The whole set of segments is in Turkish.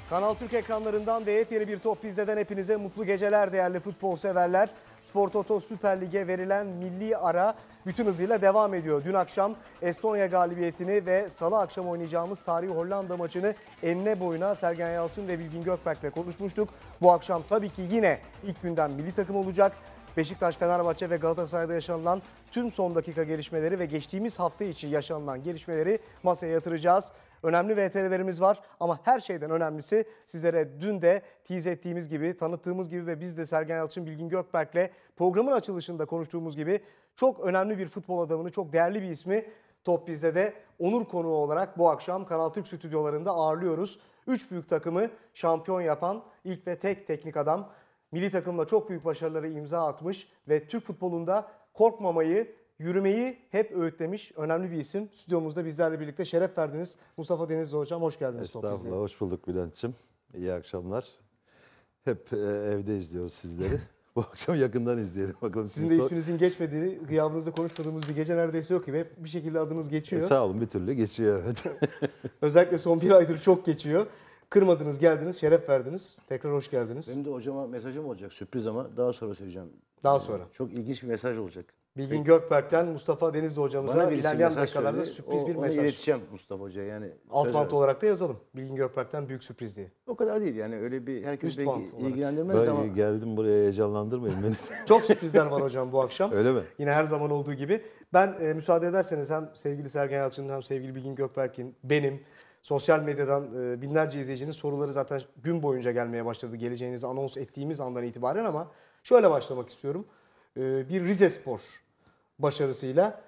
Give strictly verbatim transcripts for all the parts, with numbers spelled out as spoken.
Kanal Türk ekranlarından ve yepyeni bir Top Bizde'den hepinize mutlu geceler değerli futbol severler. Spor Toto Süper Lig'e verilen milli ara bütün hızıyla devam ediyor. Dün akşam Estonya galibiyetini ve salı akşam oynayacağımız tarihi Hollanda maçını enine boyuna Sergen Yalçın ve Bilgin Gökberk'le konuşmuştuk. Bu akşam tabii ki yine ilk günden milli takım olacak. Beşiktaş, Fenerbahçe ve Galatasaray'da yaşanılan tüm son dakika gelişmeleri ve geçtiğimiz hafta içi yaşanılan gelişmeleri masaya yatıracağız. Önemli V T R'lerimiz var ama her şeyden önemlisi sizlere dün de tease ettiğimiz gibi, tanıttığımız gibi ve biz de Sergen Yalçın, Bilgin Gökberk'le programın açılışında konuştuğumuz gibi çok önemli bir futbol adamını, çok değerli bir ismi Top Biz'de de onur konuğu olarak bu akşam Kanal Türk stüdyolarında ağırlıyoruz. Üç büyük takımı şampiyon yapan ilk ve tek teknik adam, milli takımla çok büyük başarıları imza atmış ve Türk futbolunda korkmamayı, yürümeyi hep öğütlemiş önemli bir isim. Stüdyomuzda bizlerle birlikte şeref verdiniz. Mustafa Denizli Hocam hoş geldiniz. Estağfurullah, hoş bulduk Bülent'ciğim. İyi akşamlar. Hep e, evde izliyoruz sizleri. Bu akşam yakından izleyelim bakalım. Sizin de isminizin geçmediği, gıyabınızda konuşmadığımız bir gece neredeyse yok gibi. Hep bir şekilde adınız geçiyor. E, sağ olun, bir türlü geçiyor evet. Özellikle son bir aydır çok geçiyor. Kırmadınız, geldiniz, şeref verdiniz. Tekrar hoş geldiniz. Benim de hocama mesajım olacak, sürpriz ama daha sonra söyleyeceğim. Daha sonra. Çok ilginç bir mesaj olacak. Bilgin Peki. Gökberk'ten Mustafa Denizli hocamıza Bana birisi ilerleyen mesaj dakikalarda söyledi. sürpriz O- bir onu mesaj. ileteceğim Mustafa Hoca'ya. Yani Alt söz bant verdim. olarak da yazalım. Bilgin Gökberk'ten büyük sürpriz diye. O kadar değil yani, öyle bir herkes Üst belki bant olarak. ilgilendirmez ama Ben geldim buraya, heyecanlandırmayın beni. Çok sürprizler var hocam bu akşam. Öyle mi? Yine her zaman olduğu gibi. Ben e, müsaade ederseniz hem sevgili Sergen Yalçın'ın hem sevgili Bilgin Gökberk'in, benim, sosyal medyadan e, binlerce izleyicinin soruları zaten gün boyunca gelmeye başladı. Geleceğinizi anons ettiğimiz andan itibaren ama şöyle başlamak istiyorum. E, bir Rizespor başarısıyla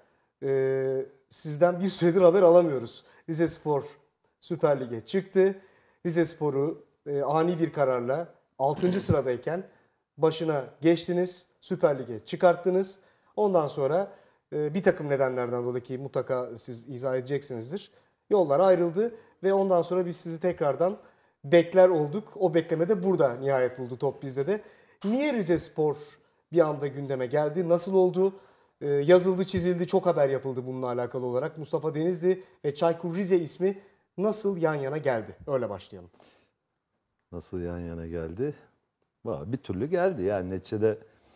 e, sizden bir süredir haber alamıyoruz. Rizespor Süper Lig'e çıktı. Rizespor'u e, ani bir kararla altıncı sıradayken başına geçtiniz. Süper Lig'e çıkarttınız. Ondan sonra e, bir takım nedenlerden dolayı ki mutlaka siz izah edeceksinizdir. Yollar ayrıldı ve ondan sonra biz sizi tekrardan bekler olduk. O bekleme de burada nihayet buldu Top Biz'de de. Niye Rizespor bir anda gündeme geldi? Nasıl oldu? Ee, yazıldı, çizildi, çok haber yapıldı bununla alakalı olarak. Mustafa Denizli ve Çaykur Rize ismi nasıl yan yana geldi? Öyle başlayalım. Nasıl yan yana geldi? Valla bir türlü geldi. Yani neticede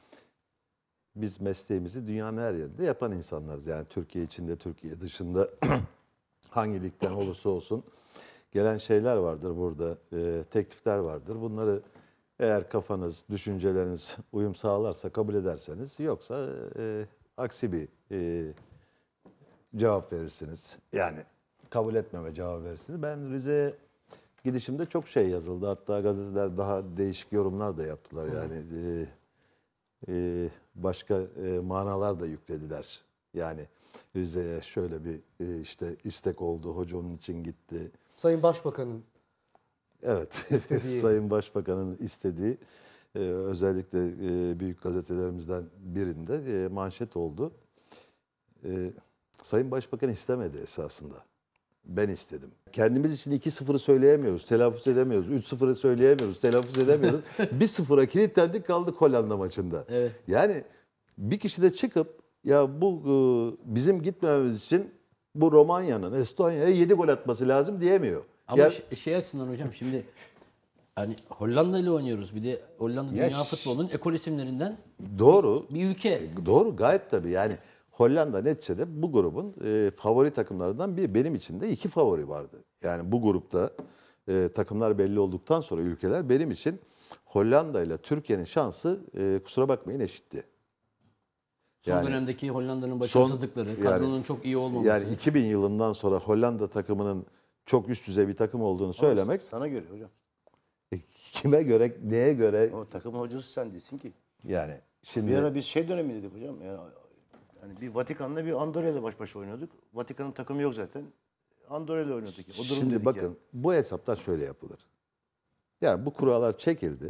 biz mesleğimizi dünyanın her yerinde yapan insanlarız. Yani Türkiye içinde, Türkiye dışında hangi ligden olursa olsun gelen şeyler vardır burada. E, teklifler vardır. Bunları eğer kafanız, düşünceleriniz uyum sağlarsa kabul ederseniz, yoksa e, aksi bir e, cevap verirsiniz. Yani kabul etmeme cevap verirsiniz. Ben Rize'ye gidişimde çok şey yazıldı. Hatta gazeteler daha değişik yorumlar da yaptılar. Yani e, e, başka e, manalar da yüklediler. Yani Rize'ye şöyle bir e, işte istek oldu. Hoca onun için gitti. Sayın Başbakan'ın Evet, istediği. Sayın Başbakan'ın istediği e, özellikle e, büyük gazetelerimizden birinde e, manşet oldu. E, Sayın Başbakan istemedi esasında. Ben istedim. Kendimiz için iki sıfırı söyleyemiyoruz, telaffuz edemiyoruz. üç sıfırı söyleyemiyoruz, telaffuz edemiyoruz. bir sıfıra kilitlendik kaldık Hollanda maçında. Evet. Yani bir kişi de çıkıp ya bu e, bizim gitmememiz için bu Romanya'nın Estonya'ya yedi gol atması lazım diyemiyor. Ama Ya- ş- şey açısından hocam şimdi hani Hollanda ile oynuyoruz. Bir de Hollanda Ya dünya ş- futbolunun ekol isimlerinden Doğru. bir ülke. Doğru, gayet tabii. Yani Hollanda neticede bu grubun e, favori takımlarından biri. Benim için de iki favori vardı. Yani bu grupta e, takımlar belli olduktan sonra ülkeler, benim için Hollanda ile Türkiye'nin şansı e, kusura bakmayın eşitti. Son Yani dönemdeki Hollanda'nın başarısızlıkları, yani- kadronun çok iyi olmaması. Yani iki bin yılından sonra Hollanda takımının çok üst düzey bir takım olduğunu söylemek sana göre hocam. e, kime göre, neye göre O takımın hocası sen değilsin ki. yani şimdi Bir ara biz şey dönemi dedik hocam. Yani, yani bir Vatikan'la bir Andorra ile baş başa oynuyorduk. Vatikan'ın takımı yok zaten. Andorra ile oynuyorduk. O durum Şimdi dedik bakın yani. bu hesaplar şöyle yapılır. Yani bu kurallar çekildi.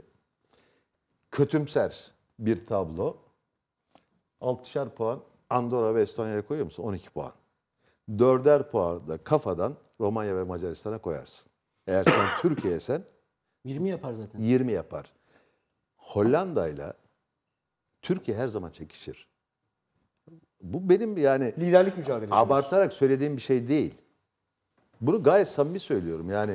Kötümser bir tablo. altışar puan Andorra ve Estonya'ya koyuyor musun? on iki puan. Dörder puan da kafadan Romanya ve Macaristan'a koyarsın. Eğer sen Türkiye'sen yirmi yapar zaten. yirmi yapar. Hollanda'yla Türkiye her zaman çekişir. Bu benim yani Liderlik mücadelesi. abartarak söylediğim bir şey değil. Bunu gayet samimi söylüyorum. Yani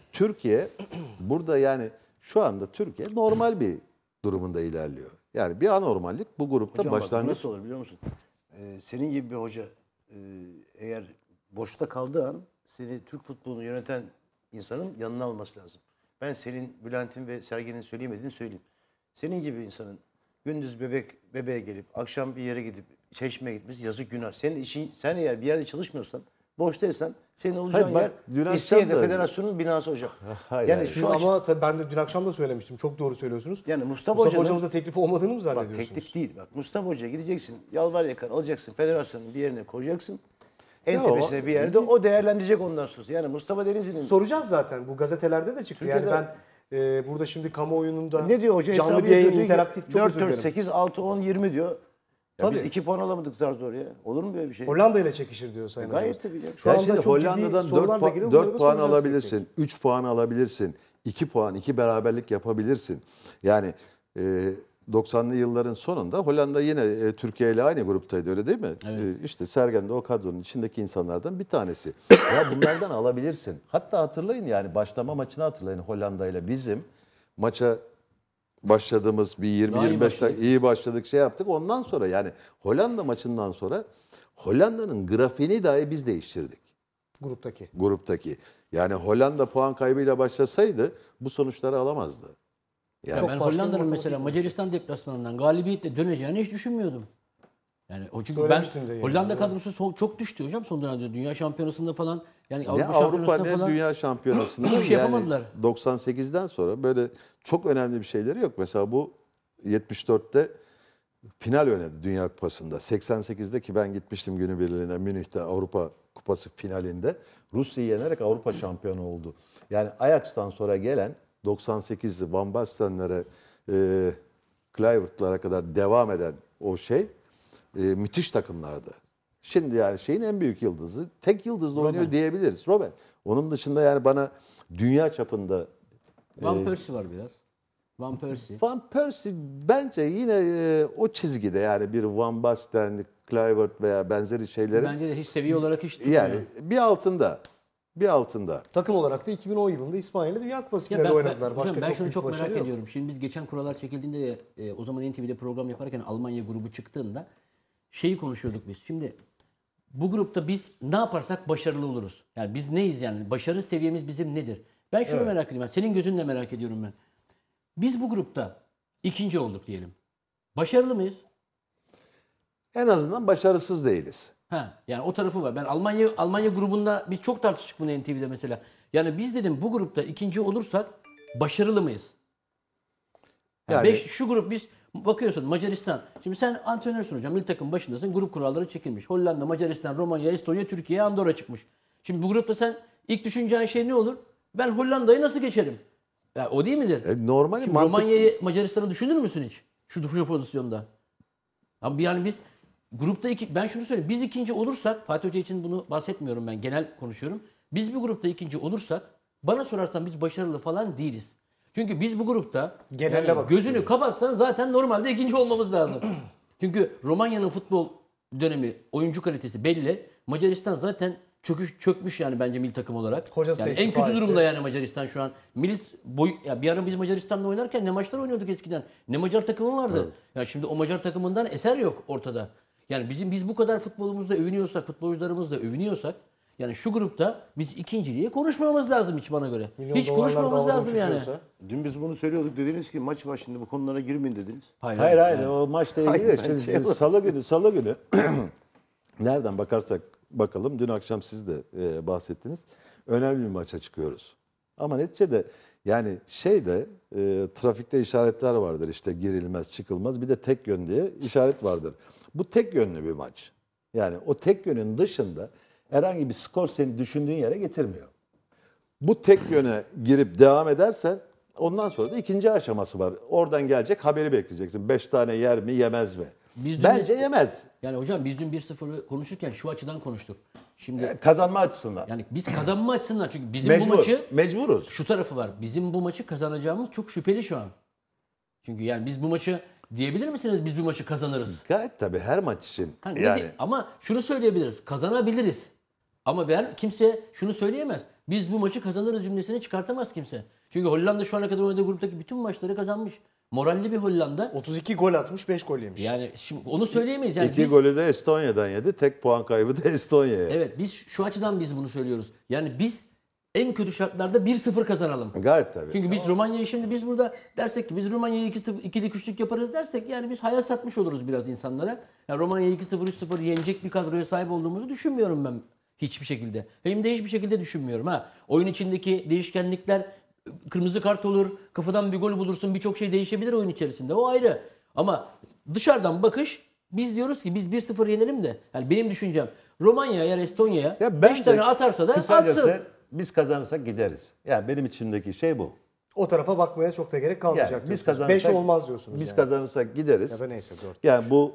Türkiye burada yani şu anda Türkiye normal bir durumunda ilerliyor. Yani bir anormallik bu grupta Hocam bak bu başlangıç. nasıl olur biliyor musun? Ee, senin gibi bir hoca e, eğer boşta kaldığı an seni Türk futbolunu yöneten insanın yanına alması lazım. Ben senin Bülent'in ve Sergen'in söyleyemediğini söyleyeyim. Senin gibi insanın gündüz bebek bebeğe gelip akşam bir yere gidip Çeşme'ye gitmesi yazık günah. Senin işin, sen eğer bir yerde çalışmıyorsan, boştaysan senin olacağın Hayır, bak, dün yer akşam İstiye'de da- federasyonun binası hocam. Hayır, yani hayır. Siz şu aç- ama tabii ben de dün akşam da söylemiştim. Çok doğru söylüyorsunuz. yani Mustafa, Mustafa Hoca'nın hocamıza teklif olmadığını mı bak zannediyorsunuz? teklif değil. Bak Mustafa Hoca'ya gideceksin. Yalvar yakar alacaksın. Federasyonun bir yerine koyacaksın. En Ya tepesine o- bir yerde o değerlendirecek ondan sonra. Yani Mustafa Denizli'nin Soracağız zaten. Bu gazetelerde de çıktı. Türkiye'de- Yani ben e, burada şimdi kamuoyunun da ne diyor hoca? canlı Hesabı bir yayın yapıyor, diyor ki, interaktif çok dört, özür dört, dilerim. sekiz, altı, on, yirmi diyor. Ya biz Tabii. iki puan alamadık zar zor ya. Olur mu böyle bir şey? Hollanda ile çekişir diyor Sayın Gayet Hocam. tabii ya. Şu Ya anda şimdi çok ciddi Hollanda'dan sorular da geliyor. dört Bunları da puan soracağız tek tek. alabilirsin, üç puan alabilirsin, iki puan, iki beraberlik yapabilirsin. Yani e, doksanlı yılların sonunda Hollanda yine e, Türkiye ile aynı gruptaydı öyle değil mi? E, işte Sergen de o kadronun içindeki insanlardan bir tanesi. Ya bunlardan alabilirsin. Hatta hatırlayın yani başlama maçını hatırlayın Hollanda ile bizim maça başladığımız bir yirmi Daha iyi yirmi beş başladık. dakika iyi başladık şey yaptık. Ondan sonra yani Hollanda maçından sonra Hollanda'nın grafiğini dahi biz değiştirdik Gruptaki. gruptaki. Yani Hollanda puan kaybıyla başlasaydı bu sonuçları alamazdı. Yani Çok Ben başka bir Hollanda'nın matematik mesela konuşuyoruz. Macaristan deplasmanından galibiyetle döneceğini hiç düşünmüyordum. Yani o çünkü ben Söylemiştin de yani, Hollanda evet. kadrosu son- çok düştü hocam son dönemde. Dünya Şampiyonası'nda falan yani ne Avrupa, Avrupa Şampiyonası'nda ne falan Dünya Şampiyonası'nda hiçbir şey yani yapamadılar. doksan sekizden sonra böyle çok önemli bir şeyleri yok. Mesela bu yetmiş dörtte final oynadı Dünya Kupası'nda. seksen sekizde ki ben gitmiştim günübirliğine Münih'te Avrupa Kupası finalinde. Rusya'yı yenerek Avrupa şampiyonu oldu. Yani Ajax'tan sonra gelen doksan sekizli Van Basten'lere, e, Kluivert'lara kadar devam eden o şey e, müthiş takımlardı. Şimdi yani şeyin en büyük yıldızı, tek yıldızla oynuyor diyebiliriz. Robben. Onun dışında yani bana dünya çapında Van Persie var biraz. Van Persie. Van Persie bence yine e, o çizgide yani bir Van Basten, Kluivert veya benzeri şeylerin Bence de hiç seviye olarak hiç yani tutmuyor. bir altında. Bir altında. Takım olarak da iki bin on yılında İspanya ile Dünya Kupası Ya finali ben, oynadılar. ben, Başka hocam ben çok şunu büyük çok başarı merak yok. ediyorum. Şimdi biz geçen kurallar çekildiğinde de e, o zaman N T V'de program yaparken Almanya grubu çıktığında şeyi konuşuyorduk biz. Şimdi bu grupta biz ne yaparsak başarılı oluruz. Yani biz neyiz yani? Başarı seviyemiz bizim nedir? Ben şunu merak ediyorum. Yani senin gözünle merak ediyorum ben. Biz bu grupta ikinci olduk diyelim. Başarılı mıyız? En azından başarısız değiliz. Ha, yani o tarafı var. Ben Almanya Almanya grubunda biz çok tartıştık bunu N T V'de mesela. Yani biz dedim bu grupta ikinci olursak başarılı mıyız? Yani Yani- beş, şu grup biz bakıyorsun Macaristan. Şimdi sen antrenörsün hocam. Milli takım başındasın. Grup kuralları çekilmiş. Hollanda, Macaristan, Romanya, Estonya, Türkiye, Andorra çıkmış. Şimdi bu grupta sen ilk düşüneceğin şey ne olur? Ben Hollanda'yı nasıl geçerim? Ya o değil midir? E, normal Şimdi mantık. Romanya'yı, Macaristan'ı düşünür müsün hiç? Şu, şu pozisyonda. Abi yani biz grupta iki, ben şunu söyleyeyim. Biz ikinci olursak, Fatih Hoca için bunu bahsetmiyorum ben, genel konuşuyorum. Biz bir grupta ikinci olursak, bana sorarsan biz başarılı falan değiliz. Çünkü biz bu grupta Genelle yani bakıyoruz. gözünü kapatsan zaten normalde ikinci olmamız lazım. Çünkü Romanya'nın futbol dönemi, oyuncu kalitesi belli. Macaristan zaten çöküş, çökmüş yani bence milli takım olarak. Hocası da yani en istifa kötü etti. durumda yani Macaristan şu an. Milli boy, ya bir ara biz Macaristan'la oynarken ne maçlar oynuyorduk eskiden. Ne Macar takımı vardı. Ya şimdi o Macar takımından eser yok ortada. Yani bizim biz bu kadar futbolumuzda övünüyorsak, futbolcularımızla övünüyorsak yani şu grupta biz ikinciliği konuşmamamız lazım hiç bana göre. Milyon hiç dolarlar konuşmamamız dalga lazım yani. uçuşuyorsa. Dün biz bunu söylüyorduk. Dediniz ki maç var şimdi bu konulara girmeyin dediniz. Hayır, Hayır hayır o maçla ilgili Hayır, de ben şimdi şey siz yapamam. salı günü salı günü nereden bakarsak bakalım dün akşam siz de e, bahsettiniz. Önemli bir maça çıkıyoruz. Ama neticede yani şeyde e, trafikte işaretler vardır işte girilmez çıkılmaz bir de tek yön diye işaret vardır. Bu tek yönlü bir maç. Yani o tek yönün dışında herhangi bir skor seni düşündüğün yere getirmiyor. Bu tek yöne girip devam edersen ondan sonra da ikinci aşaması var. Oradan gelecek haberi bekleyeceksin. Beş tane yer mi yemez mi? Biz dün Bence de- yemez. Yani hocam biz dün bir sıfırı konuşurken şu açıdan konuştuk. Şimdi Kazanma açısından. yani biz kazanma açısından çünkü bizim Mecbur. bu maçı Mecburuz. şu tarafı var. Bizim bu maçı kazanacağımız çok şüpheli şu an. Çünkü yani biz bu maçı diyebilir misiniz biz bu maçı kazanırız? Gayet tabii her maç için. Ha, ne yani di- ama şunu söyleyebiliriz. Kazanabiliriz. Ama ben kimse şunu söyleyemez. Biz bu maçı kazanırız cümlesini çıkartamaz kimse. Çünkü Hollanda şu ana kadar oynadığı gruptaki bütün maçları kazanmış. Moralli bir Hollanda. otuz iki gol atmış, beş gol yemiş. Yani şimdi onu söyleyemeyiz. Yani İki biz, golü de Estonya'dan yedi. Tek puan kaybı da Estonya'ya. evet biz şu açıdan biz bunu söylüyoruz. Yani biz en kötü şartlarda bir sıfır kazanalım. Gayet tabii. Çünkü biz Romanya'yı şimdi biz burada dersek ki biz Romanya'yı iki sıfır ikilik üçlük yaparız dersek yani biz hayal satmış oluruz biraz insanlara. Yani Romanya'yı iki sıfır üç sıfır yenecek bir kadroya sahip olduğumuzu düşünmüyorum ben hiçbir şekilde. Hem de hiçbir şekilde düşünmüyorum ha. Oyun içindeki değişkenlikler kırmızı kart olur, kafadan bir gol bulursun, birçok şey değişebilir oyun içerisinde. O ayrı. Ama dışarıdan bakış biz diyoruz ki biz bir sıfır yenelim de. Yani benim düşüncem Romanya eğer Estonya'ya Ya ben beş de tane atarsa da kısacası atsın. biz kazanırsak gideriz. Yani benim içimdeki şey bu. O tarafa bakmaya çok da gerek kalmayacak Yani biz diyorsunuz. kazanırsak beş olmaz diyorsunuz Biz yani. kazanırsak gideriz. Ya da neyse dört. Yani bu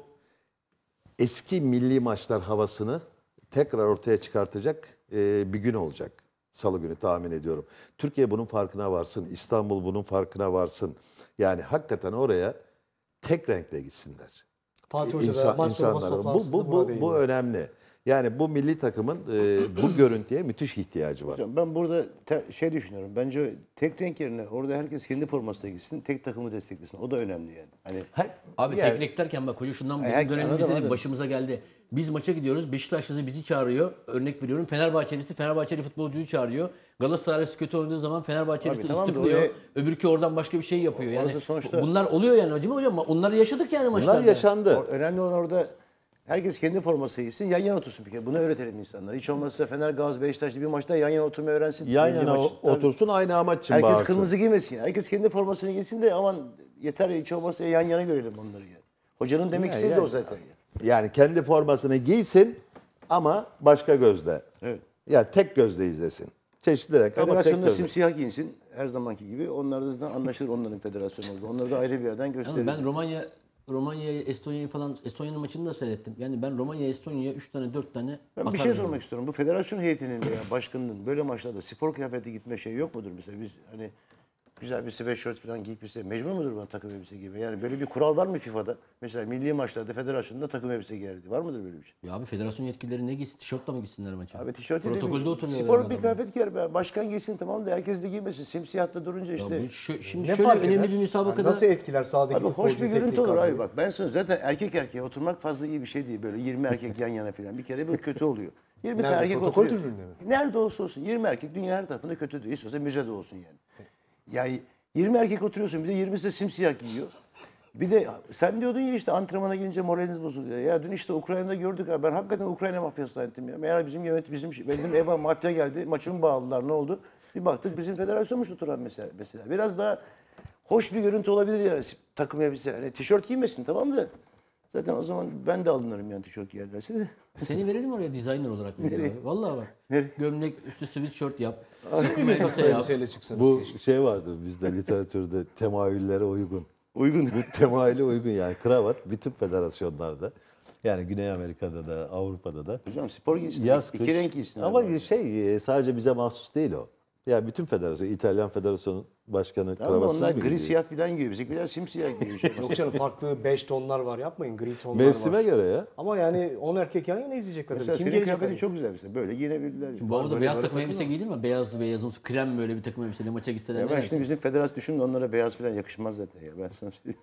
eski milli maçlar havasını tekrar ortaya çıkartacak e, bir gün olacak. Salı günü tahmin ediyorum. Türkiye bunun farkına varsın. İstanbul bunun farkına varsın. Yani hakikaten oraya tek renkle gitsinler. Fatih Hoca da İnsan- maç sonrası insanlara. Bu, toplantısında bu, buna bu, değindi. bu önemli. Yani bu milli takımın e, bu görüntüye müthiş ihtiyacı var. Hocam ben burada te- şey düşünüyorum. Bence tek renk yerine orada herkes kendi formasına gitsin. Tek takımı desteklesin. O da önemli yani. Hani Abi Yani- teknik derken bak hoca şundan bizim Ayak- dönemimizde anladım, de anladım. başımıza geldi. Biz maça gidiyoruz. Beşiktaşlısı bizi çağırıyor. Örnek veriyorum. Fenerbahçelisi Fenerbahçeli futbolcuyu çağırıyor. Galatasaraylısı kötü oynadığı zaman Fenerbahçelisi Abi tamam da ıslıklıyor. oraya- Öbürkü oradan başka bir şey yapıyor. Yani Orası sonuçta- bunlar oluyor yani hocam hocam. Onları yaşadık yani maçlarda. Bunlar yaşandı. o- önemli olan orada herkes kendi formasına gitsin. Yan yana otursun bir kere. Bunu öğretelim insanlara. Hiç olmazsa Fener, Galatasaray, Beşiktaşlı bir maçta yan yana oturmayı öğrensin. Yan Milli yana maç- o- otursun aynı amaç için Herkes bağırsın. kırmızı giymesin. Herkes kendi formasını giysin de aman yeter hiç olmazsa yan yana görelim onları yani. Hocanın demek Ya, istediği de yani- o zaten. Yani. Yani kendi formasını giysin ama başka gözle. Evet. Yani tek gözle izlesin. Çeşitli renk ama tek Federasyonda gözle. simsiyah giyinsin her zamanki gibi. Onlar da zaten anlaşılır onların federasyonu oldu. Onları da ayrı bir yerden Yalnız gösterir. ben Romanya Romanya'yı, Estonya'yı falan Estonya'nın maçını da seyrettim. Yani ben Romanya, Estonya'ya üç tane dört tane Ben bir atar şey diyorum. sormak istiyorum. Bu federasyon heyetinin veya başkanının böyle maçlarda spor kıyafeti gitme şeyi yok mudur mesela? Biz hani güzel bir sweatshirt falan giyip ise mecbur mudur bana takım elbise gibi? Yani böyle bir kural var mı FIFA'da? Mesela milli maçlarda federasyonda takım elbise giyerdi. Var mıdır böyle bir şey? Ya abi federasyon yetkilileri ne giysin? Tişörtle mi gitsinler maça? Abi tişört değil mi? Protokolde oturuyorlar. Spor yani bir adamlar. kıyafet giyer be. Başkan giysin tamam da herkes de giymesin. Simsiyahta durunca işte. Bu şu- şimdi Ne şöyle fark önemli eder? bir müsabakada Yani nasıl etkiler sahadaki Abi hoş futbolcuyu, bir görüntü teknik olur kadroyu? abi bak. Ben sana zaten erkek erkeğe oturmak fazla iyi bir şey değil. Böyle yirmi erkek yan yana falan. Bir kere bu kötü oluyor. yirmi tane Nerede? erkek Protokol oturuyor. tribününde mi? Nerede olsa olsun. yirmi erkek dünya her tarafında kötüdür. İstiyorsa müzede olsun yani. Yani yirmi erkek oturuyorsun bir de yirmisi de simsiyah giyiyor. Bir de sen diyordun ya işte antrenmana gelince moraliniz bozuluyor. Ya dün işte Ukrayna'da gördük abi. Ben hakikaten Ukrayna mafyası zannettim ya. Meğer bizim yönetim bizim benim eve mafya geldi. Maçımı bağladılar. Ne oldu? Bir baktık bizim federasyonmuş oturan mesela. mesela. Biraz daha hoş bir görüntü olabilir yani takım elbise. Yani tişört giymesin tamam da. Zaten o zaman ben de alınırım yani tişört giyerlerse de. seni verelim oraya designer olarak. Nereye? Vallahi bak. Nereye? Gömlek üstü sweatshirt yap. Siz Takım de elbise takım yap. elbiseyle çıksanız Bu keşke. şey vardı bizde literatürde temayüllere uygun. Uygun. Bu temayüle uygun yani kravat bütün federasyonlarda. Yani Güney Amerika'da da Avrupa'da da. Hocam spor giysin. Yaz, İki kış. renk giysin. Ama abi. şey e, sadece bize mahsus değil o. Ya bütün federasyon, İtalyan Federasyonu Başkanı Tamam da kravatsız onlar mı gri gidiyor? siyah falan giyiyor. Bizimkiler simsiyah giyiyor. Şey. Yok canım farklı beş tonlar var yapmayın. Gri tonlar Mevsime var. göre ya. Ama yani on erkek yan yana izleyecekler. Mesela Kim senin gelecek? kıyafetin hani? çok güzel mesela. Böyle giyinebilirler. Bu arada Böyle beyaz böyle takım elbise takılma. giydin mi? Beyaz ve yazın krem böyle bir takım elbiseyle maça gitseler Ya ne ben dersin? şimdi bizim federasyon düşünün onlara beyaz falan yakışmaz zaten ya. Ben sana söyleyeyim.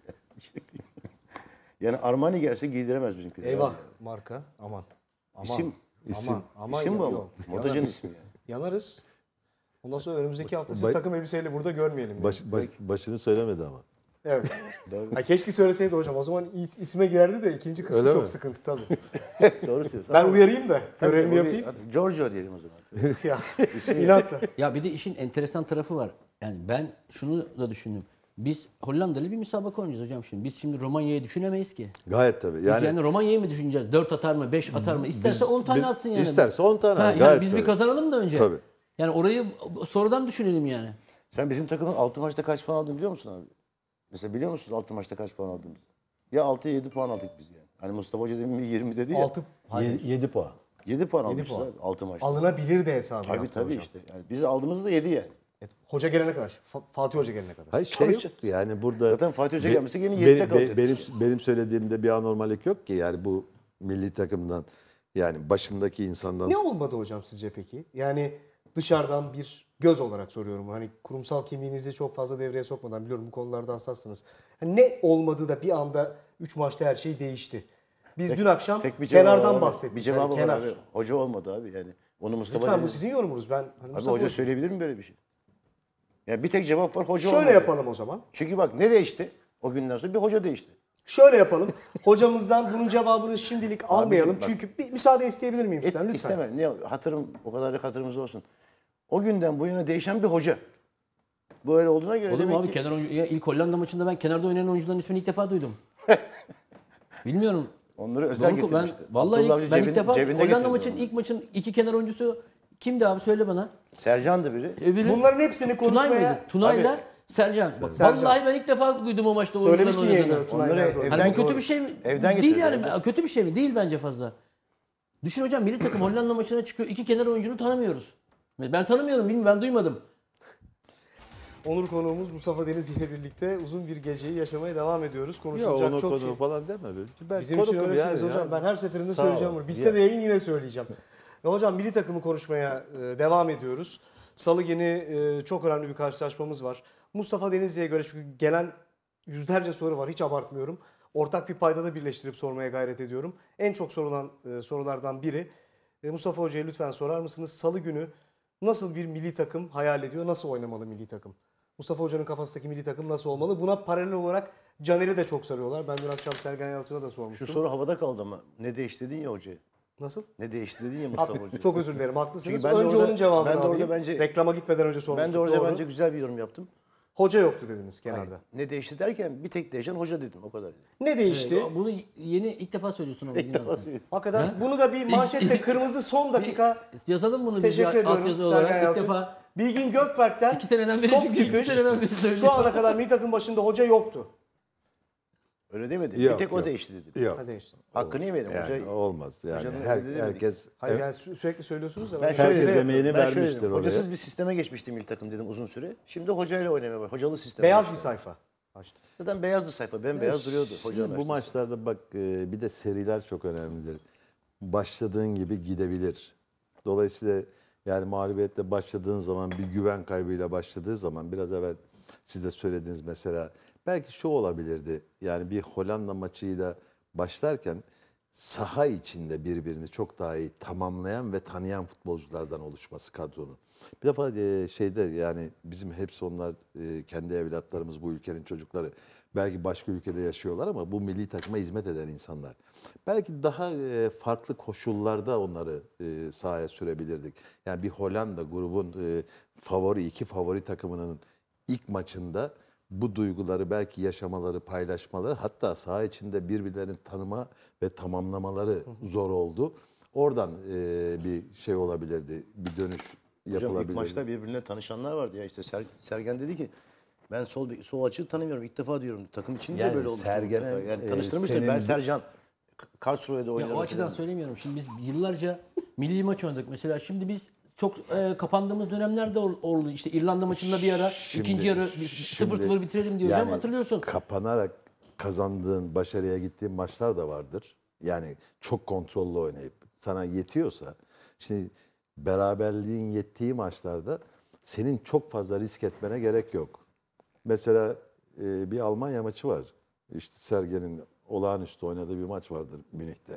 Yani Armani gelse giydiremez bizimkiler. Eyvah marka aman. Aman. İsim. İsim. Aman. Aman. İsim bu ama. Yok, Modacının yanarız. ismi yani. Yanarız. Ondan sonra önümüzdeki hafta siz Bay- takım elbiseyle burada görmeyelim. yani. Baş, baş- başını söylemedi ama. Evet. Doğru. Ha, keşke söyleseydi hocam. O zaman is- isme girerdi de ikinci kısmı Öyle çok mi? sıkıntı tabii. Doğru söylüyorsun. Ben Ama- uyarayım da Tabii, görevimi o bir- yapayım. hadi Giorgio diyelim o zaman. Ya inatla. Ya bir de işin enteresan tarafı var. Yani ben şunu da düşündüm. Biz Hollandalı bir müsabaka oynayacağız hocam şimdi. Biz şimdi Romanya'yı düşünemeyiz ki. Gayet tabii. Biz Yani, yani, Romanya'yı mı düşüneceğiz? dört atar mı? beş atar mı? İsterse on tane biz- atsın yani. isterse on tane, Ha, yani gayet biz bir tabii. kazanalım da önce. Tabii. Yani orayı sonradan düşünelim yani. Sen bizim takımın altı maçta kaç puan aldığını biliyor musun abi? Mesela biliyor musunuz altı maçta kaç puan aldığımızı? Ya altı yedi puan aldık biz yani. Hani Mustafa Hoca demin bir yirmi dedi ya. altı yedi puan. yedi puan Yedi almışız puan. abi altı maçta. alınabilir de hesabı Tabii yaptı tabii hocam. işte. Yani biz aldığımızda yedi yani. Evet, hoca gelene kadar. Fa- Fatih Hoca gelene kadar. Hayır şey Tabii yok canım. yani burada. Zaten Fatih Hoca Be- gelmese gene benim- yedide be- kalacak. Benim, benim söylediğimde bir anormallik yok ki yani bu milli takımdan Yani başındaki insandan Ne olmadı hocam sizce peki? Yani dışarıdan bir göz olarak soruyorum. Hani kurumsal kimliğinizi çok fazla devreye sokmadan, biliyorum bu konularda hassassınız. Hani ne olmadı da bir anda üç maçta her şey değişti? Biz dün akşam Tek bir cevabı kenardan var abi. bahsettik. Bir cevabı Yani var kenar. abi. Hoca olmadı abi yani. Onu Mustafa Lütfen bu Deniz- sizin yorumunuz. Ben hani Abi Mustafa hoca Hoca- söyleyebilir mi böyle bir şey? Ya bir tek cevap var, hoca Şöyle olmadı. yapalım o zaman. Çünkü bak ne değişti? O günden sonra bir hoca değişti. Şöyle yapalım. Hocamızdan bunun cevabını şimdilik almayalım. bak- Çünkü bir müsaade isteyebilir miyim Et, sizden lütfen? isteme. Ne hatırım o kadar hatırımız olsun. O günden bu yana değişen bir hoca. Böyle olduğuna göre Olur mu demek abi? ki Kenar oyuncu, ya ilk Hollanda maçında ben kenarda oynayan oyuncuların ismini ilk defa duydum. Bilmiyorum. onları özel Doğru, ben getirmişti. vallahi Abdullah ilk, Avcı ben cebin- ilk defa cebinde Hollanda getirdi maçın onu. ilk maçın iki kenar oyuncusu kimdi abi, söyle bana. Sercan'dı biri. Öbürü Bunların hepsini Tunay konuşmaya... mıydı? Tunay'la Sercan. Bak, Sercan. vallahi ben ilk defa duydum o maçta Söylemiş oyuncuların ki oynadığını. yayında Tunay Onları nerede evden- oynadı? Hani bu kötü doğru. bir şey mi? Evden Değil getirdi, yani. evden. Kötü bir şey mi? Değil bence fazla. Düşün hocam, milli takım Hollanda maçına çıkıyor. İki kenar oyuncunu tanımıyoruz. Ben tanımıyorum, bilmiyorum, ben duymadım. Onur konuğumuz Mustafa Deniz ile birlikte uzun bir geceyi yaşamaya devam ediyoruz. ya konuşulacak onu çok konu şey. falan deme. Ben Bizim için konukum öylesiniz yani hocam. ya. Ben her seferinde Sağ söyleyeceğim ol. bunu. Bitse de yayın yine söyleyeceğim. Ve hocam milli takımı konuşmaya e, devam ediyoruz. Salı günü e, çok önemli bir karşılaşmamız var. Mustafa Denizli'ye göre, çünkü gelen yüzlerce soru var, hiç abartmıyorum. Ortak bir paydada birleştirip sormaya gayret ediyorum. En çok sorulan e, sorulardan biri. E, Mustafa Hoca'ya lütfen sorar mısınız? Salı günü nasıl bir milli takım hayal ediyor? Nasıl oynamalı milli takım? Mustafa Hoca'nın kafasındaki milli takım nasıl olmalı? Buna paralel olarak Caner'i de çok soruyorlar. Ben dün akşam Sergen Yalçın'a da Şu sormuştum. soru havada kaldı ama. Ne değişti dedin ya hocaya. Nasıl? Ne değişti dedin ya Mustafa Abi, Hoca. çok özür dilerim, haklısınız. Çünkü ben de Önce orada- onun cevabını ben de orada alayım. bence- Reklama gitmeden önce sormuştuk. Ben de orada doğru. bence güzel bir yorum yaptım. Hoca yoktu dediniz kenarda. Ne değişti derken bir tek değişen hoca dedim o kadar. Ne değişti? Ee, Bunu yeni ilk defa söylüyorsun ama. bilmiyorum sen. Hakikaten Ha? bunu da bir manşetle kırmızı son dakika Yazalım bunu biz teşekkür ya, ediyorum altyazı Sergen olarak ilk Yalçın. defa. Bilgin Gökberk'ten İki seneden beri son çünkü iki çıkış. seneden beri söylüyor. Şu ana kadar milli takım başında hoca yoktu. Öyle demedi. Yok, bir tek o yok. değişti dedim. Yok. Ha, değişti. Hakkını yemeyelim. Yani Hoca, olmaz. Yani hocanın her, öyle demedik. herkes Hayır, evet, yani sü- sürekli söylüyorsunuz da. ben ben şöyle herkes dedim, emeğini ben şöyle vermiştir dedim. oraya. Hocasız bir sisteme geçmişti milli takım dedim uzun süre. Şimdi hocayla oynamaya var. Hocalı sistem. Beyaz bir sayfa açtı. Zaten beyazdı sayfa. Bembeyaz duruyordu hocanın bu karşısında. maçlarda bak e, bir de seriler çok önemlidir. Başladığın gibi gidebilir. Dolayısıyla yani mağlubiyetle başladığın zaman, bir güven kaybıyla başladığı zaman, biraz evvel siz de söylediğiniz mesela, belki şu olabilirdi. Yani bir Hollanda maçıyla başlarken saha içinde birbirini çok daha iyi tamamlayan ve tanıyan futbolculardan oluşması kadronun. Bir defa e, şeyde, yani bizim hepsi onlar e, kendi evlatlarımız, bu ülkenin çocukları. Belki başka ülkede yaşıyorlar ama bu milli takıma hizmet eden insanlar. Belki daha e, farklı koşullarda onları e, sahaya sürebilirdik. Yani bir Hollanda grubun e, favori, iki favori takımının ilk maçında bu duyguları belki yaşamaları, paylaşmaları, hatta saha içinde birbirlerini tanıma ve tamamlamaları zor oldu. Oradan e, bir şey olabilirdi, bir dönüş Hocam ilk yapılabilirdi. maçta birbirine tanışanlar vardı ya. İşte Ser- Sergen dedi ki ben sol sol açığı tanımıyorum. İlk defa diyorum. Takım içinde Yani de böyle olmuş. Sergen'e, Yani e, tanıştırmıştır. senin Ben bir- Sercan K- Karlsruhe'de Ya oynadım. o açıdan söylemiyorum. Şimdi biz yıllarca milli maç oynadık. Mesela şimdi biz çok e, kapandığımız dönemlerde ol- oldu. İşte İrlanda maçında bir ara Şimdi- ikinci yarı biz şimdi- sıfır sıfır bitirelim diyor hocam, yani hatırlıyorsun. Kapanarak kazandığın, başarıya gittiğin maçlar da vardır. Yani çok kontrollü oynayıp sana yetiyorsa, şimdi beraberliğin yettiği maçlarda senin çok fazla risk etmene gerek yok. Mesela e, bir Almanya maçı var. İşte Sergen'in olağanüstü oynadığı bir maç vardır Münih'te.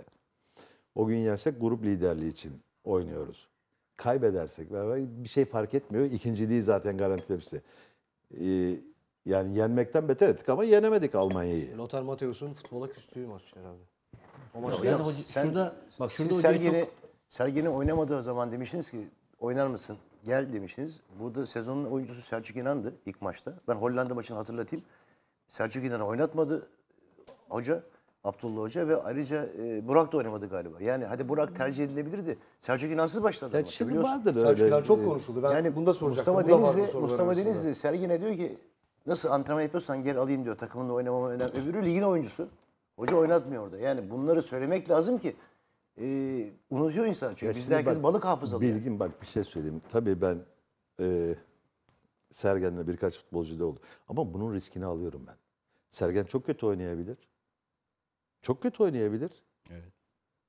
O gün yersek grup liderliği için oynuyoruz. Kaybedersek bir şey fark etmiyor. İkinciliği zaten garantilemişti. Ee, yani yenmekten beter ettik ama yenemedik Almanya'yı. Lothar Matthäus'un futbola küstüğü maç herhalde. O Ya maç hocam, Yani hoca- sen- şurada bak şurada Siz hocayı Sergen'i çok Sergen'i oynamadığı zaman demiştiniz ki oynar mısın? Gel demiştiniz. Burada sezonun oyuncusu Selçuk İnan'dı ilk maçta. Ben Hollanda maçını hatırlatayım. Selçuk İnan'ı oynatmadı hoca, Abdullah Hoca ve ayrıca e, Burak da oynamadı galiba. Yani hadi Burak tercih edilebilirdi. Selçuk İnansız başladı Ya maça, şimdi biliyorsun. vardır Selçuk öyle. İnan çok e, konuşuldu. Ben Yani bunu da soracaktım. Mustafa Bu da vardı Denizli, sorular Mustafa arasında. Denizli Sergen'e diyor ki nasıl antrenman yapıyorsan gel alayım diyor. Takımında oynamama önemli. Öbürü ligin oyuncusu. Hoca oynatmıyor orada. Yani bunları söylemek lazım ki e, unutuyor insan. Çünkü Ya bizde şimdi herkes bak, balık hafızalı. yani. Bilgin bak bir şey söyleyeyim. Tabii ben e, Sergen'le birkaç futbolcu da oldu. Ama bunun riskini alıyorum ben. Sergen çok kötü oynayabilir. Çok kötü oynayabilir. Evet.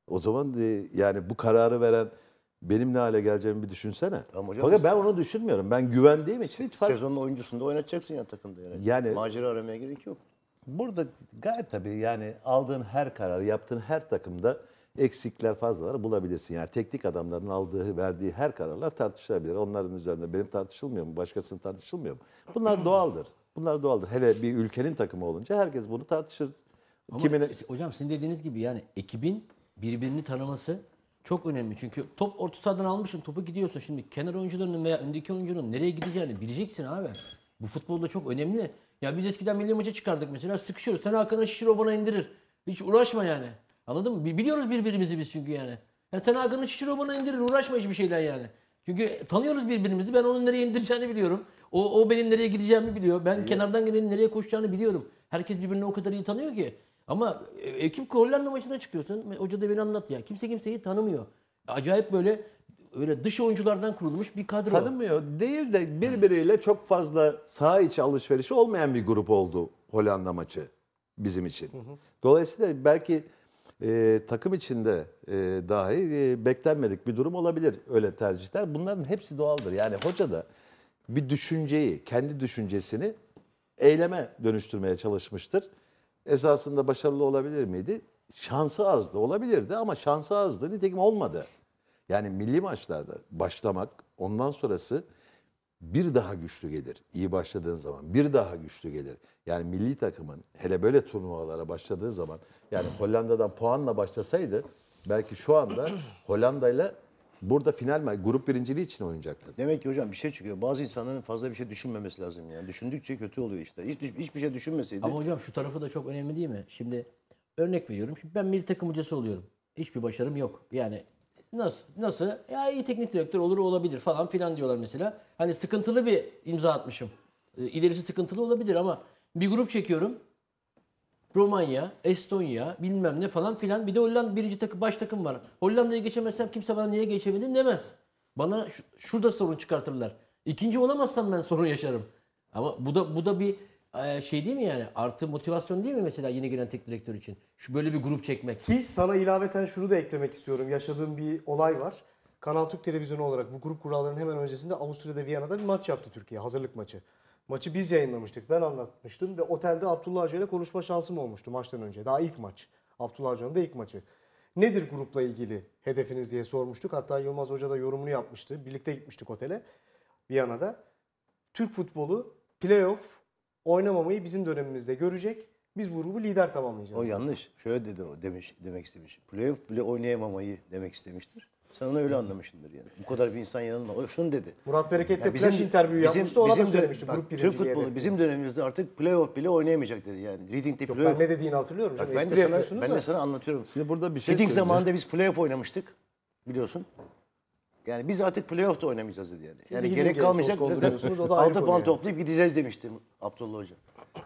O zaman e, yani bu kararı veren benim ne hale geleceğimi bir düşünsene. Tamam hocam, Fakat biz- ben onu düşünmüyorum. Ben güvendiğim için hiç fark... Sezonun oyuncusunu da oynatacaksın ya takımda yani. Yani- Macera aramaya gerek yok. Burada gayet tabii yani aldığın her karar, yaptığın her takımda eksikler, fazlaları bulabilirsin. Yani teknik adamların aldığı, verdiği her kararlar tartışılabilir. Onların üzerinde benim tartışılmıyor mu, başkasının tartışılmıyor mu? Bunlar doğaldır. Bunlar doğaldır. Hele bir ülkenin takımı olunca herkes bunu tartışır. Ama Kimine... hocam sizin dediğiniz gibi yani ekibin birbirini tanıması çok önemli. Çünkü top orta sahadan almışsın, topu gidiyorsun. Şimdi kenar oyuncularının veya öndeki oyuncunun nereye gideceğini bileceksin abi. Bu futbolda çok önemli. Ya biz eskiden milli maça çıkardık mesela, sıkışıyoruz. Sen Hakan'a şişir, o bana indirir. Hiç uğraşma yani. Anladın mı? Bi- Biliyoruz birbirimizi biz çünkü yani. Ya sen Hakan'ı şişir, o bana indirir. Uğraşma hiçbir şeyler yani. Çünkü tanıyoruz birbirimizi. Ben onun nereye indireceğini biliyorum. O, o benim nereye gideceğimi biliyor. Ben kenardan gelenin nereye koşacağını biliyorum. Herkes birbirini o kadar iyi tanıyor ki. Ama e, ekip Hollanda maçına çıkıyorsun. Hoca da beni anlat ya. Kimse kimseyi tanımıyor. Acayip böyle öyle dış oyunculardan kurulmuş bir kadro. Tanımıyor değil de birbiriyle çok fazla saha içi alışverişi olmayan bir grup oldu Hollanda maçı bizim için. Dolayısıyla belki e, takım içinde e, dahi e, beklenmedik bir durum olabilir öyle tercihler. Bunların hepsi doğaldır. Yani hoca da bir düşünceyi, kendi düşüncesini eyleme dönüştürmeye çalışmıştır. Esasında başarılı olabilir miydi? Şansı azdı, olabilirdi ama şansı azdı. Nitekim olmadı. Yani milli maçlarda başlamak, ondan sonrası bir daha güçlü gelir. İyi başladığın zaman bir daha güçlü gelir. Yani milli takımın hele böyle turnuvalara başladığı zaman, yani Hollanda'dan puanla başlasaydı belki şu anda Hollanda'yla burada final ma- grup birinciliği için oynayacaktı. Demek ki hocam bir şey çıkıyor. Bazı insanların fazla bir şey düşünmemesi lazım yani. Düşündükçe kötü oluyor işte. Hiç düş- hiçbir şey düşünmeseydi. Ama hocam şu tarafı da çok önemli değil mi? Şimdi örnek veriyorum. Şimdi ben milli takım hocası oluyorum. Hiçbir başarım yok. Yani nasıl? Nasıl? Ya iyi teknik direktör olur, olabilir falan filan diyorlar mesela. Hani sıkıntılı bir imza atmışım. E, İlerisi sıkıntılı olabilir ama bir grup çekiyorum. Romanya, Estonya, bilmem ne falan filan. Bir de Hollanda birinci takım, baş takım var. Hollanda'ya geçemezsem kimse bana niye geçemedin demez. Bana şu- şurada sorun çıkartırlar. İkinci olamazsam ben sorun yaşarım. Ama bu da bu da bir e, şey değil mi yani? Artı motivasyon değil mi mesela yeni gelen teknik direktör için? Şu böyle bir grup çekmek. Ki sana ilaveten şunu da eklemek istiyorum. Yaşadığım bir olay var. Kanal Türk Televizyonu olarak bu grup kurallarının hemen öncesinde Avusturya'da Viyana'da bir maç yaptı Türkiye. Hazırlık maçı. Maçı biz yayınlamıştık. Ben anlatmıştım ve otelde Abdullah Hoca ile konuşma şansım olmuştu maçtan önce. Daha ilk maç. Abdullah Hoca'nın da ilk maçı. Nedir grupla ilgili hedefiniz diye sormuştuk. Hatta Yılmaz Hoca da yorumunu yapmıştı. Birlikte gitmiştik otele Viyana'da. Türk futbolu playoff oynamamayı bizim dönemimizde görecek. Biz bu grubu lider tamamlayacağız. O yanlış. Şöyle dedi o demiş demek istemiş. Playoff bile oynayamamayı demek istemiştir. Sen onu öyle anlamışsındır yani. Bu kadar bir insan yanılma. O şunu dedi. Murat Bereket de Yani flash interview yapmıştı. Ona da de- söylemişti. bak, Grup Türk birinciliği futbolu hedefli. bizim dönemimizde artık playoff bile oynayamayacak dedi. Yani Reading'de Yok, playoff. ben ne dediğini hatırlıyorum. Bak, Canım. ben Espri de sana yapıyorsunuz ben da. de sana anlatıyorum. Şimdi burada bir şey Reading söyleyeceğim. zamanında biz playoff oynamıştık. Biliyorsun. Yani biz artık playoff da oynamayacağız dedi yani. Yani de gerek Reading'e kalmayacak. toz Zaten konduruyorsunuz, o da ayrı altı konu puan yani. toplayıp gideceğiz demişti Abdullah Hoca.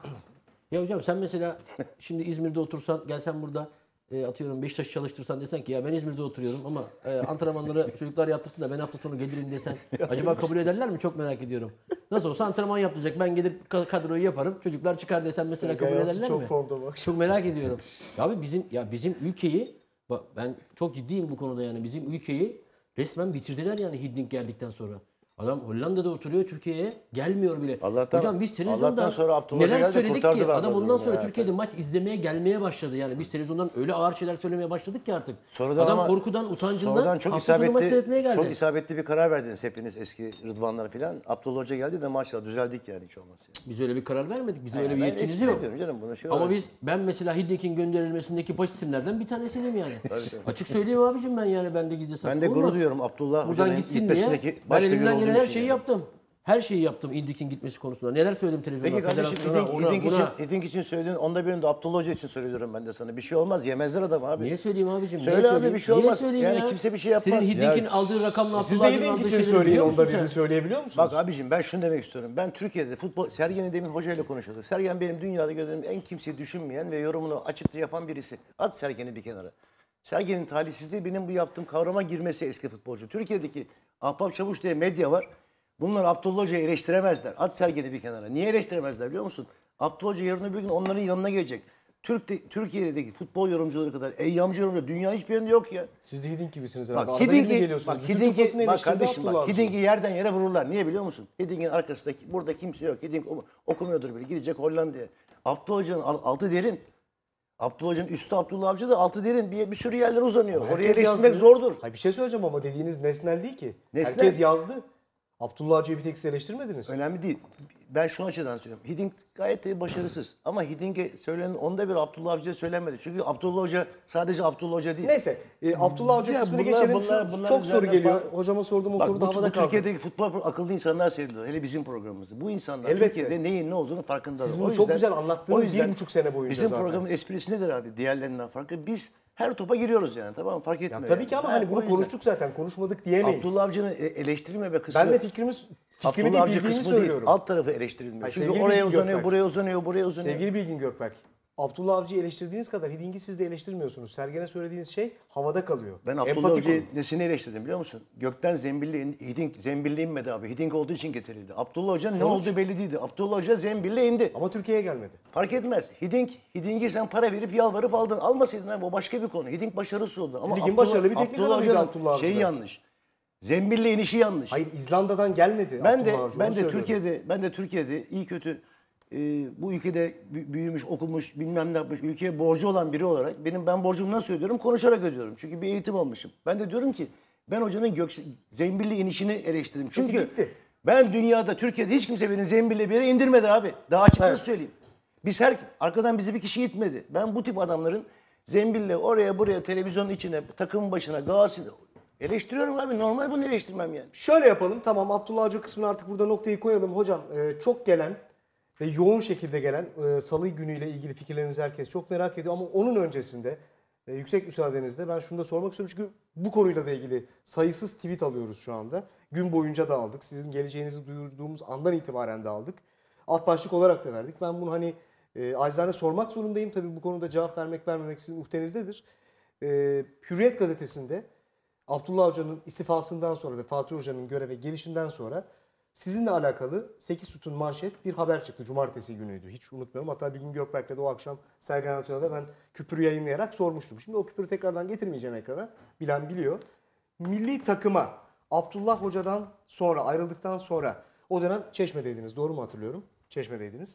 Ya hocam sen mesela şimdi İzmir'de otursan, gelsen burada e, atıyorum Beşiktaş'ı çalıştırsan, desen ki ya ben İzmir'de oturuyorum ama e, antrenmanları çocuklar yaptırsın da ben hafta sonu gelirim desen, acaba kabul ederler mi? Çok merak ediyorum. Nasıl olsa antrenman yaptıracak, ben gelip ka- kadroyu yaparım, çocuklar çıkar desen mesela kabul Gayası ederler çok mi? formda bak. Çok merak ediyorum. Ya abi bizim ya bizim ülkeyi, bak ben çok ciddiyim bu konuda yani, bizim ülkeyi resmen bitirdiler yani Hiddink geldikten sonra. Adam Hollanda'da oturuyor, Türkiye'ye gelmiyor bile. Allah'tan- Hocam biz televizyonda Allah'tan sonra Abdullah Hoca neler geldi, söyledik kurtardı ki vallahi adam ondan durumu sonra ya. Türkiye'de maç izlemeye gelmeye başladı yani. Biz televizyondan öyle ağır şeyler söylemeye başladık ki artık. Sonradan adam ama- korkudan, utancından sonradan çok hafta sonu maç seyretmeye isabetli, geldi. çok isabetli bir karar verdiniz hepiniz eski Rıdvanlar falan. Abdullah Hoca geldi de maçla düzeldik yani hiç olmazsa. Biz öyle bir karar vermedik. Bizim öyle bir Ben yetkimiz espri yok. yapıyorum canım bunu şey Ama olarak. biz, ben mesela Hiddink'in gönderilmesindeki baş isimlerden bir tanesiyim yani. Açık söyleyeyim abicim, ben yani bende gizli saklı Ben de gurur olmaz. duyuyorum Abdullah Buradan Hoca'nın gitsin diye gitmesindeki ben baş figür elimden olduğum gelen her için şeyi yani. yaptım. Her şeyi yaptım Hiddink'in gitmesi konusunda. Neler söyledim televizyonda, Peki kardeşim federasyona, Hiddink, ona, Hiddink için, buna. Hiddink için söylediğin onda birini de Abdullah Hoca için söylüyorum ben de sana. Bir şey olmaz yemezler adam abi. Niye söyleyeyim abicim? Söyle Niye abi, söyleyeyim? bir şey Niye olmaz. söyleyeyim Yani ya? kimse bir şey yapmaz. Senin Hiddink'in aldığı rakamla Siz de Abdullah'ın Hiddink aldığı için şeyleri söyleyin, biliyor onda musun birini sen? söyleyebiliyor musunuz? Bak abicim ben şunu demek istiyorum. Ben Türkiye'de futbol, Sergen'i demin hocayla konuşuyorduk. Sergen benim dünyada gördüğüm en kimseyi düşünmeyen ve yorumunu açıkça yapan birisi. At Sergen'i bir kenara. Sergen'in talihsizliği benim bu yaptığım kavrama girmesi eski futbolcu. Türkiye'deki Ahbap Çavuş diye medya var. Bunlar Abdullah Hoca'yı eleştiremezler. At Sergen'i bir kenara. Niye eleştiremezler biliyor musun? Abdullah Hoca yarın öbür gün onların yanına gelecek. Türk Türkiye'deki futbol yorumcuları kadar eyyamcı yorumcu dünya hiçbir yerinde yok ya. Siz de Hiddink gibisiniz. Bak Arada bir Hiddink geliyorsunuz. bak Bütün Hiddink Türk bak basını kardeşim eleştirdi bak Abdullah Hiddink yerden yere vururlar. Niye biliyor musun? Hiddik'in arkasındaki burada kimse yok. Hiddink okumuyordur bile. Gidecek Hollanda'ya. Abdullah Hoca'nın altı derin. Abdullah Hoca'nın üstü Abdullah Avcı da altı derin bir, bir sürü yerler uzanıyor. Oraya Herkes eleştirmek yazdı. zordur. Hayır, bir şey söyleyeceğim ama dediğiniz nesnel değil ki. Nesnel. Herkes yazdı. Abdullah Avcı'yı bir tek siz eleştirmediniz. Önemli değil. Ben şu açıdan söylüyorum. Hiddink gayet de başarısız. Ama Hiddink'e söylenen onda bir Abdullah Avcı'ya söylenmedi. Çünkü Abdullah Hoca sadece Abdullah Hoca değil. Neyse. E, Abdullah Avcı Ya kısmını bunlar- geçelim. bunlar- Şu- bunlar çok soru üzerinden geliyor. falan- Hocama sorduğum o Bak soru bu, da havada bu kaldı. Türkiye'deki futbol akıllı insanlar seyrediyor. Hele bizim programımızda. Bu insanlar Elbette. Türkiye'de neyin ne olduğunu farkındalar. Siz O bunu çok yüzden- güzel anlattınız o yüzden bir buçuk sene boyunca Bizim zaten. programın esprisi nedir abi? Diğerlerinden farklı. Biz her topa giriyoruz yani, tamam mı? Fark etmiyor. Ya tabii yani. ki ama Ha, hani o bunu yüzden konuştuk zaten. Konuşmadık diyemeyiz. Abdullah Avcı'nın e- eleştirilmeme kısmı. Ben de fikrimiz fikrimi Abdullah değil Avcı bildiğimi kısmı değil. söylüyorum. Alt tarafı eleştirilmiyor. Hayır, Çünkü sevgili oraya Bilgin uzanıyor, Gökberk. buraya uzanıyor, buraya uzanıyor. Sevgili Bilgin Gökberk, Abdullah Avcı'yı eleştirdiğiniz kadar Hiddink'i siz de eleştirmiyorsunuz. Sergen'e söylediğiniz şey havada kalıyor. Ben Abdullah Empatik Avcı'yı olun. nesini eleştirdim biliyor musun? Gökten zembille in, Hiddink zembille inmedi abi. Hiddink olduğu için getirildi. Abdullah Hoca ne Sonuç? olduğu belli değildi. Abdullah Hoca zembille indi. Ama Türkiye'ye gelmedi. Fark etmez. Hiddink, Hiddink'i sen para verip yalvarıp aldın. Almasaydın abi, o başka bir konu. Hiddink başarısız oldu. Ama Ligin Abdullah- başarılı bir teknik Abdullah adamıydı Hoca'nın Abdullah Avcı şeyi da. yanlış. Zembille inişi yanlış. Hayır, İzlanda'dan gelmedi Ben de Abdullah Avcı, ben onu de söylüyorum. Türkiye'de ben de Türkiye'de iyi kötü e, bu ülkede bü- büyümüş, okumuş, bilmem ne yapmış, ülkeye borcu olan biri olarak benim ben borcumu nasıl ödüyorum? Konuşarak ödüyorum. Çünkü bir eğitim almışım. Ben de diyorum ki ben hocanın gök zembilli inişini eleştirdim. Çünkü gitti. ben dünyada, Türkiye'de hiç kimse beni zembille bir yere indirmedi abi. Daha açık Evet. nasıl söyleyeyim? Biz her arkadan bizi bir kişi itmedi. Ben bu tip adamların zembille oraya buraya televizyonun içine, takımın başına, Galatasaray eleştiriyorum abi. Normal bunu eleştirmem yani. Şöyle yapalım, tamam, Abdullah Avcı kısmını artık burada noktayı koyalım. Hocam e, çok gelen ve yoğun şekilde gelen e, Salı günüyle ilgili fikirlerinizi herkes çok merak ediyor. Ama onun öncesinde e, yüksek müsaadenizle ben şunu da sormak istiyorum. Çünkü bu konuyla da ilgili sayısız tweet alıyoruz şu anda. Gün boyunca da aldık. Sizin geleceğinizi duyurduğumuz andan itibaren de aldık. Alt başlık olarak da verdik. Ben bunu hani e, acizane sormak zorundayım. Tabii bu konuda cevap vermek vermemek sizin muhtenizdedir. E, Hürriyet gazetesinde Abdullah Hoca'nın istifasından sonra ve Fatih Hoca'nın göreve gelişinden sonra sizinle alakalı sekiz sütun manşet bir haber çıktı. Cumartesi günüydü. Hiç unutmuyorum. Hatta Bilgin Gökberk'le de o akşam Sergen Yalçın'a da ben küpürü yayınlayarak sormuştum. Şimdi o küpürü tekrardan getirmeyeceğim ekrana. Bilen biliyor. Milli takıma Abdullah Hoca'dan sonra, ayrıldıktan sonra, o dönem Çeşme'deydiniz. Doğru mu hatırlıyorum? Çeşme'deydiniz.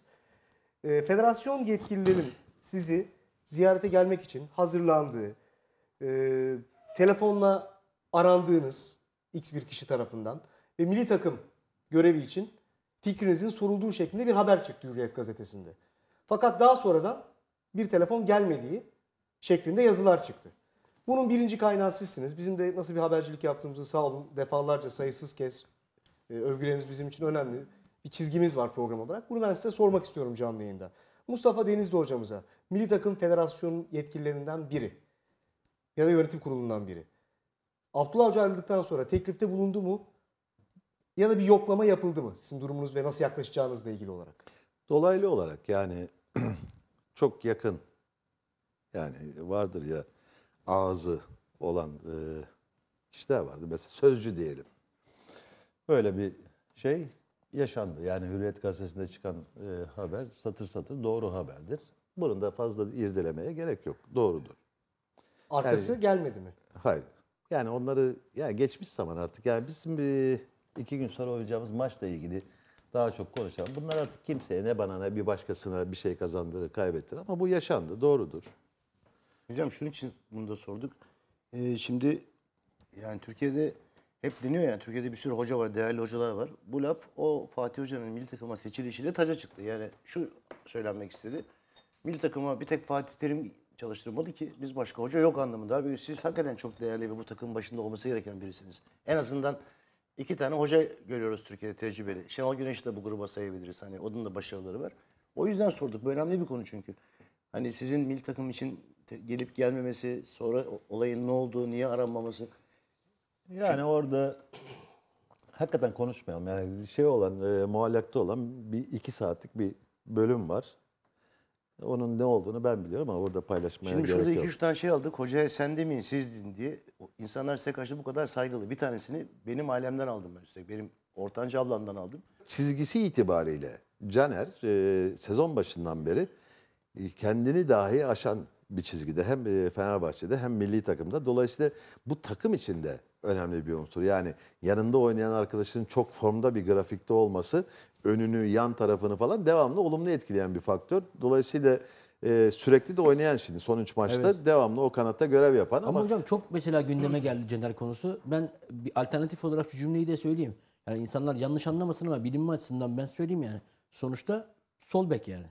E, federasyon yetkililerin sizi ziyarete gelmek için hazırlandığı, e, telefonla arandığınız X bir kişi tarafından ve milli takım görevi için fikrinizin sorulduğu şeklinde bir haber çıktı Hürriyet gazetesinde. Fakat daha sonradan bir telefon gelmediği şeklinde yazılar çıktı. Bunun birinci kaynağı sizsiniz. Bizim de nasıl bir habercilik yaptığımızı sağ olun defalarca sayısız kez e, övgüleriniz bizim için önemli. Bir çizgimiz var program olarak. Bunu ben size sormak istiyorum canlı yayında. Mustafa Denizli hocamıza, Milli Takım Federasyonu yetkililerinden biri ya da yönetim kurulundan biri, Abdullah Hoca ayrıldıktan sonra teklifte bulundu mu? Ya da bir yoklama yapıldı mı? Sizin durumunuz ve nasıl yaklaşacağınızla ilgili olarak. Dolaylı olarak yani çok yakın, yani vardır ya ağzı olan e, kişiler vardı. Mesela sözcü diyelim. Böyle bir şey yaşandı. Yani Hürriyet gazetesinde çıkan e, haber satır satır doğru haberdir. Bunun da fazla irdelemeye gerek yok. Doğrudur. Arkası Yani- gelmedi mi? Hayır. Yani onları yani geçmiş zaman artık. Yani bizim bir iki gün sonra oynayacağımız maçla ilgili daha çok konuşalım. Bunlar artık kimseye ne bana ne bir başkasına bir şey kazandırır, kaybettirir. Ama bu yaşandı. Doğrudur. Hocam şunun için bunu da sorduk. Ee, şimdi yani Türkiye'de hep deniyor yani Türkiye'de bir sürü hoca var, değerli hocalar var. Bu laf o Fatih Hoca'nın milli takıma seçilişiyle taca çıktı. Yani şu söylenmek istedi. Milli takıma bir tek Fatih Terim çalıştırmadı ki biz başka hoca yok anlamında. Halbuki siz hakikaten çok değerli ve bu takımın başında olması gereken birisiniz. En azından iki tane hoca görüyoruz Türkiye'de tecrübeli. Şenol Güneş'i de bu gruba sayabiliriz. Hani onun da başarıları var. O yüzden sorduk. Bu önemli bir konu çünkü. Hani sizin milli takım için te- gelip gelmemesi, sonra o- olayın ne olduğu, niye aranmaması. Yani orada hakikaten konuşmayalım. Yani bir şey olan, e, muallakta olan bir iki saatlik bir bölüm var. Onun ne olduğunu ben biliyorum ama orada paylaşmaya Şimdi gerek şurada yok. iki üç tane şey aldık. Hocaya sen demeyin siz deyin diye. O İnsanlar size karşı bu kadar saygılı. Bir tanesini benim ailemden aldım ben üstelik. Benim ortanca ablamdan aldım. Çizgisi itibariyle Caner e, sezon başından beri kendini dahi aşan bir çizgide. Hem e, Fenerbahçe'de hem milli takımda. Dolayısıyla bu takım içinde önemli bir unsur. Yani yanında oynayan arkadaşının çok formda bir grafikte olması önünü, yan tarafını falan devamlı olumlu etkileyen bir faktör. Dolayısıyla e, sürekli de oynayan şimdi son üç maçta Evet. devamlı o kanatta görev yapan Ama, ama, hocam çok mesela gündeme geldi Caner konusu. Ben bir alternatif olarak şu cümleyi de söyleyeyim. Yani insanlar yanlış anlamasın ama bilinme açısından ben söyleyeyim yani. Sonuçta sol bek yani.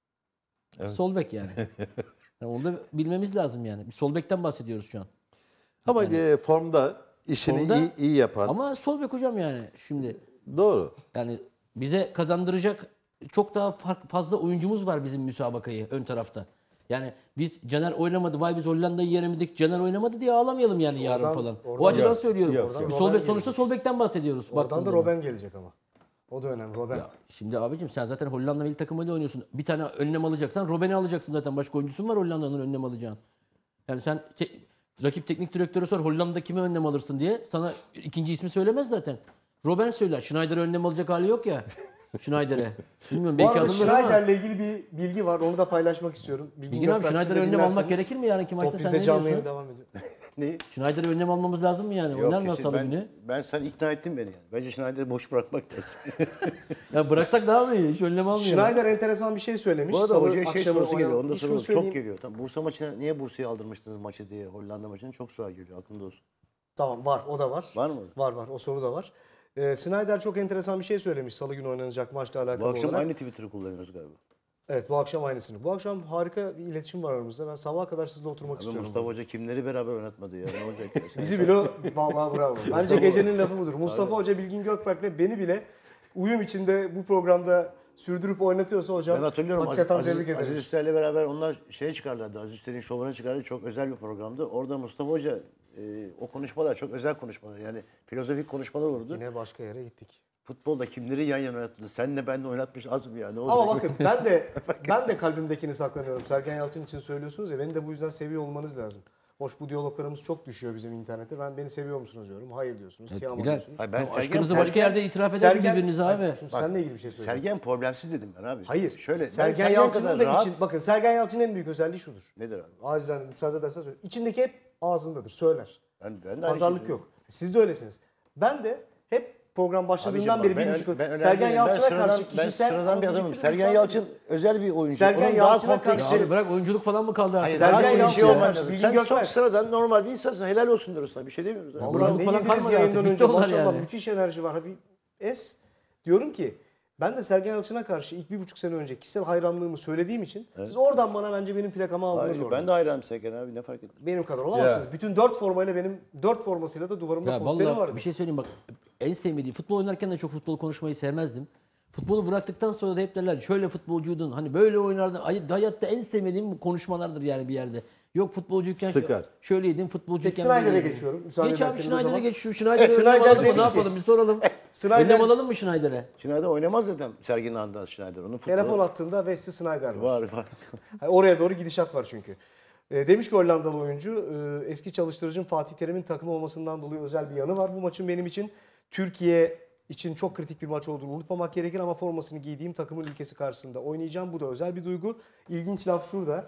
Sol bek yani. Yani onu da bilmemiz lazım yani. Bir sol bekten bahsediyoruz şu an. ama e, formda işini Formda- iyi, iyi yapan. Ama sol bek hocam yani şimdi Doğru. yani bize kazandıracak çok daha fark- fazla oyuncumuz var bizim müsabakayı ön tarafta. Yani biz Caner oynamadı, vay biz Hollanda'yı yenemedik, Caner oynamadı diye ağlamayalım yani yarın oradan- falan. oradan- o açıdan Yok, söylüyorum. yok, yok. Bir sol bek Robben sonuçta gelecek. sol bekten bahsediyoruz. Oradan baktığın da zaman. Robben gelecek ama. O da önemli. Robben. Ya şimdi abicim sen zaten Hollanda milli takımıyla oynuyorsun. Bir tane önlem alacaksan Robben'i alacaksın zaten. Başka oyuncusun var Hollanda'nın önlem alacağın. Yani sen te- rakip teknik direktörü sor Hollanda'da kime önlem alırsın diye sana ikinci ismi söylemez zaten. Robben söyler. Schneider'e önlem alacak hali yok ya. Schneider'e. Bilmiyorum Bu belki arada alırlar ama. Schneider'le ilgili bir bilgi var. Onu da paylaşmak istiyorum. Bilgin Bilgin abi Gökberk, siz de Schneider'e önlem almak dinlerseniz. gerekir mi yarınki maçta Top sen bizde ne canlı yayın diyorsun? devam ediyor. Ne? Schneider'e önlem almamız lazım mı yani? Oynar mı kesin. salı ben, günü? ben sen ikna ettin beni yani. Bence Schneider'i boş bırakmak lazım. Ya bıraksak daha mı iyi? Hiç önlem almayalım. Schneider enteresan bir şey söylemiş. Bu arada Salı hocaya şey akşamı sorusu geliyor. oynanan- Onu da Şunu soralım. söyleyeyim. Çok geliyor. Tam Bursa maçına niye Bursa'ya aldırmıştınız maçı diye Hollanda maçının çok sual geliyor. Aklında olsun. Tamam var. O da var. Var mı? Var var. O soru da var. Ee, Schneider çok enteresan bir şey söylemiş Salı günü oynanacak maçla alakalı Bu akşam olarak. aynı Twitter'ı kullanıyoruz galiba. Evet bu akşam aynısını. Bu akşam harika bir iletişim var aramızda. Ben sabaha kadar sizle oturmak Abi istiyorum. Mustafa Hoca kimleri beraber oynatmadı ya? Ne olacak ya? Sen- Bizi bile vallahi bravo. Bence gecenin lafı budur. Mustafa Hoca Bilgin Gökberk'le beni bile uyum içinde bu programda sürdürüp oynatıyorsa hocam Ben hatırlıyorum Aziz, hakikaten Aziz, tebrik ederim. Aziz Üster'le beraber onlar şeye çıkarlardı. Aziz Üster'in şovuna çıkardı. Çok özel bir programdı. Orada Mustafa Hoca e, o konuşmalar çok özel konuşmalar. Yani filozofik konuşmalar olurdu. Yine başka yere gittik. Futbolda kimleri yan yana oynattı? Senle benle oynatmış az mı ya? Ne olacak? Ama bakın ben de ben de kalbimdekini saklanıyorum. Sergen Yalçın için söylüyorsunuz ya beni de bu yüzden seviyor olmanız lazım. Hoş bu diyaloglarımız çok düşüyor bizim internette. Ben beni seviyor musunuz diyorum. Hayır diyorsunuz. Evet, Tiamo Bilal. diyorsunuz. Hayır, ben Ya Sergen, aşkınızı Sergen, başka yerde itiraf edin birbirinize abi. Hayır, şimdi seninle ilgili bir şey söyleyeyim. Sergen problemsiz dedim ben abi. Hayır. Şöyle Sergen, Sergen Yalçın'ın kadar da rahat. için bakın Sergen Yalçın'ın en büyük özelliği şudur. Nedir abi? Acizane müsaade edersen söyleyeyim. İçindeki hep ağzındadır. Söyler. Ben, ben de aynı Pazarlık şeyi yok. Siz de öylesiniz. Ben de hep program başladığından Abicim beri bak, bir ben, buçuk ben, önemli Sergen değilim. Yalçın'a ben sıradan, karşı ben kişisel... sıradan bir Ama adamım. bitirin, Sergen müsaade Yalçın edin. özel bir oyuncu. Sergen Onun daha Yalçın'a kompleksli. karşı- Abi bırak oyunculuk falan mı kaldı artık? Hayır, Sergen daha Yalçın iyi bir şey ya. olman lazım. Bilgin Sen Gökberk. çok sıradan normal bir insansın. Helal olsun diyoruz sana. Bir şey demiyoruz. abi. Ulan Oyunculuk ne falan yediniz kalmadı yayından artık. Bitti önce? onlar Maşallah yani. müthiş enerji var. Ha bir es. Diyorum ki ben de Sergen Yalçın'a karşı ilk bir buçuk sene önce kişisel hayranlığımı söylediğim için siz oradan bana bence benim plakamı aldınız Hayır, orada. ben de hayranım Sergen abi. Ne fark ettim. Benim kadar olamazsınız. Bütün dört formayla benim dört formasıyla da duvarımda Ya posterim vallahi vardı. bir şey söyleyeyim bak en sevmediğim futbol oynarken de çok futbol konuşmayı sevmezdim. Futbolu bıraktıktan sonra da hep derler şöyle futbolcuydun hani böyle oynardın. Ay, hayatta en sevmediğim konuşmalardır yani bir yerde. Yok futbolcuyken Sıkar. şöyleydin futbolcuyken. Peki Schneider'e böyleydin. geçiyorum, müsaade Geç abi ederseniz o Schneider'e zaman. geç şu Schneider'e E, önlem Schneider alalım mı? demiş Ne ki- yapalım bir soralım. Schneider- Önlem alalım mı Schneider'e? Schneider oynamaz zaten Sergen'in anda Schneider. Onun futbolu Telefon hattında Wesley Sneijder var. var var. Yani oraya doğru gidişat var çünkü. E, demiş ki Hollandalı oyuncu e, eski çalıştırıcım Fatih Terim'in takım olmasından dolayı özel bir yanı var. Bu maçın benim için Türkiye için çok kritik bir maç olduğunu unutmamak gerekir ama formasını giydiğim takımın ülkesi karşısında oynayacağım. Bu da özel bir duygu. İlginç laf şurada.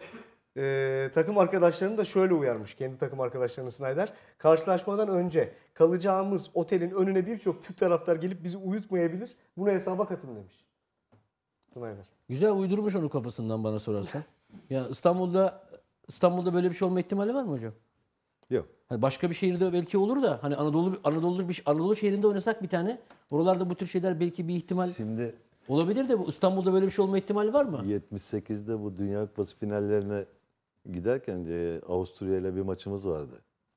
E, takım arkadaşlarını da şöyle uyarmış. Kendi takım arkadaşlarını Snyder. Karşılaşmadan önce kalacağımız otelin önüne birçok Türk taraftar gelip bizi uyutmayabilir. Bunu hesaba katın demiş. Snyder. Güzel uydurmuş onu kafasından bana sorarsan. Ya İstanbul'da İstanbul'da böyle bir şey olma ihtimali var mı hocam? Yok. Hani başka bir şehirde belki olur da hani Anadolu Anadolu bir Anadolu şehrinde oynasak bir tane. Oralarda bu tür şeyler belki bir ihtimal Şimdi olabilir de bu İstanbul'da böyle bir şey olma ihtimali var mı? yetmiş sekizde bu Dünya Kupası finallerine giderken e, Avusturya ile bir maçımız vardı.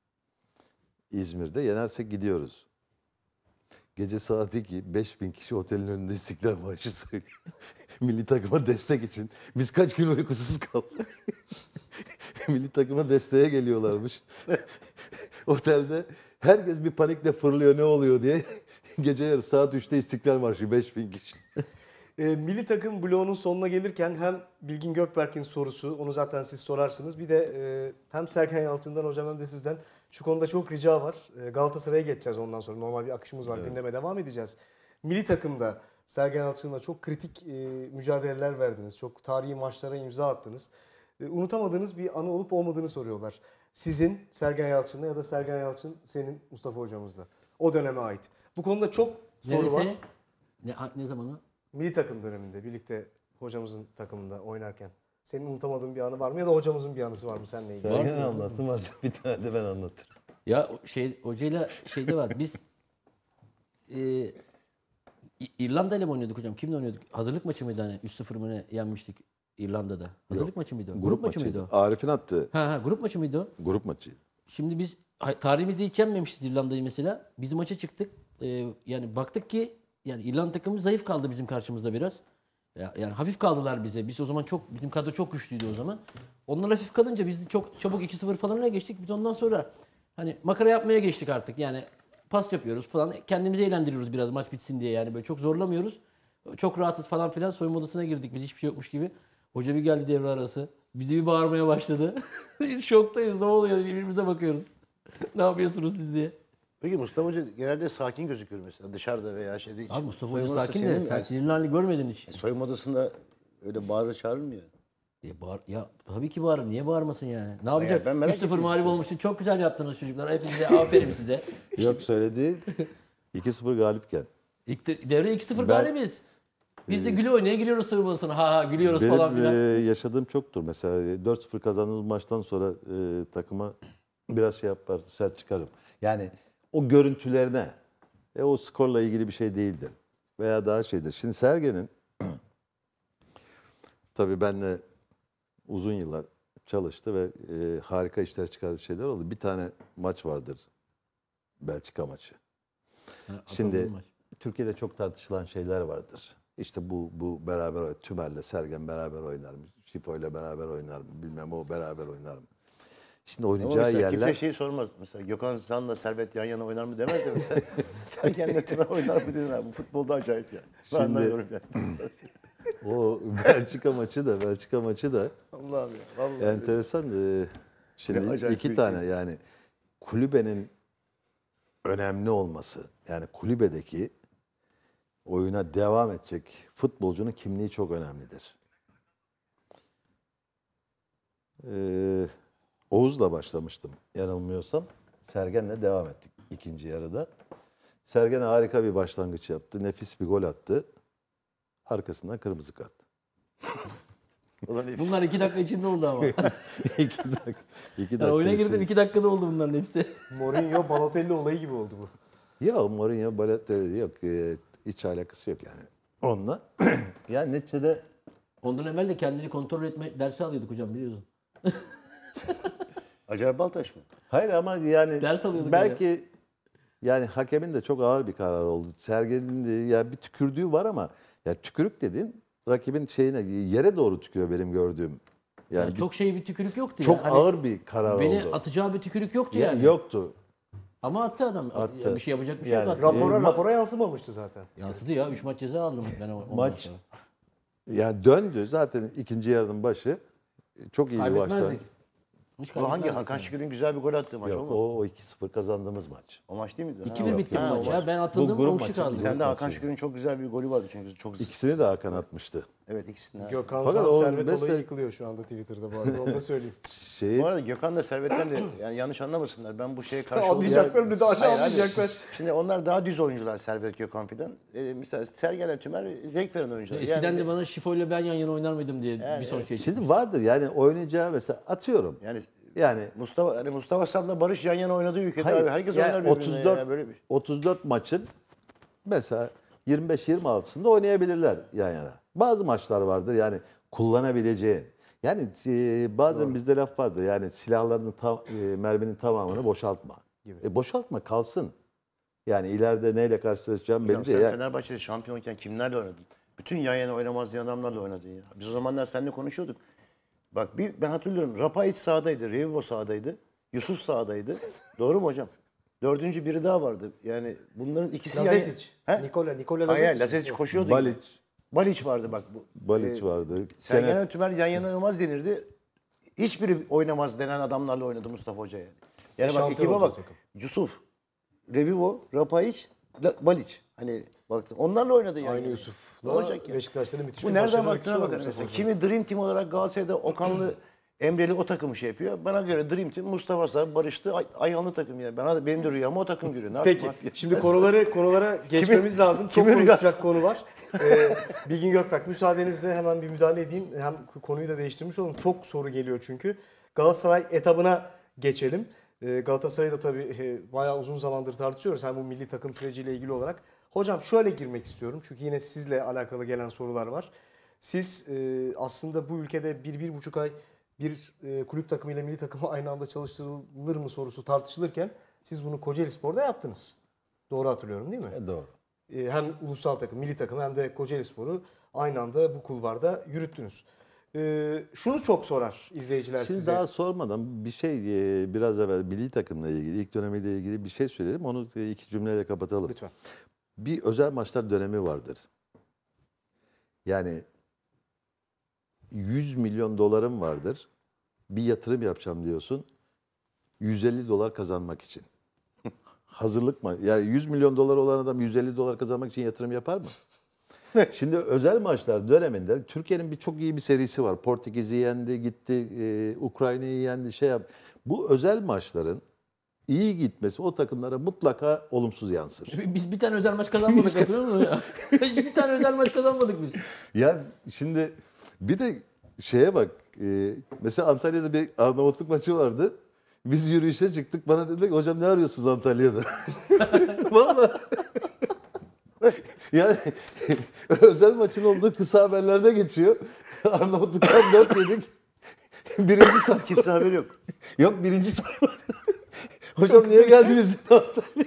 İzmir'de yenersek gidiyoruz. Gece saat iki, beş bin kişi otelin önünde İstiklal Marşı söylüyor. Milli takıma destek için. Biz kaç gün uykusuz kaldık. Milli takıma desteğe geliyorlarmış. Otelde herkes bir panikle fırlıyor ne oluyor diye. Gece yarısı saat üçte İstiklal Marşı beş bin kişi. E, milli takım bloğunun sonuna gelirken hem Bilgin Gökberk'in sorusu, onu zaten siz sorarsınız. Bir de e, hem Sergen Yalçın'dan hocam hem de sizden şu konuda çok rica var. E, Galatasaray'a geçeceğiz ondan sonra. Normal bir akışımız var. Gündeme devam edeceğiz. Milli takımda Sergen Yalçın'la çok kritik e, mücadeleler verdiniz. Çok tarihi maçlara imza attınız. E, unutamadığınız bir anı olup olmadığını soruyorlar. Sizin Sergen Yalçın'la ya da Sergen Yalçın senin Mustafa hocamızla. O döneme ait. Bu konuda çok soru var. Neresi? Ne, ne zamanı? Milli takım döneminde birlikte hocamızın takımında oynarken. Senin unutamadığın bir anı var mı ya da hocamızın bir anısı var mı seninle ilgili? Sergen anlatsın varsa bir tane de ben anlatırım. Ya şey hocayla şeyde var. Biz e, İ- İrlanda ile mi oynuyorduk hocam? Kimle oynuyorduk? Hazırlık maçı mıydı hani? üç sıfır mı ne yenmiştik İrlanda'da? Hazırlık maçı mıydı o? Grup, maçı maçıydı. mıydı o? Arif'in attığı Ha ha grup maçı mıydı o? grup maçıydı. Şimdi biz hay- tarihimizde hiç yenmemişiz İrlanda'yı mesela. Biz maça çıktık. Ee, yani baktık ki yani İrlanda takımı zayıf kaldı bizim karşımızda biraz. Ya, yani hafif kaldılar bize. Biz o zaman çok bizim kadro çok güçlüydü o zaman. Onlar hafif kalınca biz de çok çabuk iki sıfır falan öne geçtik. Biz ondan sonra hani makara yapmaya geçtik artık. Yani pas yapıyoruz falan. Kendimizi eğlendiriyoruz biraz maç bitsin diye yani böyle çok zorlamıyoruz. Çok rahatız falan filan. Soyunma odasına girdik biz hiçbir şey yokmuş gibi. Hoca bir geldi devre arası. Bizi bir bağırmaya başladı. Biz şoktayız. Ne oluyor? Birbirimize bakıyoruz. Ne yapıyorsunuz siz diye. Peki Mustafa Hoca genelde sakin gözükür mesela dışarıda veya şeyde. hiç- Abi Mustafa Hoca soyunma odası sakin senin de mi? sen Yani sinirli halini görmedin hiç. Soyunma odasında öyle bağırır çağırır mı ya? Ya, bağır, ya tabii ki bağırır. Niye bağırmasın yani? Ne yapacak? ben merak üç sıfır ettim mağlup işte. olmuşsun. Çok güzel yaptınız çocuklar. Hepinize aferin size. Yok söyledi. iki sıfır galipken. İlk de- devre iki sıfır Ben- galibiz. Biz de güle oynaya giriyoruz soyunma odasına. Ha ha gülüyoruz Benim falan filan. e, yaşadığım çoktur. Mesela dört sıfır kazandığımız maçtan sonra e, takıma biraz şey yapar, sert çıkarım. Yani o görüntülerine, e, o skorla ilgili bir şey değildir. Veya daha şeydir. Şimdi Sergen'in tabii benle uzun yıllar çalıştı ve e, harika işler çıkardığı şeyler oldu. Bir tane maç vardır. Belçika maçı. Ha, Şimdi atıldığım maç. Türkiye'de çok tartışılan şeyler vardır. İşte bu bu beraber oy- Tümer'le Sergen beraber oynar mı? Şifo'yla beraber oynar mı? Bilmem o beraber oynar mı? Şimdi Ama oynayacağı mesela yerler kimse şeyi sormaz. Mesela Gökhan Zan'la Servet yan yana oynar mı demez de mesela Sergen'le Tümer oynar mı dedin abi. Bu futbolda acayip yani. Ben Şimdi- anlamıyorum yani. o Belçika maçı da Belçika maçı da Allah'ım ya. Vallahi. enteresan. Ee, Şimdi Ne acayip iki bir tane şey. yani kulübenin önemli olması. Yani kulübedeki oyuna devam edecek futbolcunun kimliği çok önemlidir. Ee, Oğuz'la başlamıştım yanılmıyorsam. Sergen'le devam ettik ikinci yarıda. Sergen harika bir başlangıç yaptı. Nefis bir gol attı. Arkasından kırmızı kart. Ulan herif. Bunlar iki dakika içinde oldu ama. iki dakika. iki dakika Yani oyuna için- girdim iki dakikada oldu bunların hepsi. Mourinho, Balotelli olayı gibi oldu bu. Ya Mourinho, Balotelli yok. E, hiç alakası yok yani. Onunla. Yani neticede Ondan evvel de kendini kontrol etme dersi alıyorduk hocam biliyorsun. Acar Baltaş mı? hayır ama yani Ders alıyorduk belki yani hakemin de çok ağır bir karar oldu. Sergen'in de ya bir tükürdüğü var ama ya tükürük dediğin rakibin şeyine yere doğru tükürüyor benim gördüğüm. Yani Yani bir- çok şey bir tükürük yoktu çok ya. Hani ağır bir karar beni oldu. atacağı bir tükürük yoktu Ya yani. yoktu. Ama attı adam. Attı. Ya bir şey yapacak bir şey Yani- yok attı. Rapora E, ma- rapora yansımamıştı zaten. Yansıdı ya. Üç maç ceza aldım ben o ondan Maç sonra. Yani döndü zaten ikinci yarının başı. Çok iyi bir başlangıç. Kaybetmezdik. Hiç Bu hangi? kaybetmezdik Hakan yani. Şükür'ün güzel bir gol attığı maç o Yok mu? o, o iki sıfır kazandığımız maç. O maç değil miydi? iki Ha, bir o- bitti ha, bu o maç maç. ya. Ben atıldım grup on kişi maçı. kaldı. Bir tane de Hakan maçı. Şükür'ün çok güzel bir golü vardı çünkü çok İkisini de Hakan atmıştı. Evet ikisini. ha. Gökhan Fakat Zan, o Servet mesela- olayı yıkılıyor şu anda Twitter'da bu arada. Onu da söyleyeyim. Şeyi Bu arada Gökhan da Servet'ten de yani yanlış anlamasınlar. Ben bu şeye karşı Anlayacaklar müdahale Hayır, hayır. anlayacaklar. Şimdi onlar daha düz oyuncular Servet Gökhan filan. Ee, mesela Sergen'le Tümer zevk veren oyuncular. Eskiden yani, de bana Şifo'yla ben yan yana oynar mıydım diye bir son şey. şimdi vardır yani oynayacağı mesela atıyorum. yani Yani Mustafa hani Mustafa Sab'la Barış yan yana oynadığı ülkede hayır, abi herkes yani oynar birbirine otuz dört ya böyle bir. otuz dört maçın mesela yirmi beş yirmi altısında oynayabilirler yan yana. Bazı maçlar vardır yani kullanabileceğin. Yani e, bazen bizde laf vardır yani silahlarının tam, e, merminin tamamını boşaltma. E, boşaltma kalsın. Yani ileride neyle karşılaşacağım Hocam belli sen değil. Yani Fenerbahçe'de şampiyonken kimlerle oynadın? Bütün yan yana oynamaz diye adamlarla oynadın ya. Biz o zamanlar seninle konuşuyorduk. Bak bir ben hatırlıyorum. Rapa iç sahadaydı, Revivo sahadaydı, Yusuf sahadaydı. Doğru mu hocam? Dördüncü biri daha vardı. Yani bunların ikisi yan- Lazetic. He? Nikola, Nikola Hayır, Lazetic. Lazetic koşuyordu. Balic, Baliç vardı bak. Bu. Balic Ee, vardı. Sergen Kenan- Tümer yan yana oynamaz denirdi. Hiçbiri oynamaz denen adamlarla oynadı Mustafa Hoca yani. Yani bak Şampiyon ekibe oldu bak. takım. Yusuf, Revivo, Rapaiç, La- Baliç. Hani Baktın. Onlarla oynadı yani. Aynı Yusuf'la Ne olacak ya? Beşiktaş'ta müthiş Bu bir nereden başarı baktığına öyküsü var bakar. Mustafa Mesela Hoca'nın. kimi Dream Team olarak Galatasaray'da Okanlı, Emre'li o takımı şey yapıyor. Bana göre Dream Team Mustafa Sarı, Barış'tı, Ay- Ayhanlı takım ya. Bana benim de rüyamı o takım görüyor. Ne Peki yapayım abi? şimdi konuları konulara geçmemiz lazım. Çok kimin konuşacak konu var. Ee, Bilgin Gökberk müsaadenizle hemen bir müdahale edeyim. Hem konuyu da değiştirmiş olalım. Çok soru geliyor çünkü. Galatasaray etabına geçelim. Ee, Galatasaray'ı da tabii e, bayağı uzun zamandır tartışıyoruz. Hem bu milli takım süreciyle ilgili olarak. Hocam şöyle girmek istiyorum. Çünkü yine sizle alakalı gelen sorular var. Siz e, aslında bu ülkede bir, bir buçuk ay bir e, kulüp takımıyla milli takımı aynı anda çalıştırılır mı sorusu tartışılırken siz bunu Kocaelispor'da yaptınız. Doğru hatırlıyorum değil mi? E, doğru. E, hem ulusal takım, milli takım hem de Kocaelispor'u aynı anda bu kulvarda yürüttünüz. E, şunu çok sorar izleyiciler Şimdi size. daha sormadan bir şey e, biraz evvel milli takımla ilgili, ilk dönemiyle ilgili bir şey söyleyelim. Onu e, iki cümleyle kapatalım. Lütfen. Bir özel maçlar dönemi vardır. Yani yüz milyon dolarım vardır. Bir yatırım yapacağım diyorsun. yüz elli dolar kazanmak için. Hazırlık mı? Yani yüz milyon dolar olan adam yüz elli dolar kazanmak için yatırım yapar mı? Şimdi özel maçlar döneminde Türkiye'nin bir çok iyi bir serisi var. Portekiz'i yendi, gitti, e, Ukrayna'yı yendi, şey yap. Bu özel maçların iyi gitmesi o takımlara mutlaka olumsuz yansır. Biz bir tane özel maç kazanmadık hatırlıyor musun ya? Hiç bir tane özel maç kazanmadık biz. Ya şimdi bir de şeye bak. e, mesela Antalya'da bir Arnavutluk maçı vardı. Biz yürüyüşe çıktık. Bana dediler ki hocam ne arıyorsunuz Antalya'da? Vallahi. Yani özel maçın olduğu kısa haberlerde geçiyor. Arnavutluk'tan dört yedik. Birinci sayfa. Kimse haberi yok. Yok birinci sayfa. Hocam niye geldiniz Antalya'ya?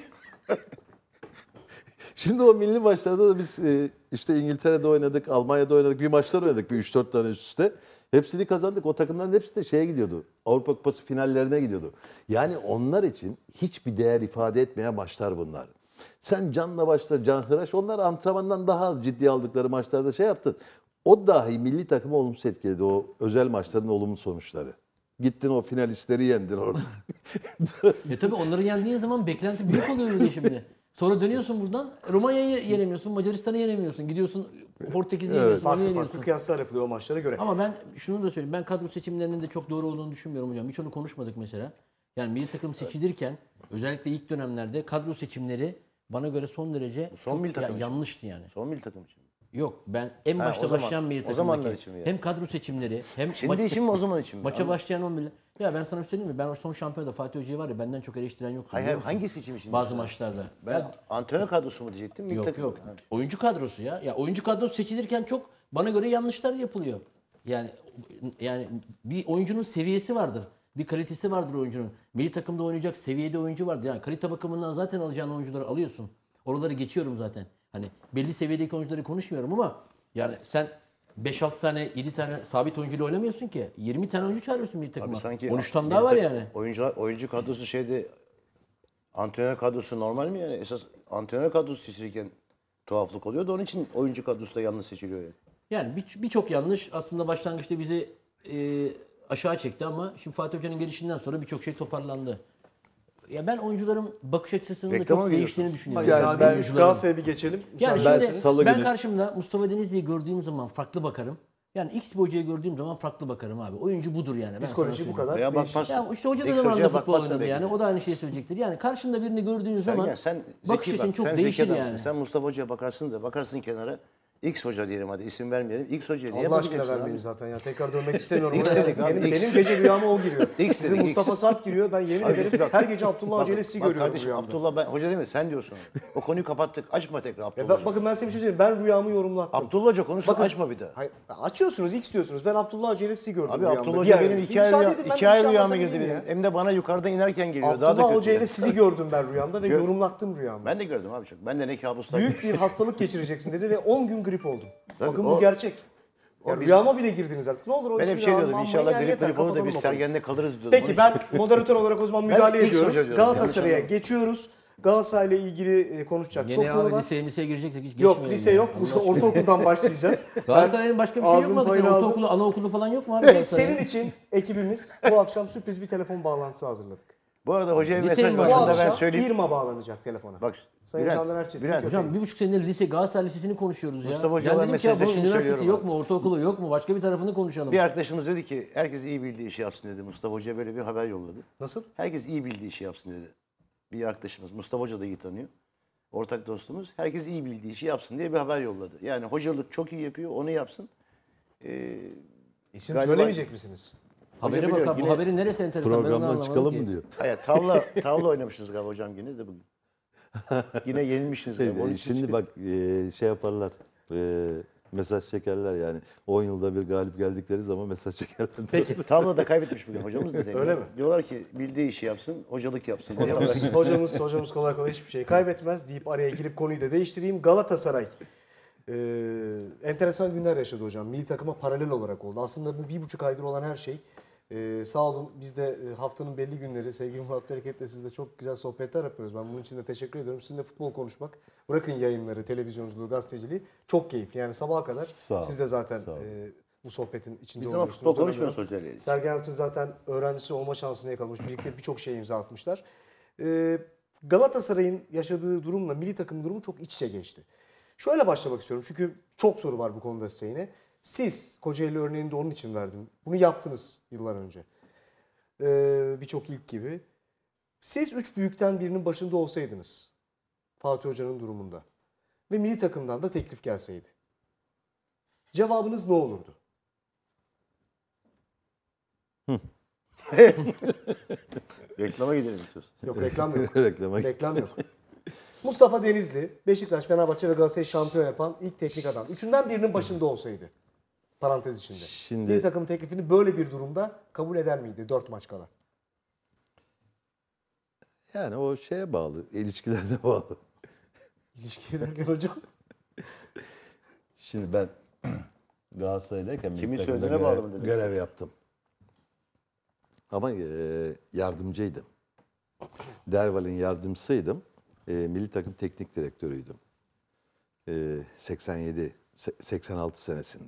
Şimdi o milli maçlarda da biz e, işte İngiltere'de oynadık, Almanya'da oynadık. Bir maçlar oynadık bir üç dört tane üst üste. Hepsini kazandık. O takımların hepsi de şeye gidiyordu. Avrupa Kupası finallerine gidiyordu. Yani onlar için hiçbir değer ifade etmeyen maçlar bunlar. Sen canla başla canhıraş. Onlar antrenmandan daha az ciddiye aldıkları maçlarda şey yaptın. O dahi milli takımı olumsuz etkiledi. O özel maçların olumlu sonuçları. Gittin o finalistleri yendin orada. E tabii onları yendiğin zaman beklenti büyük oluyor bir de şimdi. Sonra dönüyorsun buradan Romanya'yı yenemiyorsun, Macaristan'ı yenemiyorsun. Gidiyorsun Portekiz'i yeniyorsun, onu Farklı yeniyorsun. farklı kıyaslar yapılıyor o maçlara göre. Ama ben şunu da söyleyeyim. Ben kadro seçimlerinin de çok doğru olduğunu düşünmüyorum hocam. Hiç onu konuşmadık mesela. Yani milli takım seçilirken özellikle ilk dönemlerde kadro seçimleri bana göre son derece son çok- milli takım ya, için. yanlıştı yani. Son milli takım için. Yok ben en Ha, başta o zaman- başlayan milli o zamanlar takımdaki için mi yani? hem kadro seçimleri hem Şimdi maç- için mi o zaman için mi? maça Ama- başlayan on birler. Ya ben sana bir şey söyleyeyim mi? Ben o son şampiyonada Fatih Hoca'yı var ya benden çok eleştiren yoktu. Hayır, biliyor hayır, musun? hangi seçim için? Bazı mesela? maçlarda. Ben Ya, antrenör kadrosu mu diyecektim? milli yok takım. yok. Ha. Oyuncu kadrosu ya. Ya oyuncu kadrosu seçilirken çok bana göre yanlışlar yapılıyor. Yani yani bir oyuncunun seviyesi vardır. Bir kalitesi vardır oyuncunun. Milli takımda oynayacak seviyede oyuncu vardır. Yani kalite bakımından zaten alacağın oyuncuları alıyorsun. Oraları geçiyorum zaten. Hani belli seviyedeki oyuncuları konuşmuyorum ama yani sen beş altı tane yedi tane sabit oyuncuyla oynamıyorsun ki. yirmi tane oyuncu çağırıyorsun milli takıma. Abi sanki on üç tane milli daha var takım- yani. Oyuncu, oyuncu kadrosu şeyde antrenör kadrosu normal mi yani? Esas antrenör kadrosu seçilirken tuhaflık oluyor da onun için oyuncu kadrosu da yanlış seçiliyor yani. Yani bir- birçok yanlış aslında başlangıçta bizi e, aşağı çekti ama şimdi Fatih Hoca'nın gelişinden sonra birçok şey toparlandı. Ya ben oyuncuların bakış açısının da Reklama çok mı değiştiğini giriyorsunuz? düşünüyorum. Yani, Yani ben ben- şu Galatasaray'a bir geçelim. Yani Müsaade şimdi ederseniz. Salı ben günü- karşımda Mustafa Denizli'yi gördüğüm zaman farklı bakarım. Yani X bir hocayı gördüğüm zaman farklı bakarım abi. Oyuncu budur yani. Ben sana Psikoloji bu söyleyeyim. kadar Veya değişik. bakmaz. Ya işte hoca da X zamanında hocaya futbol bakmazsın oynadı belki yani. de. O da aynı şeyi söyleyecektir. Yani karşında birini gördüğün zaman Sergen, sen bakış zeki açın bak, çok sen değişir zeki adamsın. yani. Sen Mustafa Hoca'ya bakarsın da bakarsın kenara. X Hoca diyelim hadi isim vermeyelim. X Hoca'ya niye Allah aşkına bakacaksın vermeyin abi? zaten ya. Tekrar dönmek istemiyorum. X oraya. dedik abi, benim, X. benim gece rüyama o giriyor. X Sizin dedik, Mustafa X. Sarp giriyor. Ben yemin ederim her gece Abdullah Hoca ile sizi Bak görüyorum kardeşim rüyamda. Abdullah ben hoca değil mi? Sen diyorsun. O konuyu kapattık. Açma tekrar Ya Abdullah ben, Hoca. bakın ben size bir şey söyleyeyim. Ben rüyamı yorumlattım. Abdullah Hoca konusunu Bakın- açma bir daha. Hayır, açıyorsunuz, X diyorsunuz. Ben Abdullah Hoca ile sizi gördüm Abi rüyamda. Abdullah Hoca Diğer- benim Bir iki ay, müsaade rüya, edin, ben iki bir ay şey rüyama girdi anlatabileyim benim. ya. Hem de bana yukarıdan inerken geliyor. Daha da Abdullah kötü. Hoca ile sizi gördüm ben rüyamda ve Gör- yorumlattım rüyamda. Ben de gördüm abi çok. Ben de ne kabuslar. Büyük bir hastalık geçireceksin dedi ve on gün grip oldum. Tabii, Bakın o- bu gerçek. o Ya biz- rüyama bile girdiniz artık. Ne olur o Ben hep ismi şey de diyordum. almayın İnşallah ya, grip yeter, grip olur da kapatalım biz o konuyu. Sergen'de kalırız diyordum. Peki Onun ben moderatör olarak o zaman müdahale X ediyorum. Hoca diyorum. Galatasaray'a Yanlış anlama. geçiyoruz. Galatasaray'la ilgili e, konuşacak Gene çok konu abi var. liseye miseye gireceksek hiç Yok geçmeyelim lise ya. yok. Allah aşkına. Ortaokuldan başlayacağız. Galatasaray'ın başka bir şey yok ağzımın mu? hakikaten? payını aldım. Ortaokulu, anaokulu falan yok mu abi Ve Galatasaray'ın? senin için ekibimiz bu akşam sürpriz bir telefon bağlantısı hazırladık. Bu arada hocaya bir Lisenin mesaj başında başında Bu ben akşam söyleyeyim. Irma bağlanacak telefona. Bak Sayın Bülent, Candan Erçetin. Bülent, Hocam bir buçuk senedir lise Galatasaray Lisesi'ni konuşuyoruz ya. Mustafa Ben Hoca'la dedim ki ya bunun meslektaşını üniversitesi söylüyorum yok abi. mu? Ortaokulu yok mu? Başka bir tarafını konuşalım. bir arkadaşımız dedi ki herkes iyi bildiği işi yapsın dedi. Mustafa Hoca böyle bir haber yolladı. Nasıl? Herkes iyi bildiği işi yapsın dedi. Bir arkadaşımız Mustafa Hoca da iyi tanıyor. Ortak dostumuz. Herkes iyi bildiği işi yapsın diye bir haber yolladı. Yani hocalık çok iyi yapıyor, onu yapsın. Ee, İsim Galiba- söylemeyecek misiniz? Hoca Habere biliyor, bak, bu yine- haberin neresi enteresan ben onu Programdan anlamadım çıkalım ki. mı diyor. hayır, tavla tavla oynamışsınız galiba hocam yine de bugün. Yine yenilmişsiniz Şey, galiba. Onun için- şimdi bak e, şey yaparlar. e, mesaj çekerler yani. on yılda bir galip geldikleri zaman mesaj çekerler. Peki. Tavla da kaybetmiş bugün hocamız da. Zengin. Öyle mi? Diyorlar ki bildiği işi yapsın, hocalık yapsın. Hocamız, hocamız, hocamız kolay kolay hiçbir şey kaybetmez deyip araya girip konuyu da değiştireyim. Galatasaray ee, enteresan günler yaşadı hocam. Milli takıma paralel olarak oldu. Aslında bu bir buçuk aydır olan her şey. Ee, sağ olun biz de e, haftanın belli günleri sevgili Murat Bereket'le sizle çok güzel sohbetler yapıyoruz. Ben bunun için de teşekkür ediyorum. Sizinle futbol konuşmak, bırakın yayınları, televizyonculuğu, gazeteciliği çok keyifli. Yani sabaha kadar Sağ ol, siz de zaten sağ ol. e, bu sohbetin içinde Biz ama oluyorsunuz. futbol konuşmuyoruz Önemli. hocayla. Sergen Yalçın zaten öğrencisi olma şansını yakalamış. Birlikte birçok şeye imza atmışlar. Ee, Galatasaray'ın yaşadığı durumla milli takım durumu çok iç içe geçti. Şöyle başlamak istiyorum çünkü çok soru var bu konuda size yine. Siz, Kocaeli örneğini de onun için verdim. Bunu yaptınız yıllar önce. Ee, birçok ilk gibi. Siz üç büyükten birinin başında olsaydınız, Fatih Hoca'nın durumunda ve milli takımdan da teklif gelseydi, cevabınız ne olurdu? Reklama gidelim istiyorsun. Yok reklam yok. Reklama Reklam yok. Mustafa Denizli, Beşiktaş, Fenerbahçe ve Galatasaray'ı şampiyon yapan ilk teknik adam. Üçünden birinin başında olsaydı. Parantez içinde. Şimdi- Milli takım teklifini böyle bir durumda kabul eder miydi dört maç kala? Yani o şeye bağlı, ilişkilerde bağlı. İlişkiye derken hocam. Şimdi ben Galatasaray'dayken milli Kimin takımda söylediğine görev, bağlı mı dedin? görev yaptım. Ama e, yardımcıydım. Derval'in yardımcısıydım. E, milli takım teknik direktörüydüm. E, seksen yedi seksen altı senesinde.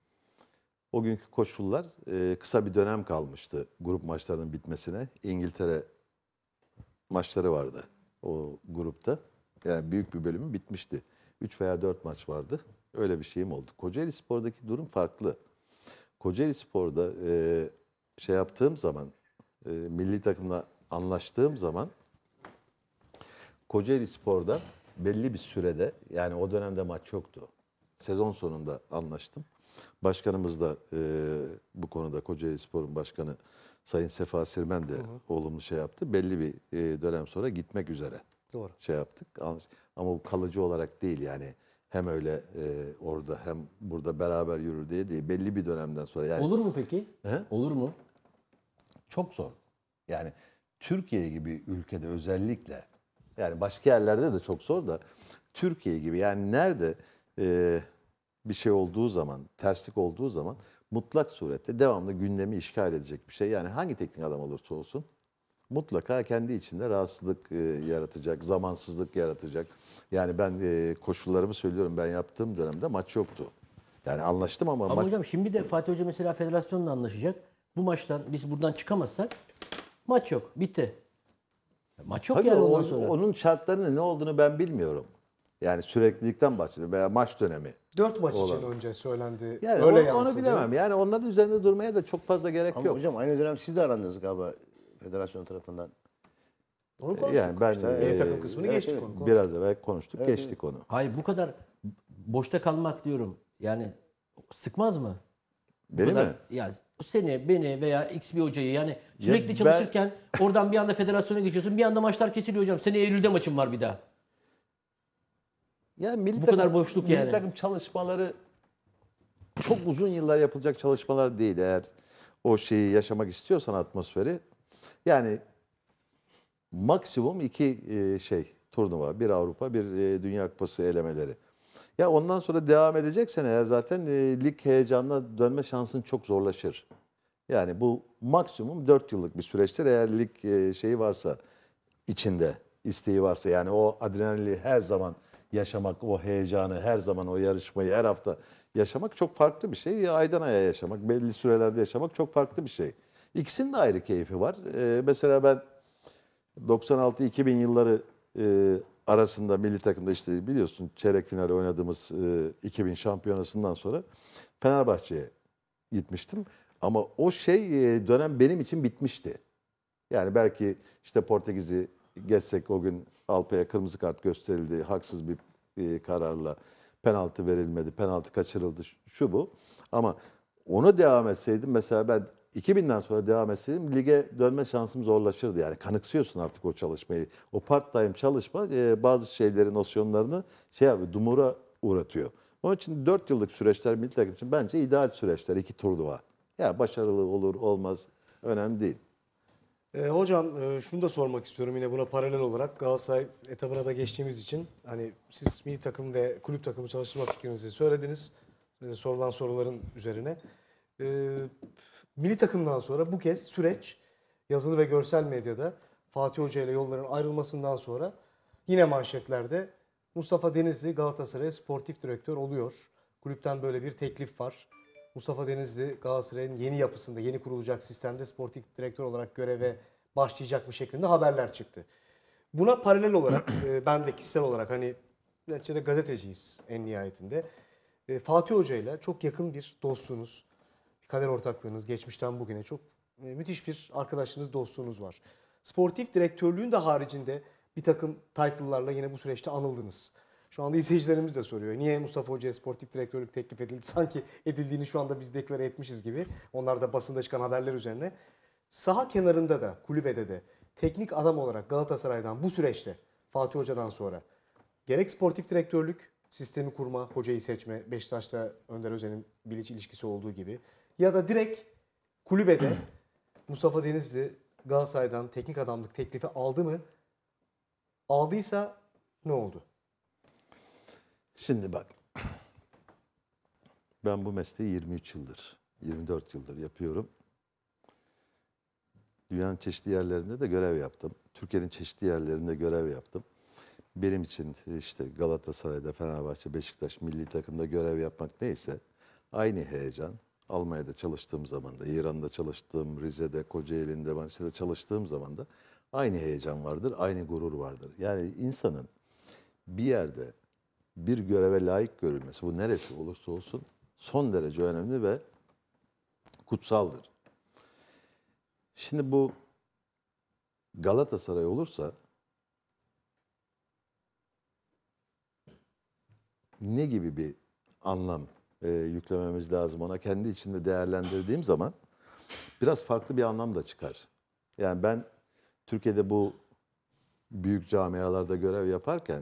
O günkü koşullar e, kısa bir dönem kalmıştı grup maçlarının bitmesine. İngiltere maçları vardı o grupta. Yani büyük bir bölümü bitmişti. üç veya dört maç vardı. Öyle bir şeyim oldu. Kocaeli Spor'daki durum farklı. Kocaeli Spor'da e, şey yaptığım zaman, e, milli takımla anlaştığım zaman Kocaeli Spor'da belli bir sürede, yani o dönemde maç yoktu. Sezon sonunda anlaştım. Başkanımız da e, bu konuda, Kocaeli Spor'un başkanı Sayın Sefa Sirmen de olumlu şey yaptı. Belli bir e, dönem sonra gitmek üzere Doğru. şey yaptık. Ama bu kalıcı olarak değil yani. Hem öyle e, orada hem burada beraber yürür diye değil. Belli bir dönemden sonra yani Olur mu peki? He? Olur mu? çok zor. Yani Türkiye gibi ülkede özellikle, yani başka yerlerde de çok zor da Türkiye gibi, yani nerede e, bir şey olduğu zaman, terslik olduğu zaman mutlak surette devamlı gündemi işgal edecek bir şey. Yani hangi teknik adam olursa olsun mutlaka kendi içinde rahatsızlık e, yaratacak, zamansızlık yaratacak. Yani ben e, koşullarımı söylüyorum, ben yaptığım dönemde maç yoktu. Yani anlaştım ama, Ama maç... hocam şimdi de Fatih Hoca mesela federasyonla anlaşacak. Bu maçtan biz buradan çıkamazsak maç yok. Bitti. Maç yok Tabii yani o- ondan sonra. onun şartlarının ne olduğunu ben bilmiyorum. Yani süreklilikten bahsediyorum veya maç dönemi. Dört maç için Olan. önce söylendi. Yani Öyle onu, yansıdı. onu bilemem. Yani onların üzerinde durmaya da çok fazla gerek Ama yok. hocam aynı dönem siz de arandınız galiba federasyon tarafından. Onu konuştuk. Yani ben İşte milli e, takım kısmını evet, geçtik evet. onu. konuştuk. biraz evvel konuştuk, geçtik onu. Hayır bu kadar boşta kalmak diyorum. Yani sıkmaz mı? Bu Beni kadar, mi? Ya seni, beni veya X bir hocayı yani sürekli ben- çalışırken oradan bir anda federasyona geçiyorsun. Bir anda maçlar kesiliyor hocam. Seneye Eylül'de maçım var bir daha. Yani milli Bu takım, kadar boşluk milli yani. takım çalışmaları çok uzun yıllar yapılacak çalışmalar değil, eğer o şeyi yaşamak istiyorsan, atmosferi. Yani maksimum iki e, şey turnuva, bir Avrupa, bir e, Dünya Kupası elemeleri. Ya ondan sonra devam edeceksen eğer zaten e, lig heyecanına dönme şansın çok zorlaşır. Yani bu maksimum dört yıllık bir süreçtir eğer lig e, şeyi varsa, içinde isteği varsa, yani o adrenalini her zaman yaşamak, o heyecanı her zaman, o yarışmayı her hafta yaşamak çok farklı bir şey. Ya aydan aya yaşamak, belli sürelerde yaşamak çok farklı bir şey. İkisinin de ayrı keyfi var. Ee, mesela ben doksan altı iki bin yılları e, arasında milli takımda işte biliyorsun çeyrek final oynadığımız e, iki bin şampiyonasından sonra Fenerbahçe'ye gitmiştim. Ama o şey e, dönem benim için bitmişti. Yani belki işte Portekiz'i geçsek o gün Alpa'ya kırmızı kart gösterildi. Haksız bir e, kararla penaltı verilmedi. Penaltı kaçırıldı şu bu. Ama ona devam etseydim mesela ben iki binden sonra devam etseydim lige dönme şansım zorlaşırdı. Yani kanıksıyorsun artık o çalışmayı. O part time çalışma e, bazı şeylerin nosyonlarını şey abi dumura uğratıyor. Onun için dört yıllık süreçler milli takım için bence ideal süreçler. iki turnuva. Ya başarılı olur olmaz önemli değil. E, hocam e, şunu da sormak istiyorum yine buna paralel olarak Galatasaray etabına da geçtiğimiz için hani siz milli takım ve kulüp takımı çalıştırma fikrinizi söylediniz e, sorulan soruların üzerine. E, milli takımdan sonra bu kez süreç yazılı ve görsel medyada Fatih Hoca ile yolların ayrılmasından sonra yine manşetlerde Mustafa Denizli Galatasaray sportif direktör oluyor. Kulüpten böyle bir teklif var. Mustafa Denizli Galatasaray'ın yeni yapısında, yeni kurulacak sistemde sportif direktör olarak göreve başlayacak mı şeklinde haberler çıktı. Buna paralel olarak e, ben de kişisel olarak hani neticede gazeteciyiz en nihayetinde. E, Fatih Hoca ile çok yakın bir dostluğunuz, bir kader ortaklığınız geçmişten bugüne çok e, müthiş bir arkadaşınız, dostluğunuz var. Sportif direktörlüğün de haricinde bir takım title'larla yine bu süreçte anıldınız. Şu anda izleyicilerimiz de soruyor. Niye Mustafa Hoca'ya sportif direktörlük teklif edildi? Sanki edildiğini şu anda biz deklare etmişiz gibi. Onlar da basında çıkan haberler üzerine. Saha kenarında da, kulübede de teknik adam olarak Galatasaray'dan bu süreçte Fatih Hoca'dan sonra gerek sportif direktörlük, sistemi kurma, hocayı seçme, Beşiktaş'ta Önder Özen'in Bilic ilişkisi olduğu gibi ya da direkt kulübede Mustafa Denizli Galatasaray'dan teknik adamlık teklifi aldı mı? Aldıysa ne oldu? Şimdi bak, ben bu mesleği yirmi üç yıldır, yirmi dört yıldır yapıyorum. Dünyanın çeşitli yerlerinde de görev yaptım. Türkiye'nin çeşitli yerlerinde görev yaptım. Benim için işte Galatasaray'da, Fenerbahçe, Beşiktaş milli takımda görev yapmak neyse aynı heyecan. Almanya'da çalıştığım zaman da, İran'da çalıştığım, Rize'de, Kocaeli'nde, Manisa'da çalıştığım zaman da aynı heyecan vardır, aynı gurur vardır. Yani insanın bir yerde bir göreve layık görülmesi, bu neresi olursa olsun son derece önemli ve kutsaldır. Şimdi bu Galatasaray olursa ne gibi bir anlam e, yüklememiz lazım ona kendi içinde değerlendirdiğim zaman biraz farklı bir anlam da çıkar. Yani ben Türkiye'de bu büyük camialarda görev yaparken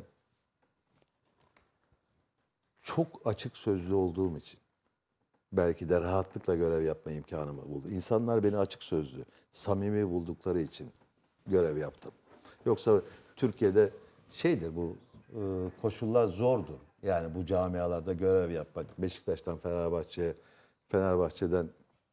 çok açık sözlü olduğum için belki de rahatlıkla görev yapma imkanımı buldu. İnsanlar beni açık sözlü, samimi buldukları için görev yaptım. Yoksa Türkiye'de şeydir bu e, koşullar zordur. Yani bu camialarda görev yapmak, Beşiktaş'tan Fenerbahçe'ye, Fenerbahçe'den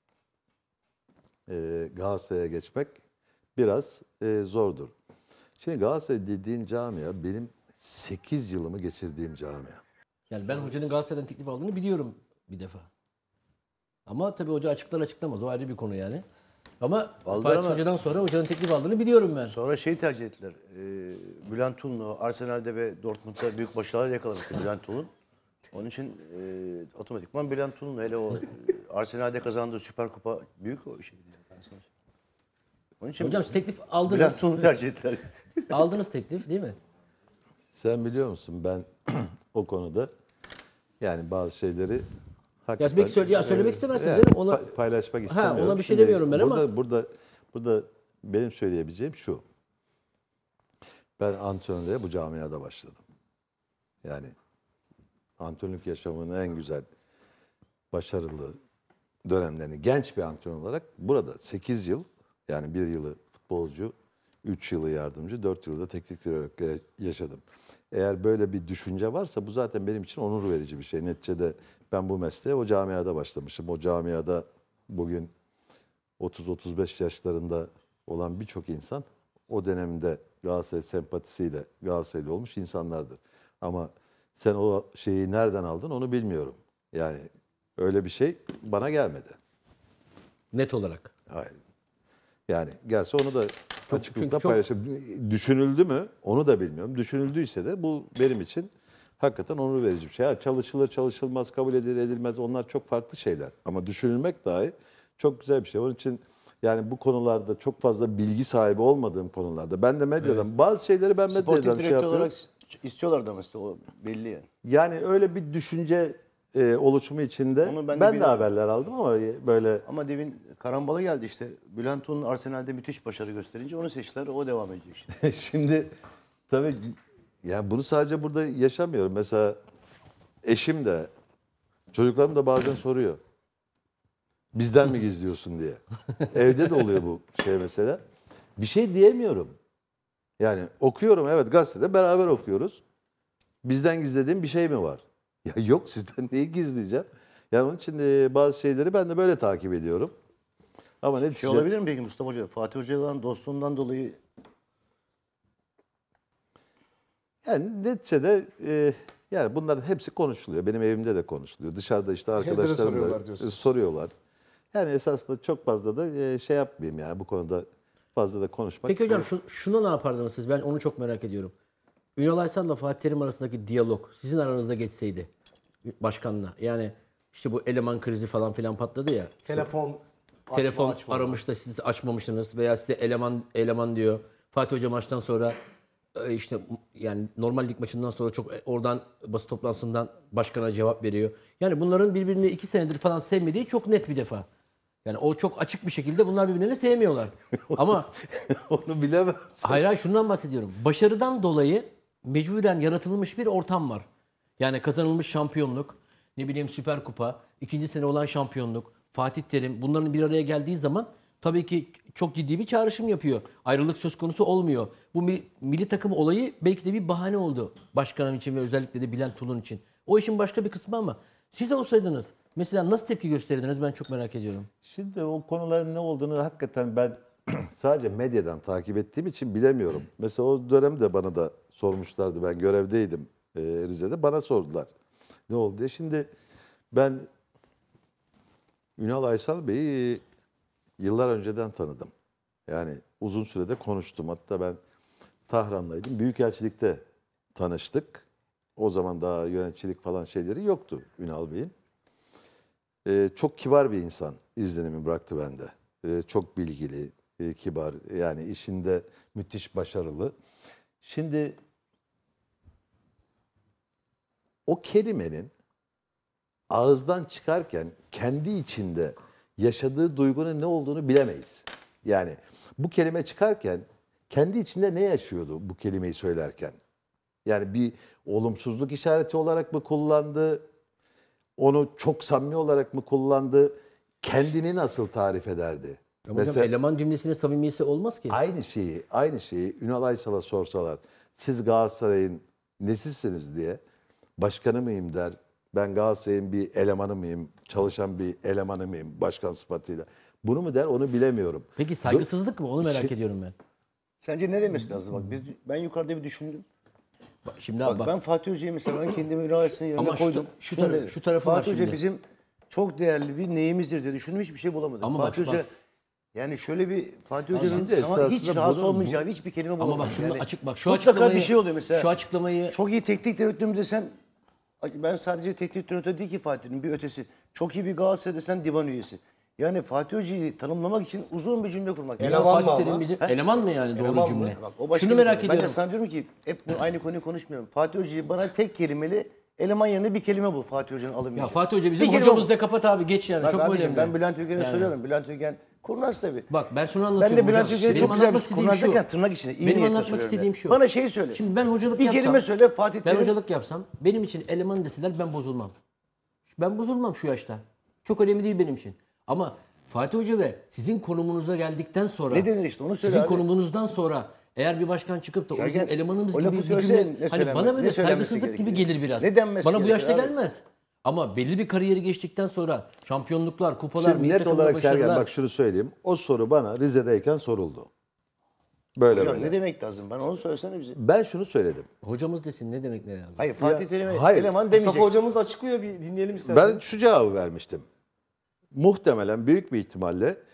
e, Galatasaray'a geçmek biraz e, zordur. Şimdi Galatasaray dediğin camia benim sekiz yılımı geçirdiğim camia. Yani ben hocanın Galatasaray'dan teklif aldığını biliyorum bir defa. Ama tabii hoca açıklar açıklamaz. O ayrı bir konu yani. Ama Aldı Fatih ama- Hoca'dan sonra hocanın teklif aldığını biliyorum ben. Sonra şeyi tercih ettiler. Ee, Bülent Unlu, Arsenal'de ve Dortmund'da büyük başarılar yakalamıştı Bülent Unlu. Onun için e, otomatikman Bülent Unlu hele o e, Arsenal'de kazandığı Süper Kupa büyük o şey. Ben sana söyleyeyim. Onun için Hocam siz teklif aldınız. Bülent Unlu tercih ettiler. Aldınız teklif değil mi? Sen biliyor musun ben o konuda yani bazı şeyleri hakikaten belki söyle- ya söylemek istemezsiniz yani canım, ona- pa- paylaşmak Ha, istemiyorum. ona bir şey Şimdi demiyorum ben ama- burada, Burada, burada benim söyleyebileceğim şu. Ben antrenörlüğe bu camiada başladım. Yani antrenörlük yaşamının en güzel, başarılı dönemlerini genç bir antrenör olarak burada sekiz yıl yani bir yılı futbolcu, üç yılı yardımcı, dört yılı da teknik direktörlük yaşadım. Eğer böyle bir düşünce varsa bu zaten benim için onur verici bir şey. Neticede ben bu mesleğe o camiada başlamışım. O camiada bugün otuz otuz beş yaşlarında olan birçok insan o dönemde Galatasaray sempatisiyle Galatasaraylı olmuş insanlardır. Ama sen o şeyi nereden aldın onu bilmiyorum. Yani öyle bir şey bana gelmedi. Net olarak. Hayır. Yani gelse onu da çünkü açıklıkla çok- paylaşır. Düşünüldü mü? Onu da bilmiyorum. Düşünüldüyse de bu benim için hakikaten onur verici bir şey. Ha, çalışılır, çalışılmaz, kabul edilir, edilmez, onlar çok farklı şeyler. Ama düşünülmek dahi çok güzel bir şey. Onun için yani bu konularda çok fazla bilgi sahibi olmadığım konularda. Ben de medyadan bazı şeyleri ben medyadan Sportif şey direktör yapıyorum. olarak istiyorlar da mesela o belli yani. Yani öyle bir düşünce e, oluşumu içinde Onu ben ben de de, biliyorum. haberler aldım ama böyle Ama devin karambala geldi işte. Bülent Tuğ'un Arsenal'de müthiş başarı gösterince onu seçtiler. O devam edecek işte. şimdi tabii yani bunu sadece burada yaşamıyorum. Mesela eşim de çocuklarım da bazen soruyor. Bizden mi gizliyorsun diye. Evde de oluyor bu şey mesela. Bir şey diyemiyorum. Yani okuyorum, evet, gazetede beraber okuyoruz. Bizden gizlediğim bir şey mi var? Ya yok, sizden neyi gizleyeceğim? Yani onun için de bazı şeyleri ben de böyle takip ediyorum. Ama ne Şey olabilir mi peki Mustafa Hoca? Fatih Hoca'dan dostluğundan dolayı Yani neticede e, yani bunların hepsi konuşuluyor. Benim evimde de konuşuluyor. Dışarıda işte arkadaşlarım soruyorlar da diyorsunuz. e, soruyorlar. Yani esasında çok fazla da e, şey yapmayayım yani bu konuda fazla da konuşmak. Peki hocam şu, şuna ne yapardınız siz? Ben onu çok merak ediyorum. Ünal Aysal'la Fatih Terim arasındaki diyalog sizin aranızda geçseydi başkanla. Yani işte bu eleman krizi falan filan patladı ya. Telefon Telefon açma. aramış da siz açmamışsınız veya size eleman eleman diyor. Fatih Hoca maçtan sonra e, işte yani normal lig maçından sonra çok oradan basın toplantısından başkana cevap veriyor. Yani bunların birbirini iki senedir falan sevmediği çok net bir defa. Yani o çok açık bir şekilde bunlar birbirlerini sevmiyorlar. Ama Onu bilemem. hayır hayır şundan bahsediyorum. Başarıdan dolayı mecburen yaratılmış bir ortam var. Yani kazanılmış şampiyonluk, ne bileyim Süper Kupa, ikinci sene olan şampiyonluk, Fatih Terim bunların bir araya geldiği zaman tabii ki çok ciddi bir çağrışım yapıyor. Ayrılık söz konusu olmuyor. Bu milli, milli takım olayı belki de bir bahane oldu. Başkanım için ve özellikle de Bülent Tulun için. O işin başka bir kısmı ama siz olsaydınız mesela nasıl tepki gösterirdiniz ben çok merak ediyorum. Şimdi o konuların ne olduğunu hakikaten ben sadece medyadan takip ettiğim için bilemiyorum. Mesela o dönemde bana da sormuşlardı. Ben görevdeydim e, Rize'de. Bana sordular ne oldu diye. Şimdi ben Ünal Aysal Bey'i yıllar önceden tanıdım. Yani uzun sürede konuştum. Hatta ben Tahran'daydım. Büyükelçilikte tanıştık. O zaman daha yöneticilik falan şeyleri yoktu Ünal Bey'in. Ee, çok kibar bir insan izlenimi bıraktı bende. Ee, çok bilgili, e, kibar, yani işinde müthiş başarılı. Şimdi o kelimenin ağızdan çıkarken kendi içinde yaşadığı duygunun ne olduğunu bilemeyiz. Yani bu kelime çıkarken kendi içinde ne yaşıyordu bu kelimeyi söylerken? Yani bir olumsuzluk işareti olarak mı kullandı? Onu çok samimi olarak mı kullandı? Kendini nasıl tarif ederdi? Ama hocam eleman cümlesinin samimiyeti olmaz ki. Aynı şeyi, aynı şeyi Ünal Aysal'a sorsalar, siz Galatasaray'ın nesisiniz diye, başkanı mıyım der, ben Galatasaray'ın bir elemanı mıyım, çalışan bir elemanı mıyım başkan sıfatıyla. Bunu mu der onu bilemiyorum. Peki saygısızlık mı? Onu merak Şey- ediyorum ben. sence ne demesi lazım? Bak biz ben yukarıda bir düşündüm. Bak, şimdi abi Bak, bak. ben Fatih Hoca'yı mesela ben kendimi üniversitenin yerine Ama şu koydum. ta- şu Şunu tarafı- dedim. şu tarafı var Fatih Hoca şimdi. bizim çok değerli bir neyimizdir diye düşündüm. Hiçbir şey bulamadım. Ama bak, Fatih Hoca bak. yani şöyle bir Fatih Hoca'nın şimdi ama hiç esasında rahatsız bunu- olmayacağı hiçbir kelime bulamadım. Ama bak şimdi Yani açık bak şu mutlaka açıklamayı bir şey oluyor mesela. Şu açıklamayı Çok iyi teknik direktörüm desen ben sadece teknik direktör değil ki Fatih'in bir ötesi. Çok iyi bir Galatasaray desen divan üyesi. Yani Fatih Hoca'yı tanımlamak için uzun bir cümle kurmak. Ya Eleman Fatih mı Terim ama? bizim He? eleman mı yani doğru Eleman mı? cümle? Bak, o başka Şunu bir merak konu. Ben de ediyorum. sana diyorum ki hep bu aynı konuyu konuşmuyorum. Fatih Hoca'yı bana tek kelimeli eleman yerine bir kelime bul Fatih Hoca'nın alım Ya için. Fatih Hoca Bir bizim kelime hocamız bul. de kapat abi geç yani Bak çok abicim, önemli. ben Bülent Ülgen'e Yani. söylüyorum. Bülent Ülgen kurnaz tabii. Bak ben şunu Ben anlatıyorum. de Bülent hocam. Ülgen'e Benim çok güzel anlatmak bir istediğim kurnaz şu. derken tırnak içinde. iyi Benim niyetle anlatmak söylüyorum istediğim yani. şu. Bana şeyi söyle. Şimdi ben hocalık bir yapsam. kelime söyle Fatih Ben Terim. hocalık yapsam benim için eleman deseler ben bozulmam. Ben bozulmam şu yaşta. Çok önemli değil benim için. Ama Fatih Hoca ve sizin konumunuza geldikten sonra Ne denir işte, onu söyle sizin abi. konumunuzdan sonra eğer bir başkan çıkıp da o bizim Sergen, elemanımız o gibi lafı bir söylesene, cümle ne hani söylenme- bana böyle ne söylenmesi saygısızlık gibi gerekiyor? gelir biraz. Ne denmesi bana bu yaşta gerekiyor abi? gelmez. Ama belli bir kariyeri geçtikten sonra şampiyonluklar, kupalar, Şimdi milli net takımda olarak Sergen başarılar. bak şunu söyleyeyim. O soru bana Rize'deyken soruldu. Böyle Hocam böyle. ne demek lazım? Bana onu söylesene bize. Ben şunu söyledim. Hocamız desin ne demek ne lazım? Hayır Fatih Terim'e hayır. eleman demeyecek. Mustafa hocamız açıklıyor, bir dinleyelim isterseniz. Ben şu cevabı vermiştim. Muhtemelen büyük bir ihtimalle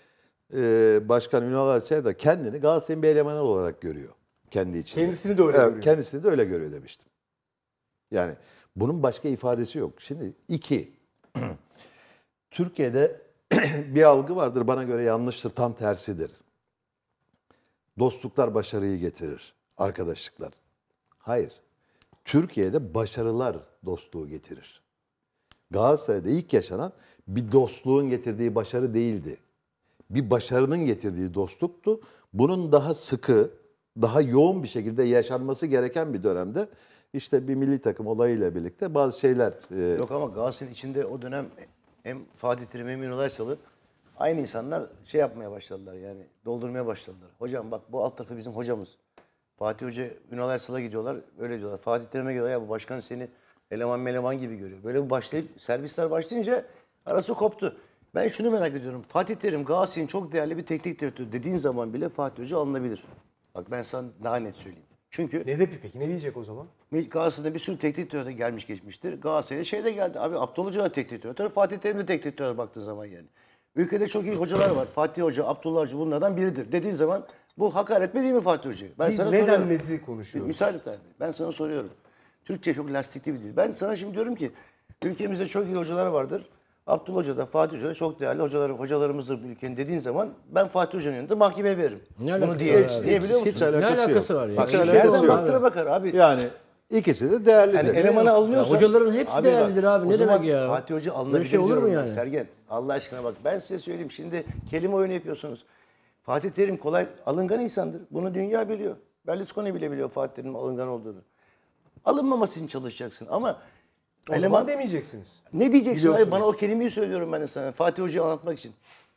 e, Başkan Ünal Aysel de kendini Galatasaray'ın bir elemanı olarak görüyor. Kendi içinde. Kendisini de öyle Evet, görüyor. Kendisini de öyle görüyor demiştim. Yani bunun başka ifadesi yok. Şimdi iki, Türkiye'de bir algı vardır, bana göre yanlıştır, tam tersidir. Dostluklar başarıyı getirir, arkadaşlıklar. Hayır. Türkiye'de başarılar dostluğu getirir. Galatasaray'da ilk yaşanan bir dostluğun getirdiği başarı değildi. Bir başarının getirdiği dostluktu. Bunun daha sıkı, daha yoğun bir şekilde yaşanması gereken bir dönemde işte bir milli takım olayıyla birlikte bazı şeyler... E, Yok ama Galatasaray'ın içinde o dönem hem Fatih Terim hem Ünal Aysal'ı aynı insanlar şey yapmaya başladılar yani doldurmaya başladılar. Hocam bak bu alt tarafı bizim hocamız. Fatih Hoca Ünal Aysal'a gidiyorlar öyle diyorlar. Fatih Terim'e gidiyorlar ya bu başkan seni eleman meleman gibi görüyor. Böyle bir başlayıp servisler başlayınca arası koptu. Ben şunu merak ediyorum. Fatih Terim Galatasaray'ın çok değerli bir teknik direktörü dediğin zaman bile Fatih Hoca alınabilir. Bak ben sana daha net söyleyeyim. Çünkü Ne de peki ne diyecek o zaman? Galatasaray'da bir sürü teknik direktör gelmiş geçmiştir. Galatasaray'a şey de geldi. Abi Abdullah Hoca da teknik direktör. Fatih Terim de teknik direktör baktığın zaman yani. Ülkede çok iyi hocalar var. Fatih Hoca, Abdullah Hoca bunlardan biridir. Dediğin zaman bu hakaret mi değil mi Fatih Hoca'ya? Ben Biz sana ne soruyorum. denmesi konuşuyoruz? Müsaade et abi. Ben sana soruyorum. Türkçe çok lastikli bir dil. Ben sana şimdi diyorum ki ülkemizde çok iyi hocalar vardır. Abdullah Hoca da Fatih Hoca da çok değerli hocalar, hocalarımızdır bu ülkenin dediğin zaman ben Fatih Hoca'nın yanında mahkemeye veririm. Ne Bunu alakası diye, var abi? diyebiliyor musun? hiç alakası, Ne alakası yok. var ya? Bak, Hiç nereden alakası yok. baktığına bakar abi. Yani ikisi de değerlidir. Yani elemana alınıyorsa... Ya hocaların hepsi Abi değerlidir bak, abi. o Ne zaman demek ya? Fatih Hoca Böyle alınabilir şey olur mu diyorum ben. yani? Sergen Allah aşkına bak ben size söyleyeyim. Şimdi kelime oyunu yapıyorsunuz. Fatih Terim kolay alıngan insandır. Bunu dünya biliyor. Berlusconi bile biliyor Fatih Terim'in alıngan olduğunu. Alınmaması için çalışacaksın ama O eleman zaman demeyeceksiniz. ne diyeceksin? Hayır, Biliyorsunuz. bana o kelimeyi söylüyorum ben de sana. Fatih Hoca'yı anlatmak için.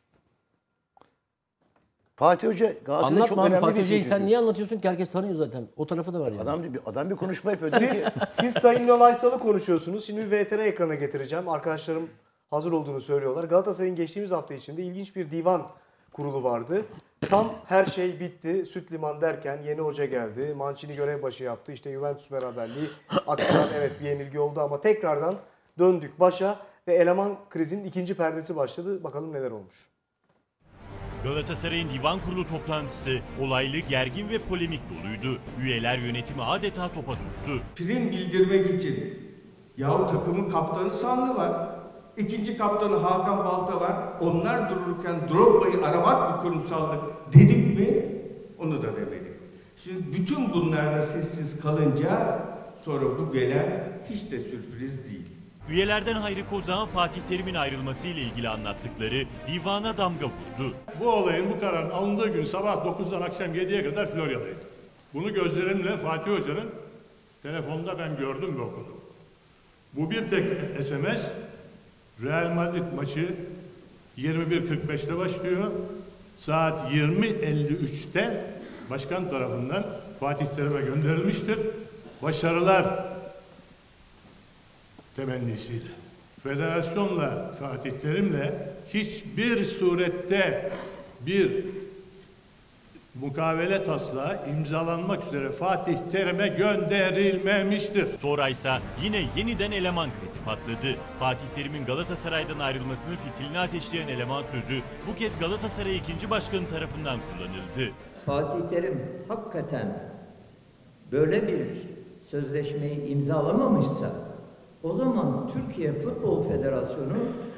Fatih Hoca Galatasaray'da çok Anlatma abi önemli Fatih bir isim Hoca'yı sen çünkü. niye anlatıyorsun ki? Herkes tanıyor zaten. O tarafı da var yani. Adam bir, adam bir konuşma yapıyor. Diyor ki, Siz, siz Sayın Ünal Aysal'ı konuşuyorsunuz. Şimdi bir V T R ekrana getireceğim. Arkadaşlarım hazır olduğunu söylüyorlar. Galatasaray'ın geçtiğimiz hafta içinde ilginç bir divan kurulu vardı. Tam her şey bitti. Süt liman derken yeni hoca geldi. Mancini görev başı yaptı. İşte Juventus beraberliği. Aksaran evet bir yenilgi oldu ama tekrardan döndük başa ve eleman krizinin ikinci perdesi başladı. Bakalım neler olmuş. Galatasaray'ın divan kurulu toplantısı olaylı, gergin ve polemik doluydu. Üyeler yönetimi adeta topa tuttu. Prim bildirmek için. Yahu takımın kaptanı Sanlı var. İkinci kaptanı Hakan Balta var. Onlar dururken Drogba'yı aramak mı kurumsallık dedik mi? Onu da demedik. Şimdi bütün bunlarla sessiz kalınca sonra bu gelen hiç de sürpriz değil. Üyelerden Hayri Kozağ'ın Fatih Terim'in ayrılması ile ilgili anlattıkları divana damga vurdu. Bu olayın bu kararın alındığı gün sabah dokuzdan akşam yediye kadar Florya'daydım. Bunu gözlerimle Fatih Hoca'nın telefonda ben gördüm ve okudum. Bu bir tek S M S. Real Madrid maçı yirmi bir kırk beşte başlıyor. Saat yirmi elli üçte başkan tarafından Fatih Terim'e gönderilmiştir. Başarılar temennisiyle. Federasyonla, Fatih Terim'le hiçbir surette bir mukavele taslağı imzalanmak üzere Fatih Terim'e gönderilmemiştir. Sonra ise yine yeniden eleman krizi patladı. Fatih Terim'in Galatasaray'dan ayrılmasının fitilini ateşleyen eleman sözü bu kez Galatasaray ikinci başkanı tarafından kullanıldı. Fatih Terim hakikaten böyle bir sözleşmeyi imzalamamışsa o zaman Türkiye Futbol Federasyonu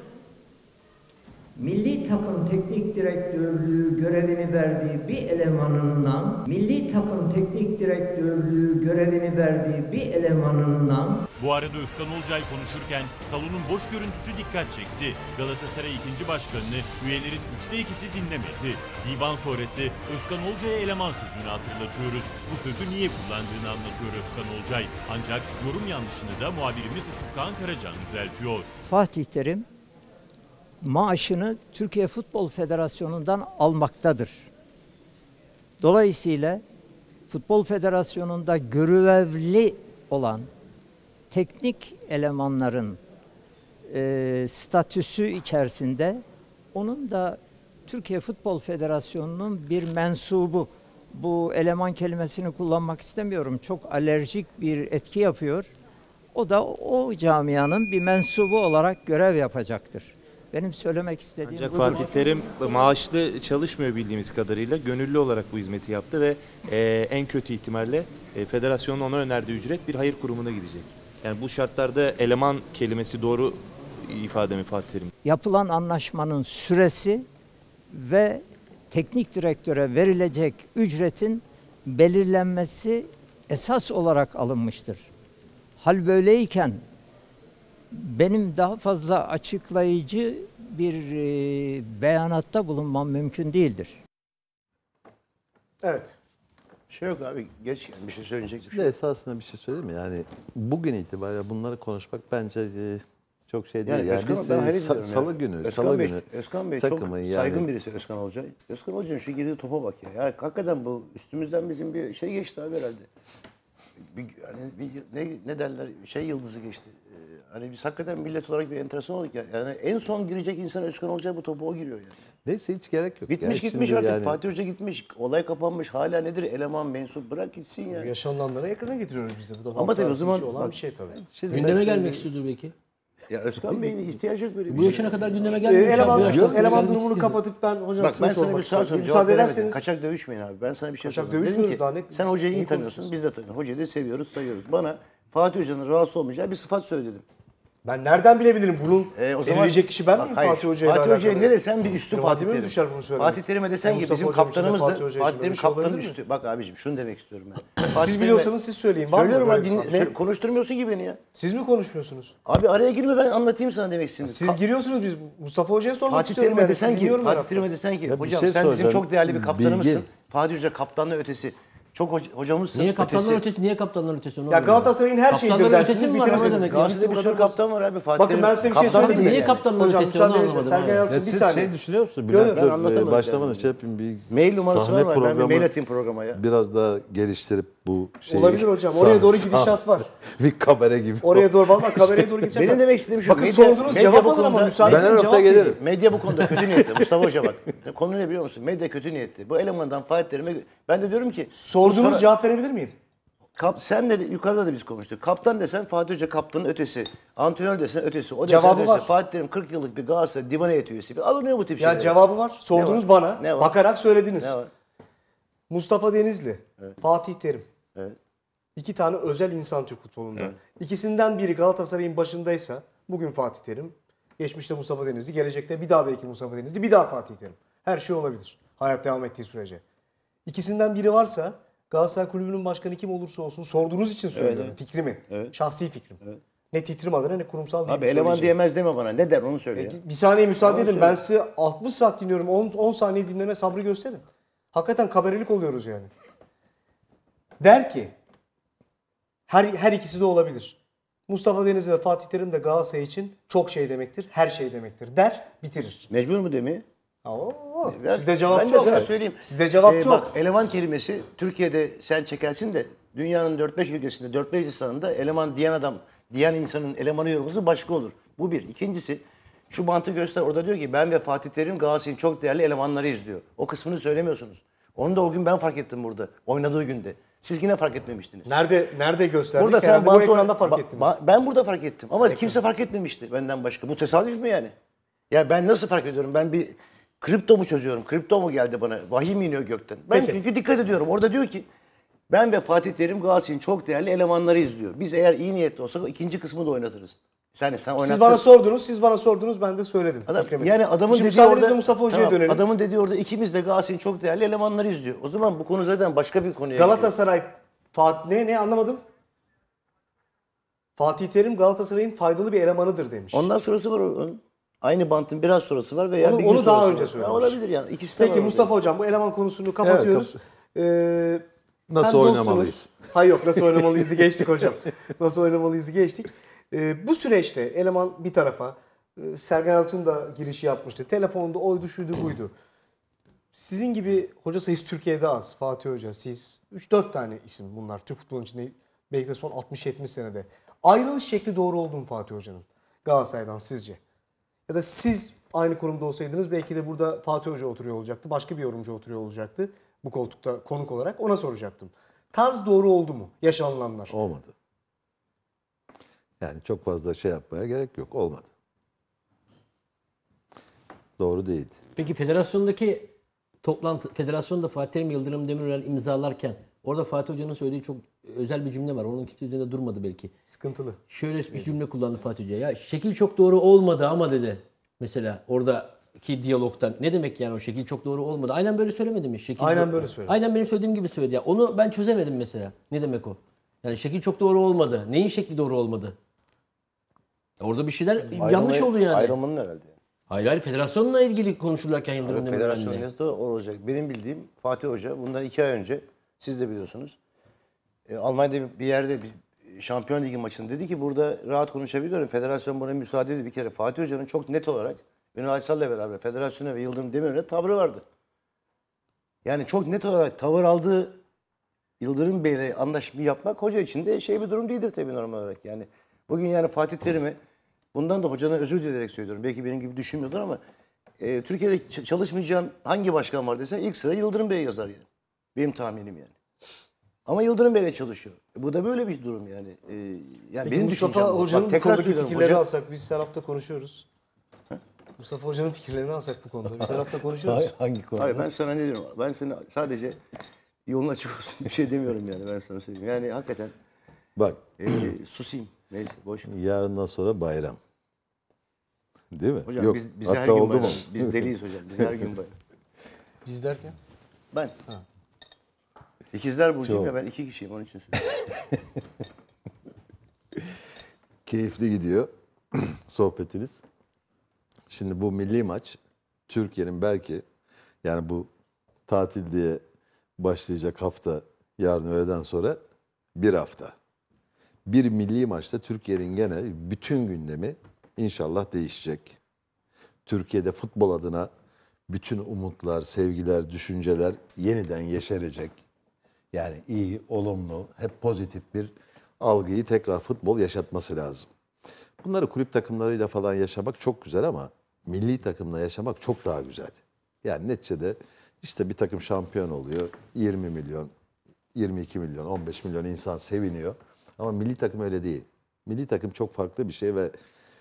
milli takım teknik direktörlüğü görevini verdiği bir elemanından milli takım teknik direktörlüğü görevini verdiği bir elemanından Bu arada Özkan Olcay konuşurken salonun boş görüntüsü dikkat çekti. Galatasaray ikinci başkanını üyelerin üçte ikisi dinlemedi. Divan sonrası Özkan Olcay'a eleman sözünü hatırlatıyoruz. Bu sözü niye kullandığını anlatıyor Özkan Olcay. Ancak yorum yanlışını da muhabirimiz Ufuk Kağan Karacan düzeltiyor. Fatih Terim maaşını Türkiye Futbol Federasyonu'ndan almaktadır. Dolayısıyla Futbol Federasyonu'nda görevli olan teknik elemanların e, statüsü içerisinde onun da Türkiye Futbol Federasyonu'nun bir mensubu. Bu eleman kelimesini kullanmak istemiyorum. Çok alerjik bir etki yapıyor. O da o camianın bir mensubu olarak görev yapacaktır. Benim söylemek istediğim Ancak budur. Fatih Terim maaşlı çalışmıyor bildiğimiz kadarıyla. Gönüllü olarak bu hizmeti yaptı ve e, en kötü ihtimalle e, federasyonun ona önerdiği ücret bir hayır kurumuna gidecek. Yani bu şartlarda eleman kelimesi doğru ifade mi Fatih Terim? Yapılan anlaşmanın süresi ve teknik direktöre verilecek ücretin belirlenmesi esas olarak alınmıştır. Hal böyleyken benim daha fazla açıklayıcı bir e, beyanatta bulunmam mümkün değildir. Evet. Bir şey yok abi. Geç yani bir şey söyleyecek bir Şimdi şey yok. esasında bir şey söyleyeyim mi? Yani bugün itibariyle bunları konuşmak bence e, çok şey değil. Yani, Yani, Özkan, biz ben e, hayret sa- ediyorum salı ya. günü, Özkan salı Bey, günü Özkan Bey çok takımı yani saygın birisi Özkan Olcay. Özkan Olcay'ın şu girdiği topa bak ya. Yani hakikaten bu üstümüzden bizim bir şey geçti abi herhalde. Bir, hani bir, ne, ne derler şey yıldızı geçti. Ee, hani biz hakikaten millet olarak bir enteresan olduk ya. Yani en son girecek insan Özkan Olcay, bu topa o giriyor yani. neyse hiç gerek yok. Gitmiş Yani gitmiş şimdi artık yani- Fatih Hoca gitmiş. Olay kapanmış. Hala nedir eleman mensup bırak gitsin yani. Yaşananları ekrana getiriyoruz biz de. Bu da Ama tabii o halk zaman arası olan bak- bir şey tabii. Şimdi Gündeme ben- gelmek istiyordur belki. Ya Özkan Bey'in ihtiyacı yok böyle bir Bu şey. yaşına kadar gündeme Ee, gelmemiş. abi. eleman, Bu yaşta eleman gelmek durumunu istiyordur. kapatıp ben hocam Bak şunu ben sana sormak bir soru istiyorum. sorayım. Müsaade Cevap veremedim. ederseniz. Kaçak dövüşmeyin abi. Ben sana bir şey Kaçak sorayım. Dedim dövüşmüyoruz ki, daha ne- sen hocayı iyi neyi tanıyorsun. konuşuyoruz? Biz de tanıyoruz. Hocayı da seviyoruz, sayıyoruz. Bana Fatih Hoca'nın rahatsız olmayacağı bir sıfat söyle dedim. Ben nereden bilebilirim bunun Ee, o zaman belirleyecek kişi ben Bak, miyim hayır, Fatih Hoca'yla Fatih Hoca'ya alakalı? ne desen bir üstü Fatih Fatih mi Terim. düşer bunu söylemek? Fatih Terim'e desen ki Mustafa bizim Hocam için de kaptanımız Fatih da Hoca Fatih için de Terim bir şey kaptanın olabilir mi? üstü. Bak abicim şunu demek istiyorum ben. Fatih Siz Terim'e- biliyorsanız siz söyleyin. Var mı Söylüyorum böyle abi bir dinle, sıfat? söyle- Ne? konuşturmuyorsun ki beni ya. Siz mi konuşmuyorsunuz? Abi araya girme, ben anlatayım sana demek istedim. Siz Ka- giriyorsunuz, biz Mustafa Hoca'ya sormak Fatih istiyorum. Terim'e yani. desen Sizi ki, dinliyorum her Fatih hafta. Terim'e desen ki Ya bir hocam şey sen bizim soracağım. çok değerli bir kaptanımızsın. Bilgi. Fatih Hoca kaptanlığı ötesi. Çok hoca- hocamızsın. Niye kaptanlar ötesi. ötesi? Niye kaptanlar ötesi? Onu Ya anlamadım. Galatasaray'ın her şeyidir Kaptanlar dersiniz, ötesi mi var? O ne bitirirsiniz. demek? Galatasaray'da bir Bu sürü kadar kaptan var abi. Fatih Bakın Terim ben size bir şey kaptan söyleyeyim mi? değil Niye yani. kaptanlar Hocam ötesi? Onu müsaadenizle anlamadım. Sergen abi. Yalçın Ya bir siz saniye. şey düşünüyor musunuz? Yok, Bülent yok, ben dur, anlatamadım e, başlamadan yani. şey yapayım bir Mail numarası sahne var mı? Ben bir programı mail atayım programa ya. biraz daha geliştirip bu şeyi. Olabilir hocam. Oraya doğru sah- gidişat var. Bir kamera gibi. Oraya doğru valla kameraya doğru gidecek. Benim demek istediğim şu. Bakın sordunuz, cevap alın ama müsaade Ben edin, her hafta cevap gelirim. verin. Medya bu konuda kötü niyetli. Mustafa Hoca bak. Konu ne biliyor musun? Medya kötü niyetli. Bu elemandan Fatih Terim'e... Ben de diyorum ki... Sordunuz, sonra- cevap verebilir miyim? Kap, sen de yukarıda da biz konuştuk. Kaptan desen Fatih Hoca kaptanın ötesi. Antrenör desen ötesi. O desen Cevabı ötesi. var. Fatih Terim kırk yıllık bir Galatasaray divan heyeti üyesi. Alınıyor bu tip Ya şeyler. cevabı var. Sordunuz var? bana. Ne var? Bakarak söylediniz. Ne var? Mustafa Denizli, Fatih Terim. Evet. İki tane özel insan Türk futbolunda. İkisinden biri Galatasaray'ın başındaysa bugün Fatih Terim, geçmişte Mustafa Denizli, gelecekte bir daha belki Mustafa Denizli, bir daha Fatih Terim. Her şey olabilir. Hayat devam ettiği sürece. İkisinden biri varsa Galatasaray Kulübü'nün başkanı kim olursa olsun sorduğunuz için söylüyorum. Evet, evet. Fikrimi. Evet. Şahsi fikrim. Ne titrim adına ne kurumsal değil. Abi eleman diyemez deme bana. Ne der onu söyle ya. Bir saniye müsaade Tamam, edin. söyle. Ben size altmış saat dinliyorum. on, on saniye dinleme sabrı gösterin. Hakikaten kabarelik oluyoruz yani. Der ki her, her ikisi de olabilir. Mustafa Denizli ve Fatih Terim de Galatasaray için çok şey demektir. Her şey demektir. Der, bitirir. Mecbur mu demeye? Oo, Biraz- sizde cevap ben de çok. sana söyleyeyim. Sizde cevap Ee, çok. Bak eleman kelimesi Türkiye'de sen çekersin de dünyanın dört beş ülkesinde dört beş insanında eleman diyen adam, diyen insanın elemanı yorumusu başka olur. Bu bir. İkincisi şu bantı göster. Orada diyor ki ben ve Fatih Terim Galatasaray'ın çok değerli elemanlarıyız diyor. O kısmını söylemiyorsunuz. Onu da o gün ben fark ettim burada. Oynadığı günde. Siz yine fark etmemiştiniz. Nerede nerede gösterdik? Burada sen Herhalde bu bantı ekranda fark Ba- ettiniz. ba- ben burada fark ettim. Ama kimse fark etmemişti benden başka. Bu tesadüf mü yani? Ya ben nasıl fark ediyorum? Ben bir kripto mu çözüyorum? Kripto mu geldi bana? Vahiy mi iniyor gökten? Ben Peki. çünkü dikkat ediyorum. Orada diyor ki ben ve Fatih Terim Galatasaray'ın çok değerli elemanlarıyız diyor. Biz eğer iyi niyetli olsak ikinci kısmı da oynatırız. Sen, sen oynattın. Siz bana sordunuz, siz bana sordunuz, ben de söyledim. Adam, fikrimi. yani adamın Şimdi dediği müsaadenizle orada Mustafa Hoca'ya Tamam, dönelim. adamın dediği orada ikimiz de Galatasaray'ın çok değerli elemanlarıyız diyor. O zaman bu konu zaten başka bir konuya gidiyor. Galatasaray Fatih ne ne anlamadım. Fatih Terim Galatasaray'ın faydalı bir elemanıdır demiş. Ondan sonrası var onun. Aynı bantın biraz sonrası var veya Onu- bir gün onu daha sonrası önce var. söylemiş. Ya olabilir yani. İkisi de var Peki orada. Mustafa Hocam bu eleman konusunu kapatıyoruz. Ee, Nasıl hem dostsunuz- oynamalıyız? Hayır yok nasıl oynamalıyızı geçtik hocam. Nasıl oynamalıyızı geçtik. Ee, bu süreçte eleman bir tarafa, e, Sergen Yalçın da girişi yapmıştı. Telefonda oydu şuydu buydu. Sizin gibi hoca sayısı Türkiye'de az. Fatih Hoca, siz üç dört tane isim bunlar. Türk futbolunun içinde belki de son altmış yetmiş senede. Ayrılış şekli doğru oldu mu Fatih Hoca'nın Galatasaray'dan sizce? Ya da siz aynı kurumda olsaydınız belki de burada Fatih Hoca oturuyor olacaktı. Başka bir yorumcu oturuyor olacaktı. Bu koltukta konuk olarak ona soracaktım. Tarz doğru oldu mu? Yaşanılanlar. Olmadı. Yani çok fazla şey yapmaya gerek yok. Olmadı. Doğru değil. Peki federasyondaki toplantı, federasyonda Fatih Terim, Yıldırım Demirören imzalarken orada Fatih Hoca'nın söylediği çok özel bir cümle var. Onun kimse üzerinde durmadı belki. Sıkıntılı. Şöyle bir cümle kullandı Fatih Hoca. Ya şekil çok doğru olmadı ama dedi. Mesela oradaki diyalogtan. Ne demek yani o şekil çok doğru olmadı? Aynen böyle söylemedi mi? Şekil Aynen böyle söyledi. Aynen benim söylediğim gibi söyledi. Ya. Onu ben çözemedim mesela. Ne demek o? Yani şekil çok doğru olmadı. Neyin şekli doğru olmadı? Orada bir şeyler yanlış oldu yani. Ayrılmanın herhalde. Yani. Hayır hayır federasyonla ilgili konuşurlarken Yıldırım Federasyon Demirören'de. yazıda o olacak. Benim bildiğim Fatih Hoca bundan iki ay önce, siz de biliyorsunuz, e, Almanya'da bir yerde bir Şampiyon Ligi maçında dedi ki burada rahat konuşabiliyorum. Federasyon buna müsaade ediyor bir kere. Fatih Hoca'nın çok net olarak Ünal Aysal'la beraber federasyona ve Yıldırım Demirören'e tavrı vardı. Yani çok net olarak tavır aldığı Yıldırım Bey'le anlaşma yapmak hoca için de şey bir durum değildir tabii normal olarak. Yani bugün yani Fatih Terim'e bundan da hocadan özür dileyerek söylüyorum. Belki benim gibi düşünmüyordur ama e, Türkiye'de ç- çalışmayacağım hangi başkan var desen ilk sıra Yıldırım Bey yazar yani. Benim tahminim yani. Ama Yıldırım Bey'le çalışıyor. E, bu da böyle bir durum yani. E, yani Peki benim Mustafa düşüncem bu. Hoca'nın Bak, bu tekrar konudaki söylüyorum. fikirlerini Hoca- alsak, biz her hafta konuşuyoruz. Mustafa Hoca'nın fikirlerini alsak bu konuda. Biz her hafta konuşuyoruz. Hangi konu? Hayır ben sana ne diyorum? Ben sana sadece yolun açık olsun diye bir şey demiyorum yani ben sana söyleyeyim. Yani hakikaten Bak e, susayım. Neyse boş ver. yarından sonra bayram. Değil mi? Hocam Yok. biz, bize her hatta gün oldu bayram. mu? Biz deliyiz hocam. Biz her gün bayram. Biz derken? Ben. İkizler burcuyum Çok. ya ben iki kişiyim onun için söylüyorum. Keyifli gidiyor sohbetiniz. Şimdi bu milli maç Türkiye'nin belki yani bu tatil diye başlayacak hafta yarın öğleden sonra bir hafta. Bir milli maçta Türkiye'nin gene bütün gündemi inşallah değişecek. Türkiye'de futbol adına bütün umutlar, sevgiler, düşünceler yeniden yeşerecek. Yani iyi, olumlu, hep pozitif bir algıyı tekrar futbol yaşatması lazım. Bunları kulüp takımlarıyla falan yaşamak çok güzel ama milli takımla yaşamak çok daha güzel. Yani neticede işte bir takım şampiyon oluyor. yirmi milyon, yirmi iki milyon, on beş milyon insan seviniyor. Ama milli takım öyle değil. Milli takım çok farklı bir şey ve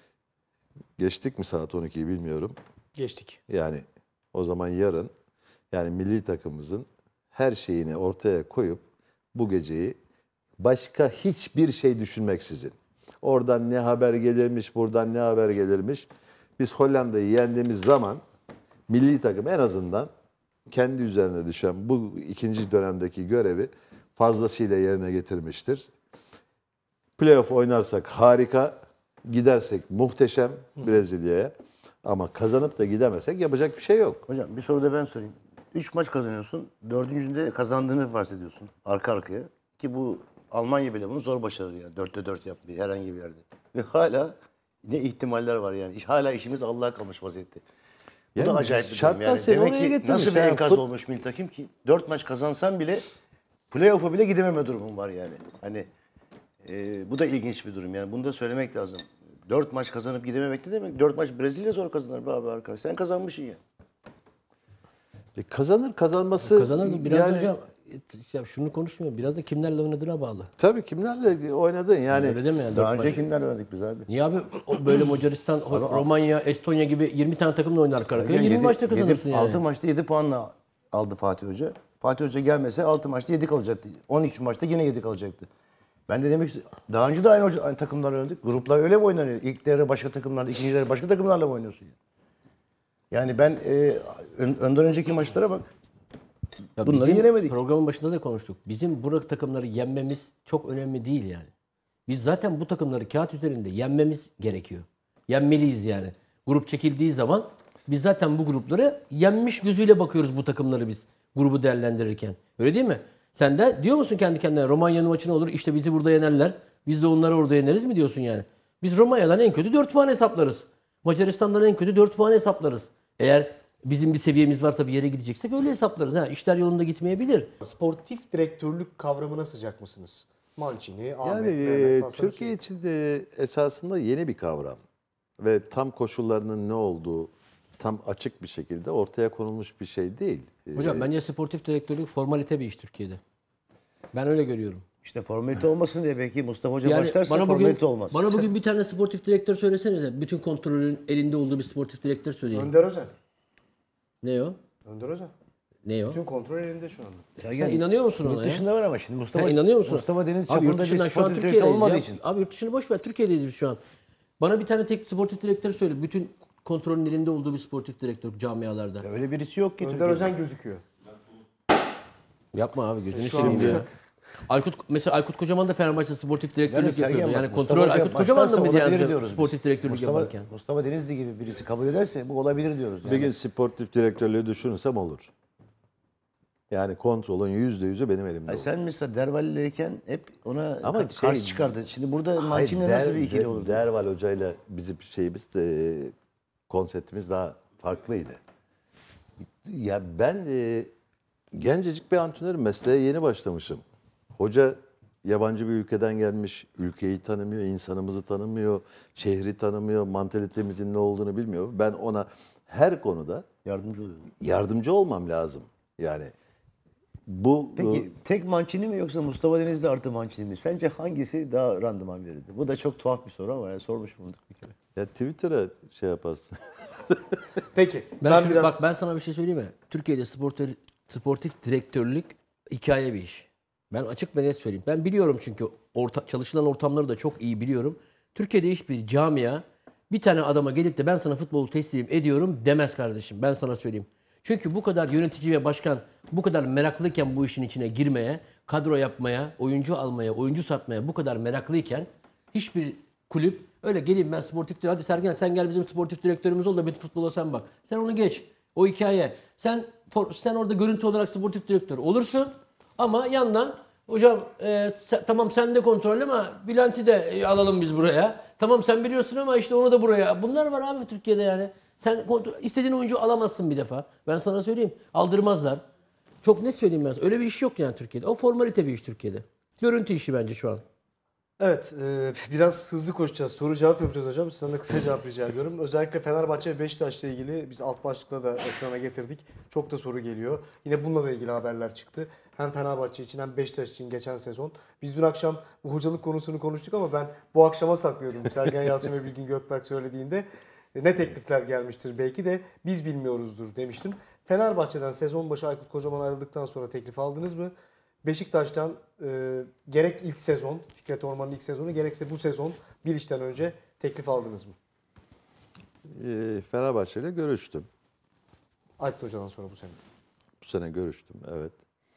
geçtik mi saat on ikiyi bilmiyorum. Geçtik. Yani o zaman yarın yani milli takımımızın her şeyini ortaya koyup bu geceyi başka hiçbir şey düşünmeksizin. Oradan ne haber gelirmiş, buradan ne haber gelirmiş. Biz Hollanda'yı yendiğimiz zaman milli takım en azından kendi üzerine düşen bu ikinci dönemdeki görevi fazlasıyla yerine getirmiştir. Playoff oynarsak harika, gidersek muhteşem Brezilya'ya. Ama kazanıp da gidemezsek yapacak bir şey yok. Hocam bir soru da ben sorayım. Üç maç kazanıyorsun. Dördüncünde kazandığını farz ediyorsun. Arka arkaya. Ki bu Almanya bile bunu zor başarır yani. Dörtte dört yapmayı herhangi bir yerde. Ve hala ne ihtimaller var yani. Hala işimiz Allah'a kalmış vaziyette. Bu Yani da acayip bir durum şartlar yani. seni Demek oraya ki getirmiş nasıl bir yani. enkaz Fut- olmuş milli takım ki dört maç kazansan bile playoff'a bile gidememe durumun var yani. Hani e, bu da ilginç bir durum yani. Bunu da söylemek lazım. Dört maç kazanıp gidememek ne demek? Dört maç Brezilya zor kazanır be abi arkadaş. Sen kazanmışsın ya. E kazanır kazanması. Kazanırdı. Biraz yani, hocam ya şunu konuşmuyor. Biraz da kimlerle oynadığına bağlı. Tabii kimlerle oynadın yani. Öyle deme yani. Daha dört önce maç. kimlerle oynadık biz abi? Niye abi o böyle Macaristan, Romanya, Estonya gibi yirmi tane takımla oynar arka arkaya. Yani yirmi yedi- maçta kazanırsın yedi- yani. altı maçta yedi puanla aldı Fatih Hoca. Fatih Hoca gelmese altı maçta yedi kalacaktı. on üç maçta yine yedi kalacaktı. Ben de demek istiyorum. Daha önce de aynı, hoca, aynı takımlarla oynadık. Gruplar öyle mi oynanıyor? İlk devre başka takımlarla, ikinci devre başka takımlarla mı oynuyorsun? Yani ben e, ön- önden önceki maçlara bak. Ya Bunları bizim yenemedik. Programın başında da konuştuk. Bizim bu takımları yenmemiz çok önemli değil yani. Biz zaten bu takımları kağıt üzerinde yenmemiz gerekiyor. Yenmeliyiz yani. Grup çekildiği zaman biz zaten bu grupları yenmiş gözüyle bakıyoruz bu takımları biz. Grubu değerlendirirken. Öyle değil mi? Sen de diyor musun kendi kendine Romanya'nın maçı ne olur? İşte bizi burada yenerler. Biz de onları orada yeneriz mi diyorsun yani? Biz Romanya'dan en kötü dört puan hesaplarız. Macaristan'dan en kötü dört puan hesaplarız. Eğer bizim bir seviyemiz varsa bir yere gideceksek öyle hesaplarız. Ha, işler yolunda gitmeyebilir. Sportif direktörlük kavramına sıcak mısınız? Mancini, Ahmet, Yani e, Mehmet, Hasan Türkiye Hüseyin. için de esasında yeni bir kavram. Ve tam koşullarının ne olduğu tam açık bir şekilde ortaya konulmuş bir şey değil. Hocam Ee, bence sportif direktörlük formalite bir iş Türkiye'de. Ben öyle görüyorum. İşte formalite olmasın diye belki Mustafa Hoca Yani başlarsa bana bugün, formalite olmaz. bana bugün bir tane sportif direktör söylesenize. Bütün kontrolün elinde olduğu bir sportif direktör söyleyin. Önder Özen. Ne o? Önder Özen. Ne o? Bütün kontrol elinde şu anda. Sergen, Sen inanıyor musun yurt ona ya? dışında var ama şimdi Mustafa, Ha, inanıyor musun? Mustafa Deniz Abi yurt çapında bir dışından şu an sportif direktör Türkiye'deyiz olmadığı ya. için. Abi yurt dışını boş ver. Türkiye'deyiz biz şu an. Bana bir tane tek sportif direktör söyle. Bütün kontrolün elinde olduğu bir sportif direktör camialarda. Öyle birisi yok ki. Önder Türkiye'de. Özen gözüküyor. Yapma abi gözünü Şu seveyim anda- ya. Aykut mesela Aykut Kocaman da Fenerbahçe sportif direktörlük Yani Sergen yapıyordu. bak, Yani Mustafa kontrol Hoca Aykut Kocaman da başlarsa mıydı olabilir yani diyoruz biz. sportif direktörlük Mustafa, yaparken? Mustafa Denizli gibi birisi kabul ederse bu olabilir diyoruz. Yani. Bir gün sportif direktörlüğü düşünürsem olur. Yani kontrolün yüzde yüzü benim elimde Ay olur. sen mesela Derval'leyken hep ona Ama ka- şey- karşı çıkardın. Şimdi burada Hayır, Mancini nasıl Der- bir ikili Der- olurdu? Derval Hoca'yla bizim şeyimiz de, konseptimiz daha farklıydı. Ya ben e, gencecik bir antrenörüm, mesleğe yeni başlamışım. Hoca yabancı bir ülkeden gelmiş, ülkeyi tanımıyor, insanımızı tanımıyor, şehri tanımıyor, mantalitemizin ne olduğunu bilmiyor. Ben ona her konuda Yardımcı oluyordu. yardımcı olmam lazım. Yani bu Peki tek Mancini mi yoksa Mustafa Denizli artı Mancini mi? Sence hangisi daha randıman verirdi? Bu da çok tuhaf bir soru ama yani sormuş bulunduk bir kere. ya Twitter'a şey yaparsın. Peki. Ben, Ben, şunu- biraz... bak ben sana bir şey söyleyeyim mi? Türkiye'de sportif, sportif direktörlük hikaye bir iş. Ben açık ve net söyleyeyim. Ben biliyorum çünkü orta, çalışılan ortamları da çok iyi biliyorum. Türkiye'de hiçbir camia bir tane adama gelip de ben sana futbolu teslim ediyorum demez kardeşim. Ben sana söyleyeyim. Çünkü bu kadar yönetici ve başkan bu kadar meraklıyken bu işin içine girmeye, kadro yapmaya, oyuncu almaya, oyuncu satmaya bu kadar meraklıyken hiçbir kulüp öyle geleyim ben sportif direktör, hadi Sergen sen gel bizim sportif direktörümüz ol da bir futbola sen bak. Sen onu geç. O hikaye. Sen sen orada görüntü olarak sportif direktör olursun ama yandan hocam e, sen- tamam sen de kontrol ama Bülent'i de e, alalım biz buraya. Tamam sen biliyorsun ama işte onu da buraya. Bunlar var abi Türkiye'de yani. Sen kontrol, istediğin oyuncu alamazsın bir defa. Ben sana söyleyeyim. Aldırmazlar. Çok net söyleyeyim ben sana. Öyle bir iş yok yani Türkiye'de. O formalite bir iş Türkiye'de. Görüntü işi bence şu an. Evet, e, biraz hızlı koşacağız. Soru cevap yapacağız hocam. Sizden de kısa cevap rica ediyorum. Özellikle Fenerbahçe ve Beşiktaş'la ilgili biz alt başlıkla da ekrana getirdik. Çok da soru geliyor. Yine bununla da ilgili haberler çıktı. Hem Fenerbahçe için hem Beşiktaş için geçen sezon. Biz dün akşam bu hocalık konusunu konuştuk ama ben bu akşama saklıyordum. Sergen Yalçın ve Bilgin Gökberk söylediğinde e, ne teklifler gelmiştir belki de biz bilmiyoruzdur demiştim. Fenerbahçe'den sezon başı Aykut Kocaman ayrıldıktan sonra teklif aldınız mı? Beşiktaş'tan e, gerek ilk sezon, Fikret Orman'ın ilk sezonu, gerekse bu sezon bir işten önce teklif aldınız mı? E, Fenerbahçe ile görüştüm. Aykut Hoca'dan sonra bu sene. Bu sene görüştüm, evet.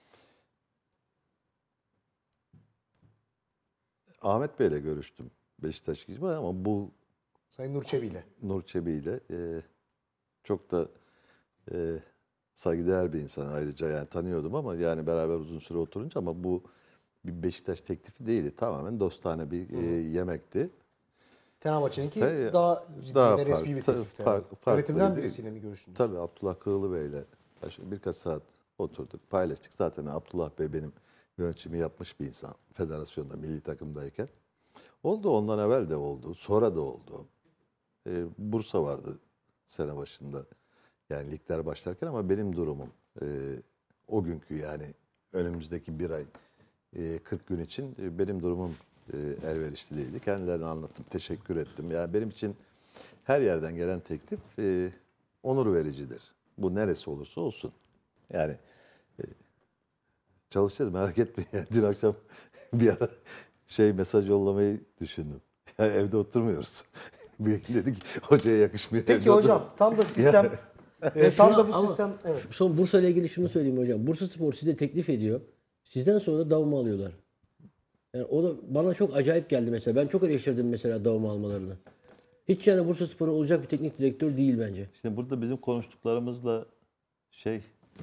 Ahmet Bey'le görüştüm Beşiktaş gibi ama bu Sayın Nur Çebi ile. Nur Çebi ile e, çok da e, saygıdeğer bir insan ayrıca, yani tanıyordum ama yani beraber uzun süre oturunca, ama bu bir Beşiktaş teklifi değildi. Tamamen dostane bir e, yemekti. Fenerbahçe'ninki Tabii, daha ciddi daha ve resmi bir farklı, teklifti. farklı, farklıydı. Yönetimden birisiyle mi görüştünüz? Tabii Abdullah Kığılı Bey'le birkaç saat oturduk, paylaştık. Zaten Abdullah Bey benim yönetimi yapmış bir insan. Federasyonda, milli takımdayken. Oldu, ondan evvel de oldu, sonra da oldu. Ee, Bursa vardı sene başında. Yani ligler başlarken, ama benim durumum e, o günkü, yani önümüzdeki bir ay, e, kırk gün için e, benim durumum e, elverişli değildi. Kendilerine anlattım, teşekkür ettim. Yani benim için her yerden gelen teklif e, onur vericidir. Bu neresi olursa olsun. Yani e, çalışacağız, merak etmeyin. Yani dün akşam bir ara şey mesaj yollamayı düşündüm. Yani evde oturmuyoruz. Bir gün dedik hocaya yakışmıyor. Peki evde hocam otur- tam da sistem e, Ya tam şuna- da bu ama sistem evet. Son Bursa ile ilgili şunu söyleyeyim hocam. Bursa Spor size teklif ediyor. Sizden sonra da Davum'u alıyorlar. Yani o da bana çok acayip geldi mesela. Ben çok eleştirdim mesela Davum'u almalarını. Hiç yani Bursa Spor'un olacak bir teknik direktör değil bence. İşte burada bizim konuştuklarımızla şey,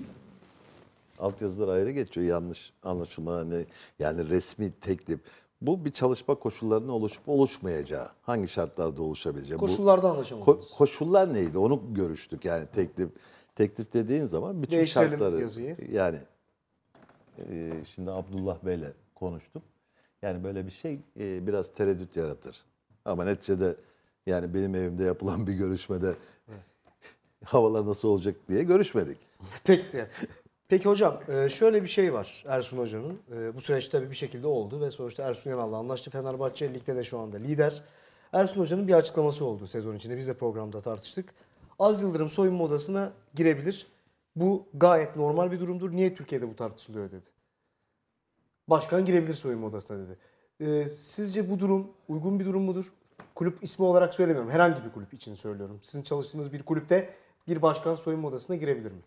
altyazılar ayrı geçiyor, yanlış anlaşılma, hani yani resmi teklif. Bu bir çalışma koşullarının oluşup oluşmayacağı, hangi şartlarda oluşabileceği. Bu- Koşullarda Ko- anlaşamadınız. koşullar neydi? Onu görüştük. Yani teklif teklif dediğin zaman bütün Değiştirelim şartları, yazıyı. yani e, şimdi Abdullah Bey'le konuştum. Yani böyle bir şey e, biraz tereddüt yaratır. Ama neticede yani benim evimde yapılan bir görüşmede havalar nasıl olacak diye görüşmedik. Peki. Peki hocam e, şöyle bir şey var Ersun Hoca'nın. E, Bu süreç tabii bir şekilde oldu ve sonuçta Ersun Yanal'la anlaştı. Fenerbahçe ligde de şu anda lider. Ersun Hoca'nın bir açıklaması oldu sezon içinde. Biz de programda tartıştık. Az Yıldırım soyunma odasına girebilir. Bu gayet normal bir durumdur. Niye Türkiye'de bu tartışılıyor dedi. Başkan girebilir soyunma odasına dedi. Ee, sizce bu durum uygun bir durum mudur? Kulüp ismi olarak söylemiyorum. Herhangi bir kulüp için söylüyorum. Sizin çalıştığınız bir kulüpte bir başkan soyunma odasına girebilir mi?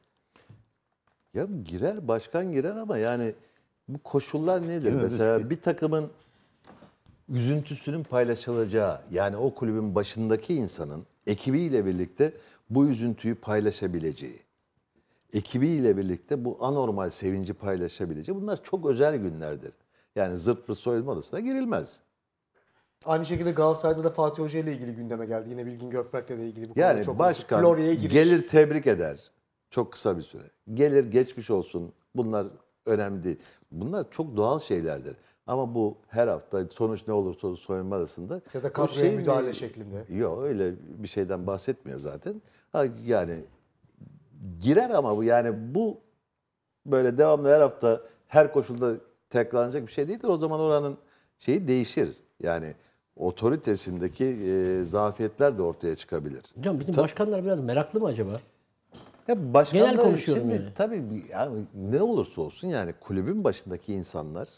Ya girer, başkan girer ama yani bu koşullar nedir? Değil mi? Mesela Riskli. bir takımın üzüntüsünün paylaşılacağı, yani o kulübün başındaki insanın ekibiyle birlikte bu üzüntüyü paylaşabileceği, ekibiyle birlikte bu anormal sevinci paylaşabileceği, bunlar çok özel günlerdir. Yani zırt pırt soyunma odasına girilmez. Aynı şekilde Galatasaray'da da Fatih Hoca ile ilgili gündeme geldi. Yine Bilgin Gökberk'le de ilgili bu konuda Yani çok başkan Florya'ya giriş. gelir tebrik eder çok kısa bir süre. Gelir geçmiş olsun, bunlar önemli değil. Bunlar çok doğal şeylerdir. Ama bu her hafta sonuç ne olursa olsun soyunma odasında. Ya da o kadroya şeyin- müdahale şeklinde. Yok öyle bir şeyden bahsetmiyor zaten. Ha, yani girer ama bu yani bu böyle devamlı her hafta her koşulda tekrarlanacak bir şey değildir. O zaman oranın şeyi değişir. Yani otoritesindeki e, zafiyetler de ortaya çıkabilir. Hocam bizim Ta- başkanlar biraz meraklı mı acaba? Ya başkanlar Genel konuşuyorum şimdi yani. tabii bir- yani ne olursa olsun yani kulübün başındaki insanlar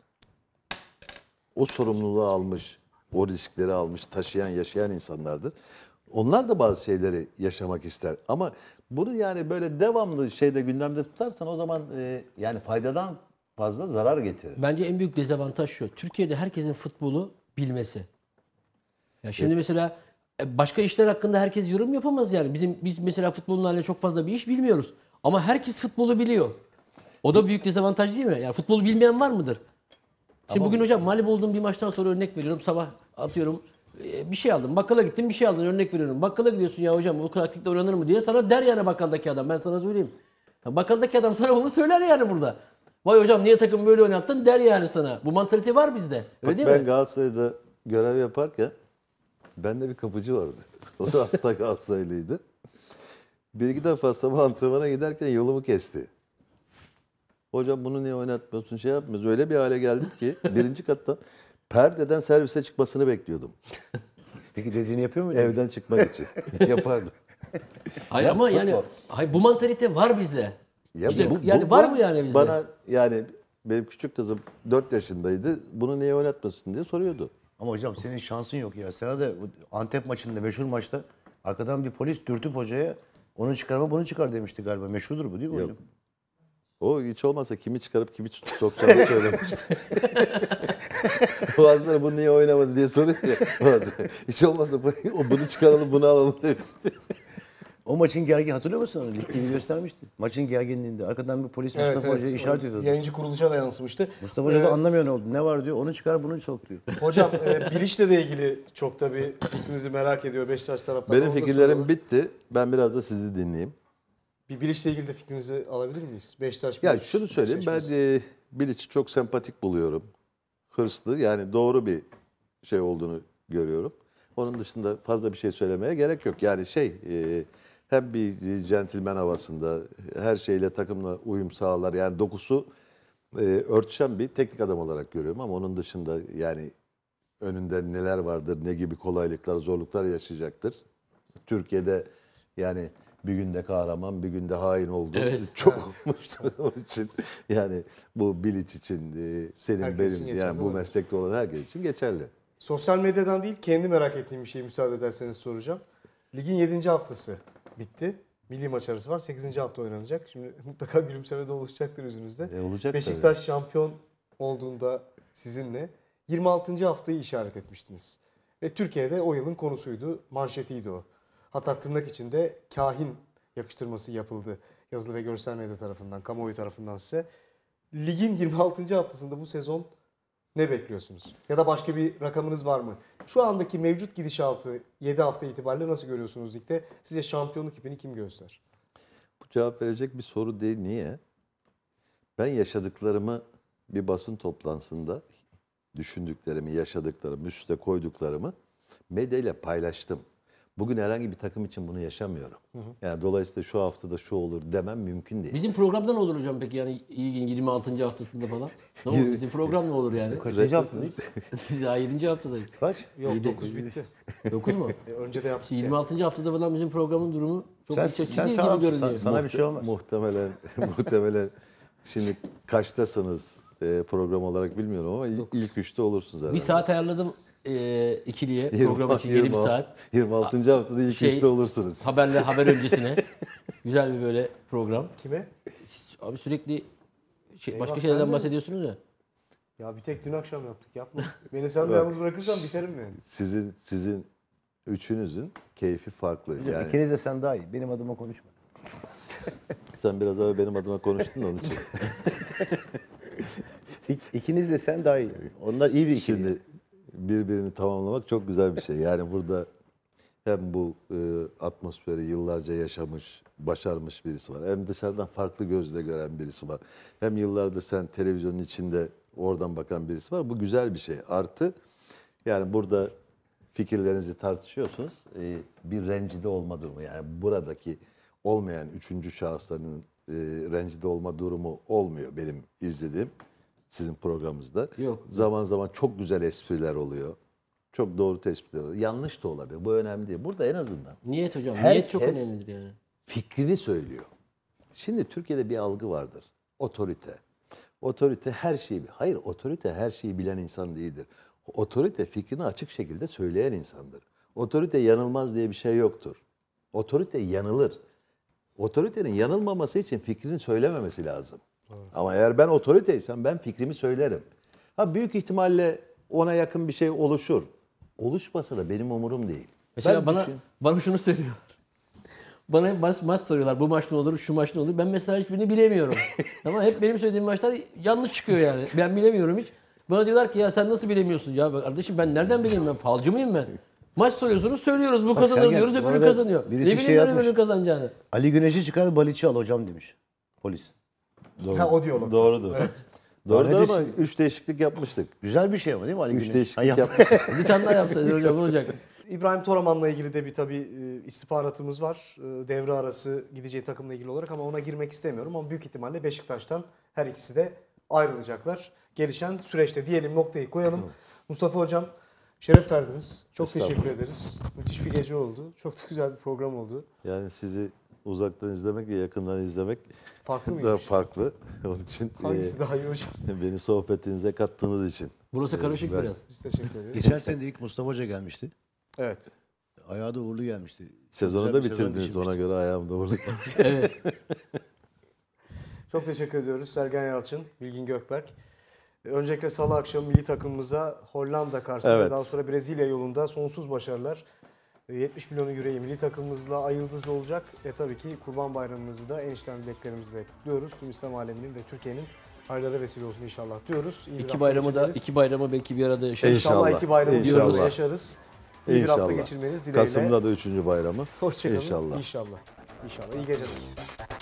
o sorumluluğu almış, o riskleri almış, taşıyan, yaşayan insanlardır. Onlar da bazı şeyleri yaşamak ister. Ama bunu yani böyle devamlı şeyde gündemde tutarsan o zaman e, yani faydadan fazla zarar getirir. Bence en büyük dezavantaj şu. Türkiye'de herkesin futbolu bilmesi. Ya şimdi mesela e, başka işler hakkında herkes yorum yapamaz yani. Bizim biz mesela futbolun haline çok fazla bir iş bilmiyoruz. Ama herkes futbolu biliyor. O da büyük dezavantaj değil mi? Yani futbolu bilmeyen var mıdır? Şimdi bugün hocam mağlup olduğum bir maçtan sonra örnek veriyorum. Sabah atıyorum e, bir şey aldım. Bakkala gittim bir şey aldın örnek veriyorum. Bakkala gidiyorsun ya hocam bu taktikle oynanır mı diye sana der yani bakkaldaki adam. Ben sana söyleyeyim. Ya bakkaldaki adam sana bunu söyler yani burada. Vay hocam niye takım böyle oynattın der yani sana. Bu mantalite var bizde. Öyle Bak değil ben mi? Galatasaray'da görev yaparken bende bir kapıcı vardı. O da hasta Galatasaraylıydı. Bir iki defa sabah antrenmana giderken yolumu kesti. Hocam bunu niye oynatmıyorsun şey yapmıyoruz. Öyle bir hale geldik ki birinci kattan perdeden servise çıkmasını bekliyordum. Peki dediğini yapıyor muydu? Evden çıkmak için. Yapardım. Hayır Ya ama yani futbol. hayır, bu mantalite var bizde. Ya İşte yani var mı yani bizde? Bana yani benim küçük kızım dört yaşındaydı. Bunu niye oynatmasın diye soruyordu. Ama hocam senin şansın yok ya. Sana da bu Antep maçında, meşhur maçta arkadan bir polis dürtüp hocaya onu çıkarma bunu çıkar demişti galiba. Meşhurdur bu değil mi Yok. hocam? O hiç olmazsa kimi çıkarıp kimi sokacağını söylemişti. Bazıları bunu niye oynamadı diye soruyor ya. Bazıları, hiç olmazsa bu- o bunu çıkaralım bunu alalım demişti. O maçın gergin hatırlıyor musun onu? Lig T V göstermişti. Maçın gerginliğinde arkadan bir polis Mustafa Hoca'ya işaret ediyordu. Yayıncı kuruluşa da yansımıştı. Mustafa Hoca Ee, da anlamıyor ne oldu. Ne var diyor. Onu çıkar bunu sok diyor. Hocam e, Bilic'le de ilgili çok tabii fikrinizi merak ediyor Beşiktaş taraftarı. Benim Onu da fikirlerim soralım. bitti. Ben biraz da sizi dinleyeyim. Bir Bilic'le ilgili de fikrinizi alabilir miyiz? Beşiktaş Ya Bilic şunu söyleyeyim, ben eşleşmesi. e, Bilic'i çok sempatik buluyorum. Hırslı, yani doğru bir şey olduğunu görüyorum. Onun dışında fazla bir şey söylemeye gerek yok. Yani şey, e, hem bir centilmen havasında, her şeyle takımla uyum sağlar. Yani dokusu e, örtüşen bir teknik adam olarak görüyorum. Ama onun dışında yani önünde neler vardır, ne gibi kolaylıklar, zorluklar yaşayacaktır. Türkiye'de yani bir günde kahraman, bir günde hain oldu. Evet. Çok olmuştur onun için. Yani bu Bilic için, e, senin Herkes için benim geçerli yani bu olabilir. meslekte olan herkes için geçerli. Sosyal medyadan değil, kendi merak ettiğim bir şey müsaade ederseniz soracağım. Ligin yedinci haftası bitti. Milli maç arası var. sekizinci hafta oynanacak. Şimdi mutlaka gülümseme de oluşacaktır yüzünüzde. E, olacak Beşiktaş şampiyon olduğunda sizinle yirmi altıncı haftayı işaret etmiştiniz. Ve Türkiye'de o yılın konusuydu, manşetiydi o. Hatta tırnak içinde kahin yakıştırması yapıldı. Yazılı ve görsel medya tarafından, kamuoyu tarafından size. Ligin yirmi altıncı haftasında bu sezon ne bekliyorsunuz? Ya da başka bir rakamınız var mı? Şu andaki mevcut gidişatı yedi hafta itibariyle nasıl görüyorsunuz ligde? Sizce şampiyonluk ipini kim göster? Bu cevap verecek bir soru değil. Niye? Ben yaşadıklarımı bir basın toplantısında, düşündüklerimi, yaşadıklarımı, üste koyduklarımı medyayla paylaştım. Bugün herhangi bir takım için bunu yaşamıyorum. Yani dolayısıyla şu haftada şu olur demem mümkün değil. Bizim programda ne olur hocam peki yani ligin yirmi altıncı haftasında falan? Ne olur? Bizim program ne olur yani? Kaçıncı haftadayız? Daha yedinci haftadayız. Kaç? Yok İyi de- dokuz bitti. dokuz mu? E, önce de yaptık. yirmi altıncı haftada falan bizim programın durumu çok Sen, iç açıcı sen değil sağ gibi ol, görünüyor. sana, sana bir şey olmaz. Muhtemelen muhtemelen şimdi kaçtasınız e, program olarak bilmiyorum ama ilk, ilk üçte olursunuz herhalde. Bir saat ayarladım e, ikiliye Yirmi- program için yeni bir yirmi altı saat. yirmi altıncı haftada ilk Şey, üçte olursunuz. Haberle haber öncesine. Güzel bir böyle program. Kime? Siz abi sürekli şey, Eyvah, başka sen şeylerden de mi? bahsediyorsunuz ya. Ya bir tek dün akşam yaptık. Yapma. Beni sen de yalnız bırakırsan biterim yani. Sizin sizin üçünüzün keyfi farklı. Yani İkiniz de sen daha iyi. Benim adıma konuşma. sen biraz evvel benim adıma konuştun da onun için. İk, ikiniz de sen daha iyi. Onlar iyi bir ikili. Şimdi birbirini tamamlamak çok güzel bir şey. Yani burada hem bu e, atmosferi yıllarca yaşamış, başarmış birisi var. Hem dışarıdan farklı gözle gören birisi var. Hem yıllardır sen televizyonun içinde oradan bakan birisi var. Bu güzel bir şey. Artı yani burada fikirlerinizi tartışıyorsunuz. E, bir rencide olma durumu. Yani buradaki olmayan üçüncü şahısların e, rencide olma durumu olmuyor benim izlediğim sizin programınızda. Yok. Zaman zaman çok güzel espriler oluyor. Çok doğru tespitler oluyor. Yanlış da olabilir. Bu önemli değil. Burada en azından Niyet hocam. Herkes- Niyet çok önemlidir yani. fikrini söylüyor. Şimdi Türkiye'de bir algı vardır. Otorite. Otorite her şeyi... Hayır, otorite her şeyi bilen insan değildir. Otorite fikrini açık şekilde söyleyen insandır. Otorite yanılmaz diye bir şey yoktur. Otorite yanılır. Otoritenin yanılmaması için fikrini söylememesi lazım. Ama eğer ben otoriteysem ben fikrimi söylerim. Ha büyük ihtimalle ona yakın bir şey oluşur. Oluşmasa da benim umurum değil. Mesela Ben bana düşün- bana şunu söylüyorlar. Bana hep maç, maç soruyorlar. Bu maç ne olur, şu maç ne olur. Ben mesela hiçbirini bilemiyorum. Ama hep benim söylediğim maçlar yanlış çıkıyor yani. Ben bilemiyorum hiç. Bana diyorlar ki ya sen nasıl bilemiyorsun? Ya kardeşim ben nereden bileyim, ben falcı mıyım ben? Maç soruyorsunuz, söylüyoruz. Bu Bak kazanır Sergen, diyoruz, bu öbürü arada kazanıyor. Ne birisi bileyim şey ben yazmış. öbürünün kazanacağını. Ali Güneş'i çıkar Baliç'i al hocam demiş. Polis. Doğru. Ha, o diyalog. Doğrudur. Evet. Doğrudur Daha ne ama desin? üç değişiklik yapmıştık. Güzel bir şey ama değil mi Ali Üç Güneş? değişiklik Ha, yap- yapmıştık. Bir tane daha yapsaydın hocam ne olacak? İbrahim Toraman'la ilgili de bir tabii e, istihbaratımız var. E, Devre arası gideceği takımla ilgili olarak ama ona girmek istemiyorum. Ama büyük ihtimalle Beşiktaş'tan her ikisi de ayrılacaklar. Gelişen süreçte diyelim, noktayı koyalım. Mustafa Hocam şeref verdiniz. Çok Estağfurullah. teşekkür ederiz. Müthiş bir gece oldu. Çok da güzel bir program oldu. Yani sizi uzaktan izlemekle yakından izlemek Farklı daha mıymış? farklı. Onun için Hangisi e, daha iyi hocam? beni sohbetinize kattığınız için. Burası karışık güzel. biraz. Biz teşekkür ederiz. Geçen sene de ilk Mustafa Hoca gelmişti. Evet. Ayağı da uğurlu gelmişti. Sezonu Güzel da bir sezon bitirdiniz ona geçirmişti. göre ayağımda vurduk. Evet. Çok teşekkür ediyoruz Sergen Yalçın, Bilgin Gökberk. Öncelikle salı akşamı milli takımımıza Hollanda karşısında, Evet. daha sonra Brezilya yolunda sonsuz başarılar. yetmiş milyonun yüreği milli takımımızla ay yıldızı olacak. Ve tabii ki Kurban Bayramımızı da en içten dileklerimizle kutluyoruz. Tüm İslam aleminin ve Türkiye'nin hayırlara vesile olsun inşallah diyoruz. İyi bir İki hafta bayramı da geçirmeniz. iki bayramı belki bir arada yaşarız. İnşallah, İnşallah. iki bayramı bir İnşallah. arada yaşarız. İyi bir hafta İnşallah. geçirmeniz dileğiyle. Kasım'da da üçüncü bayramı. Hoşçakalın. İnşallah. İnşallah. İnşallah. İyi geceler.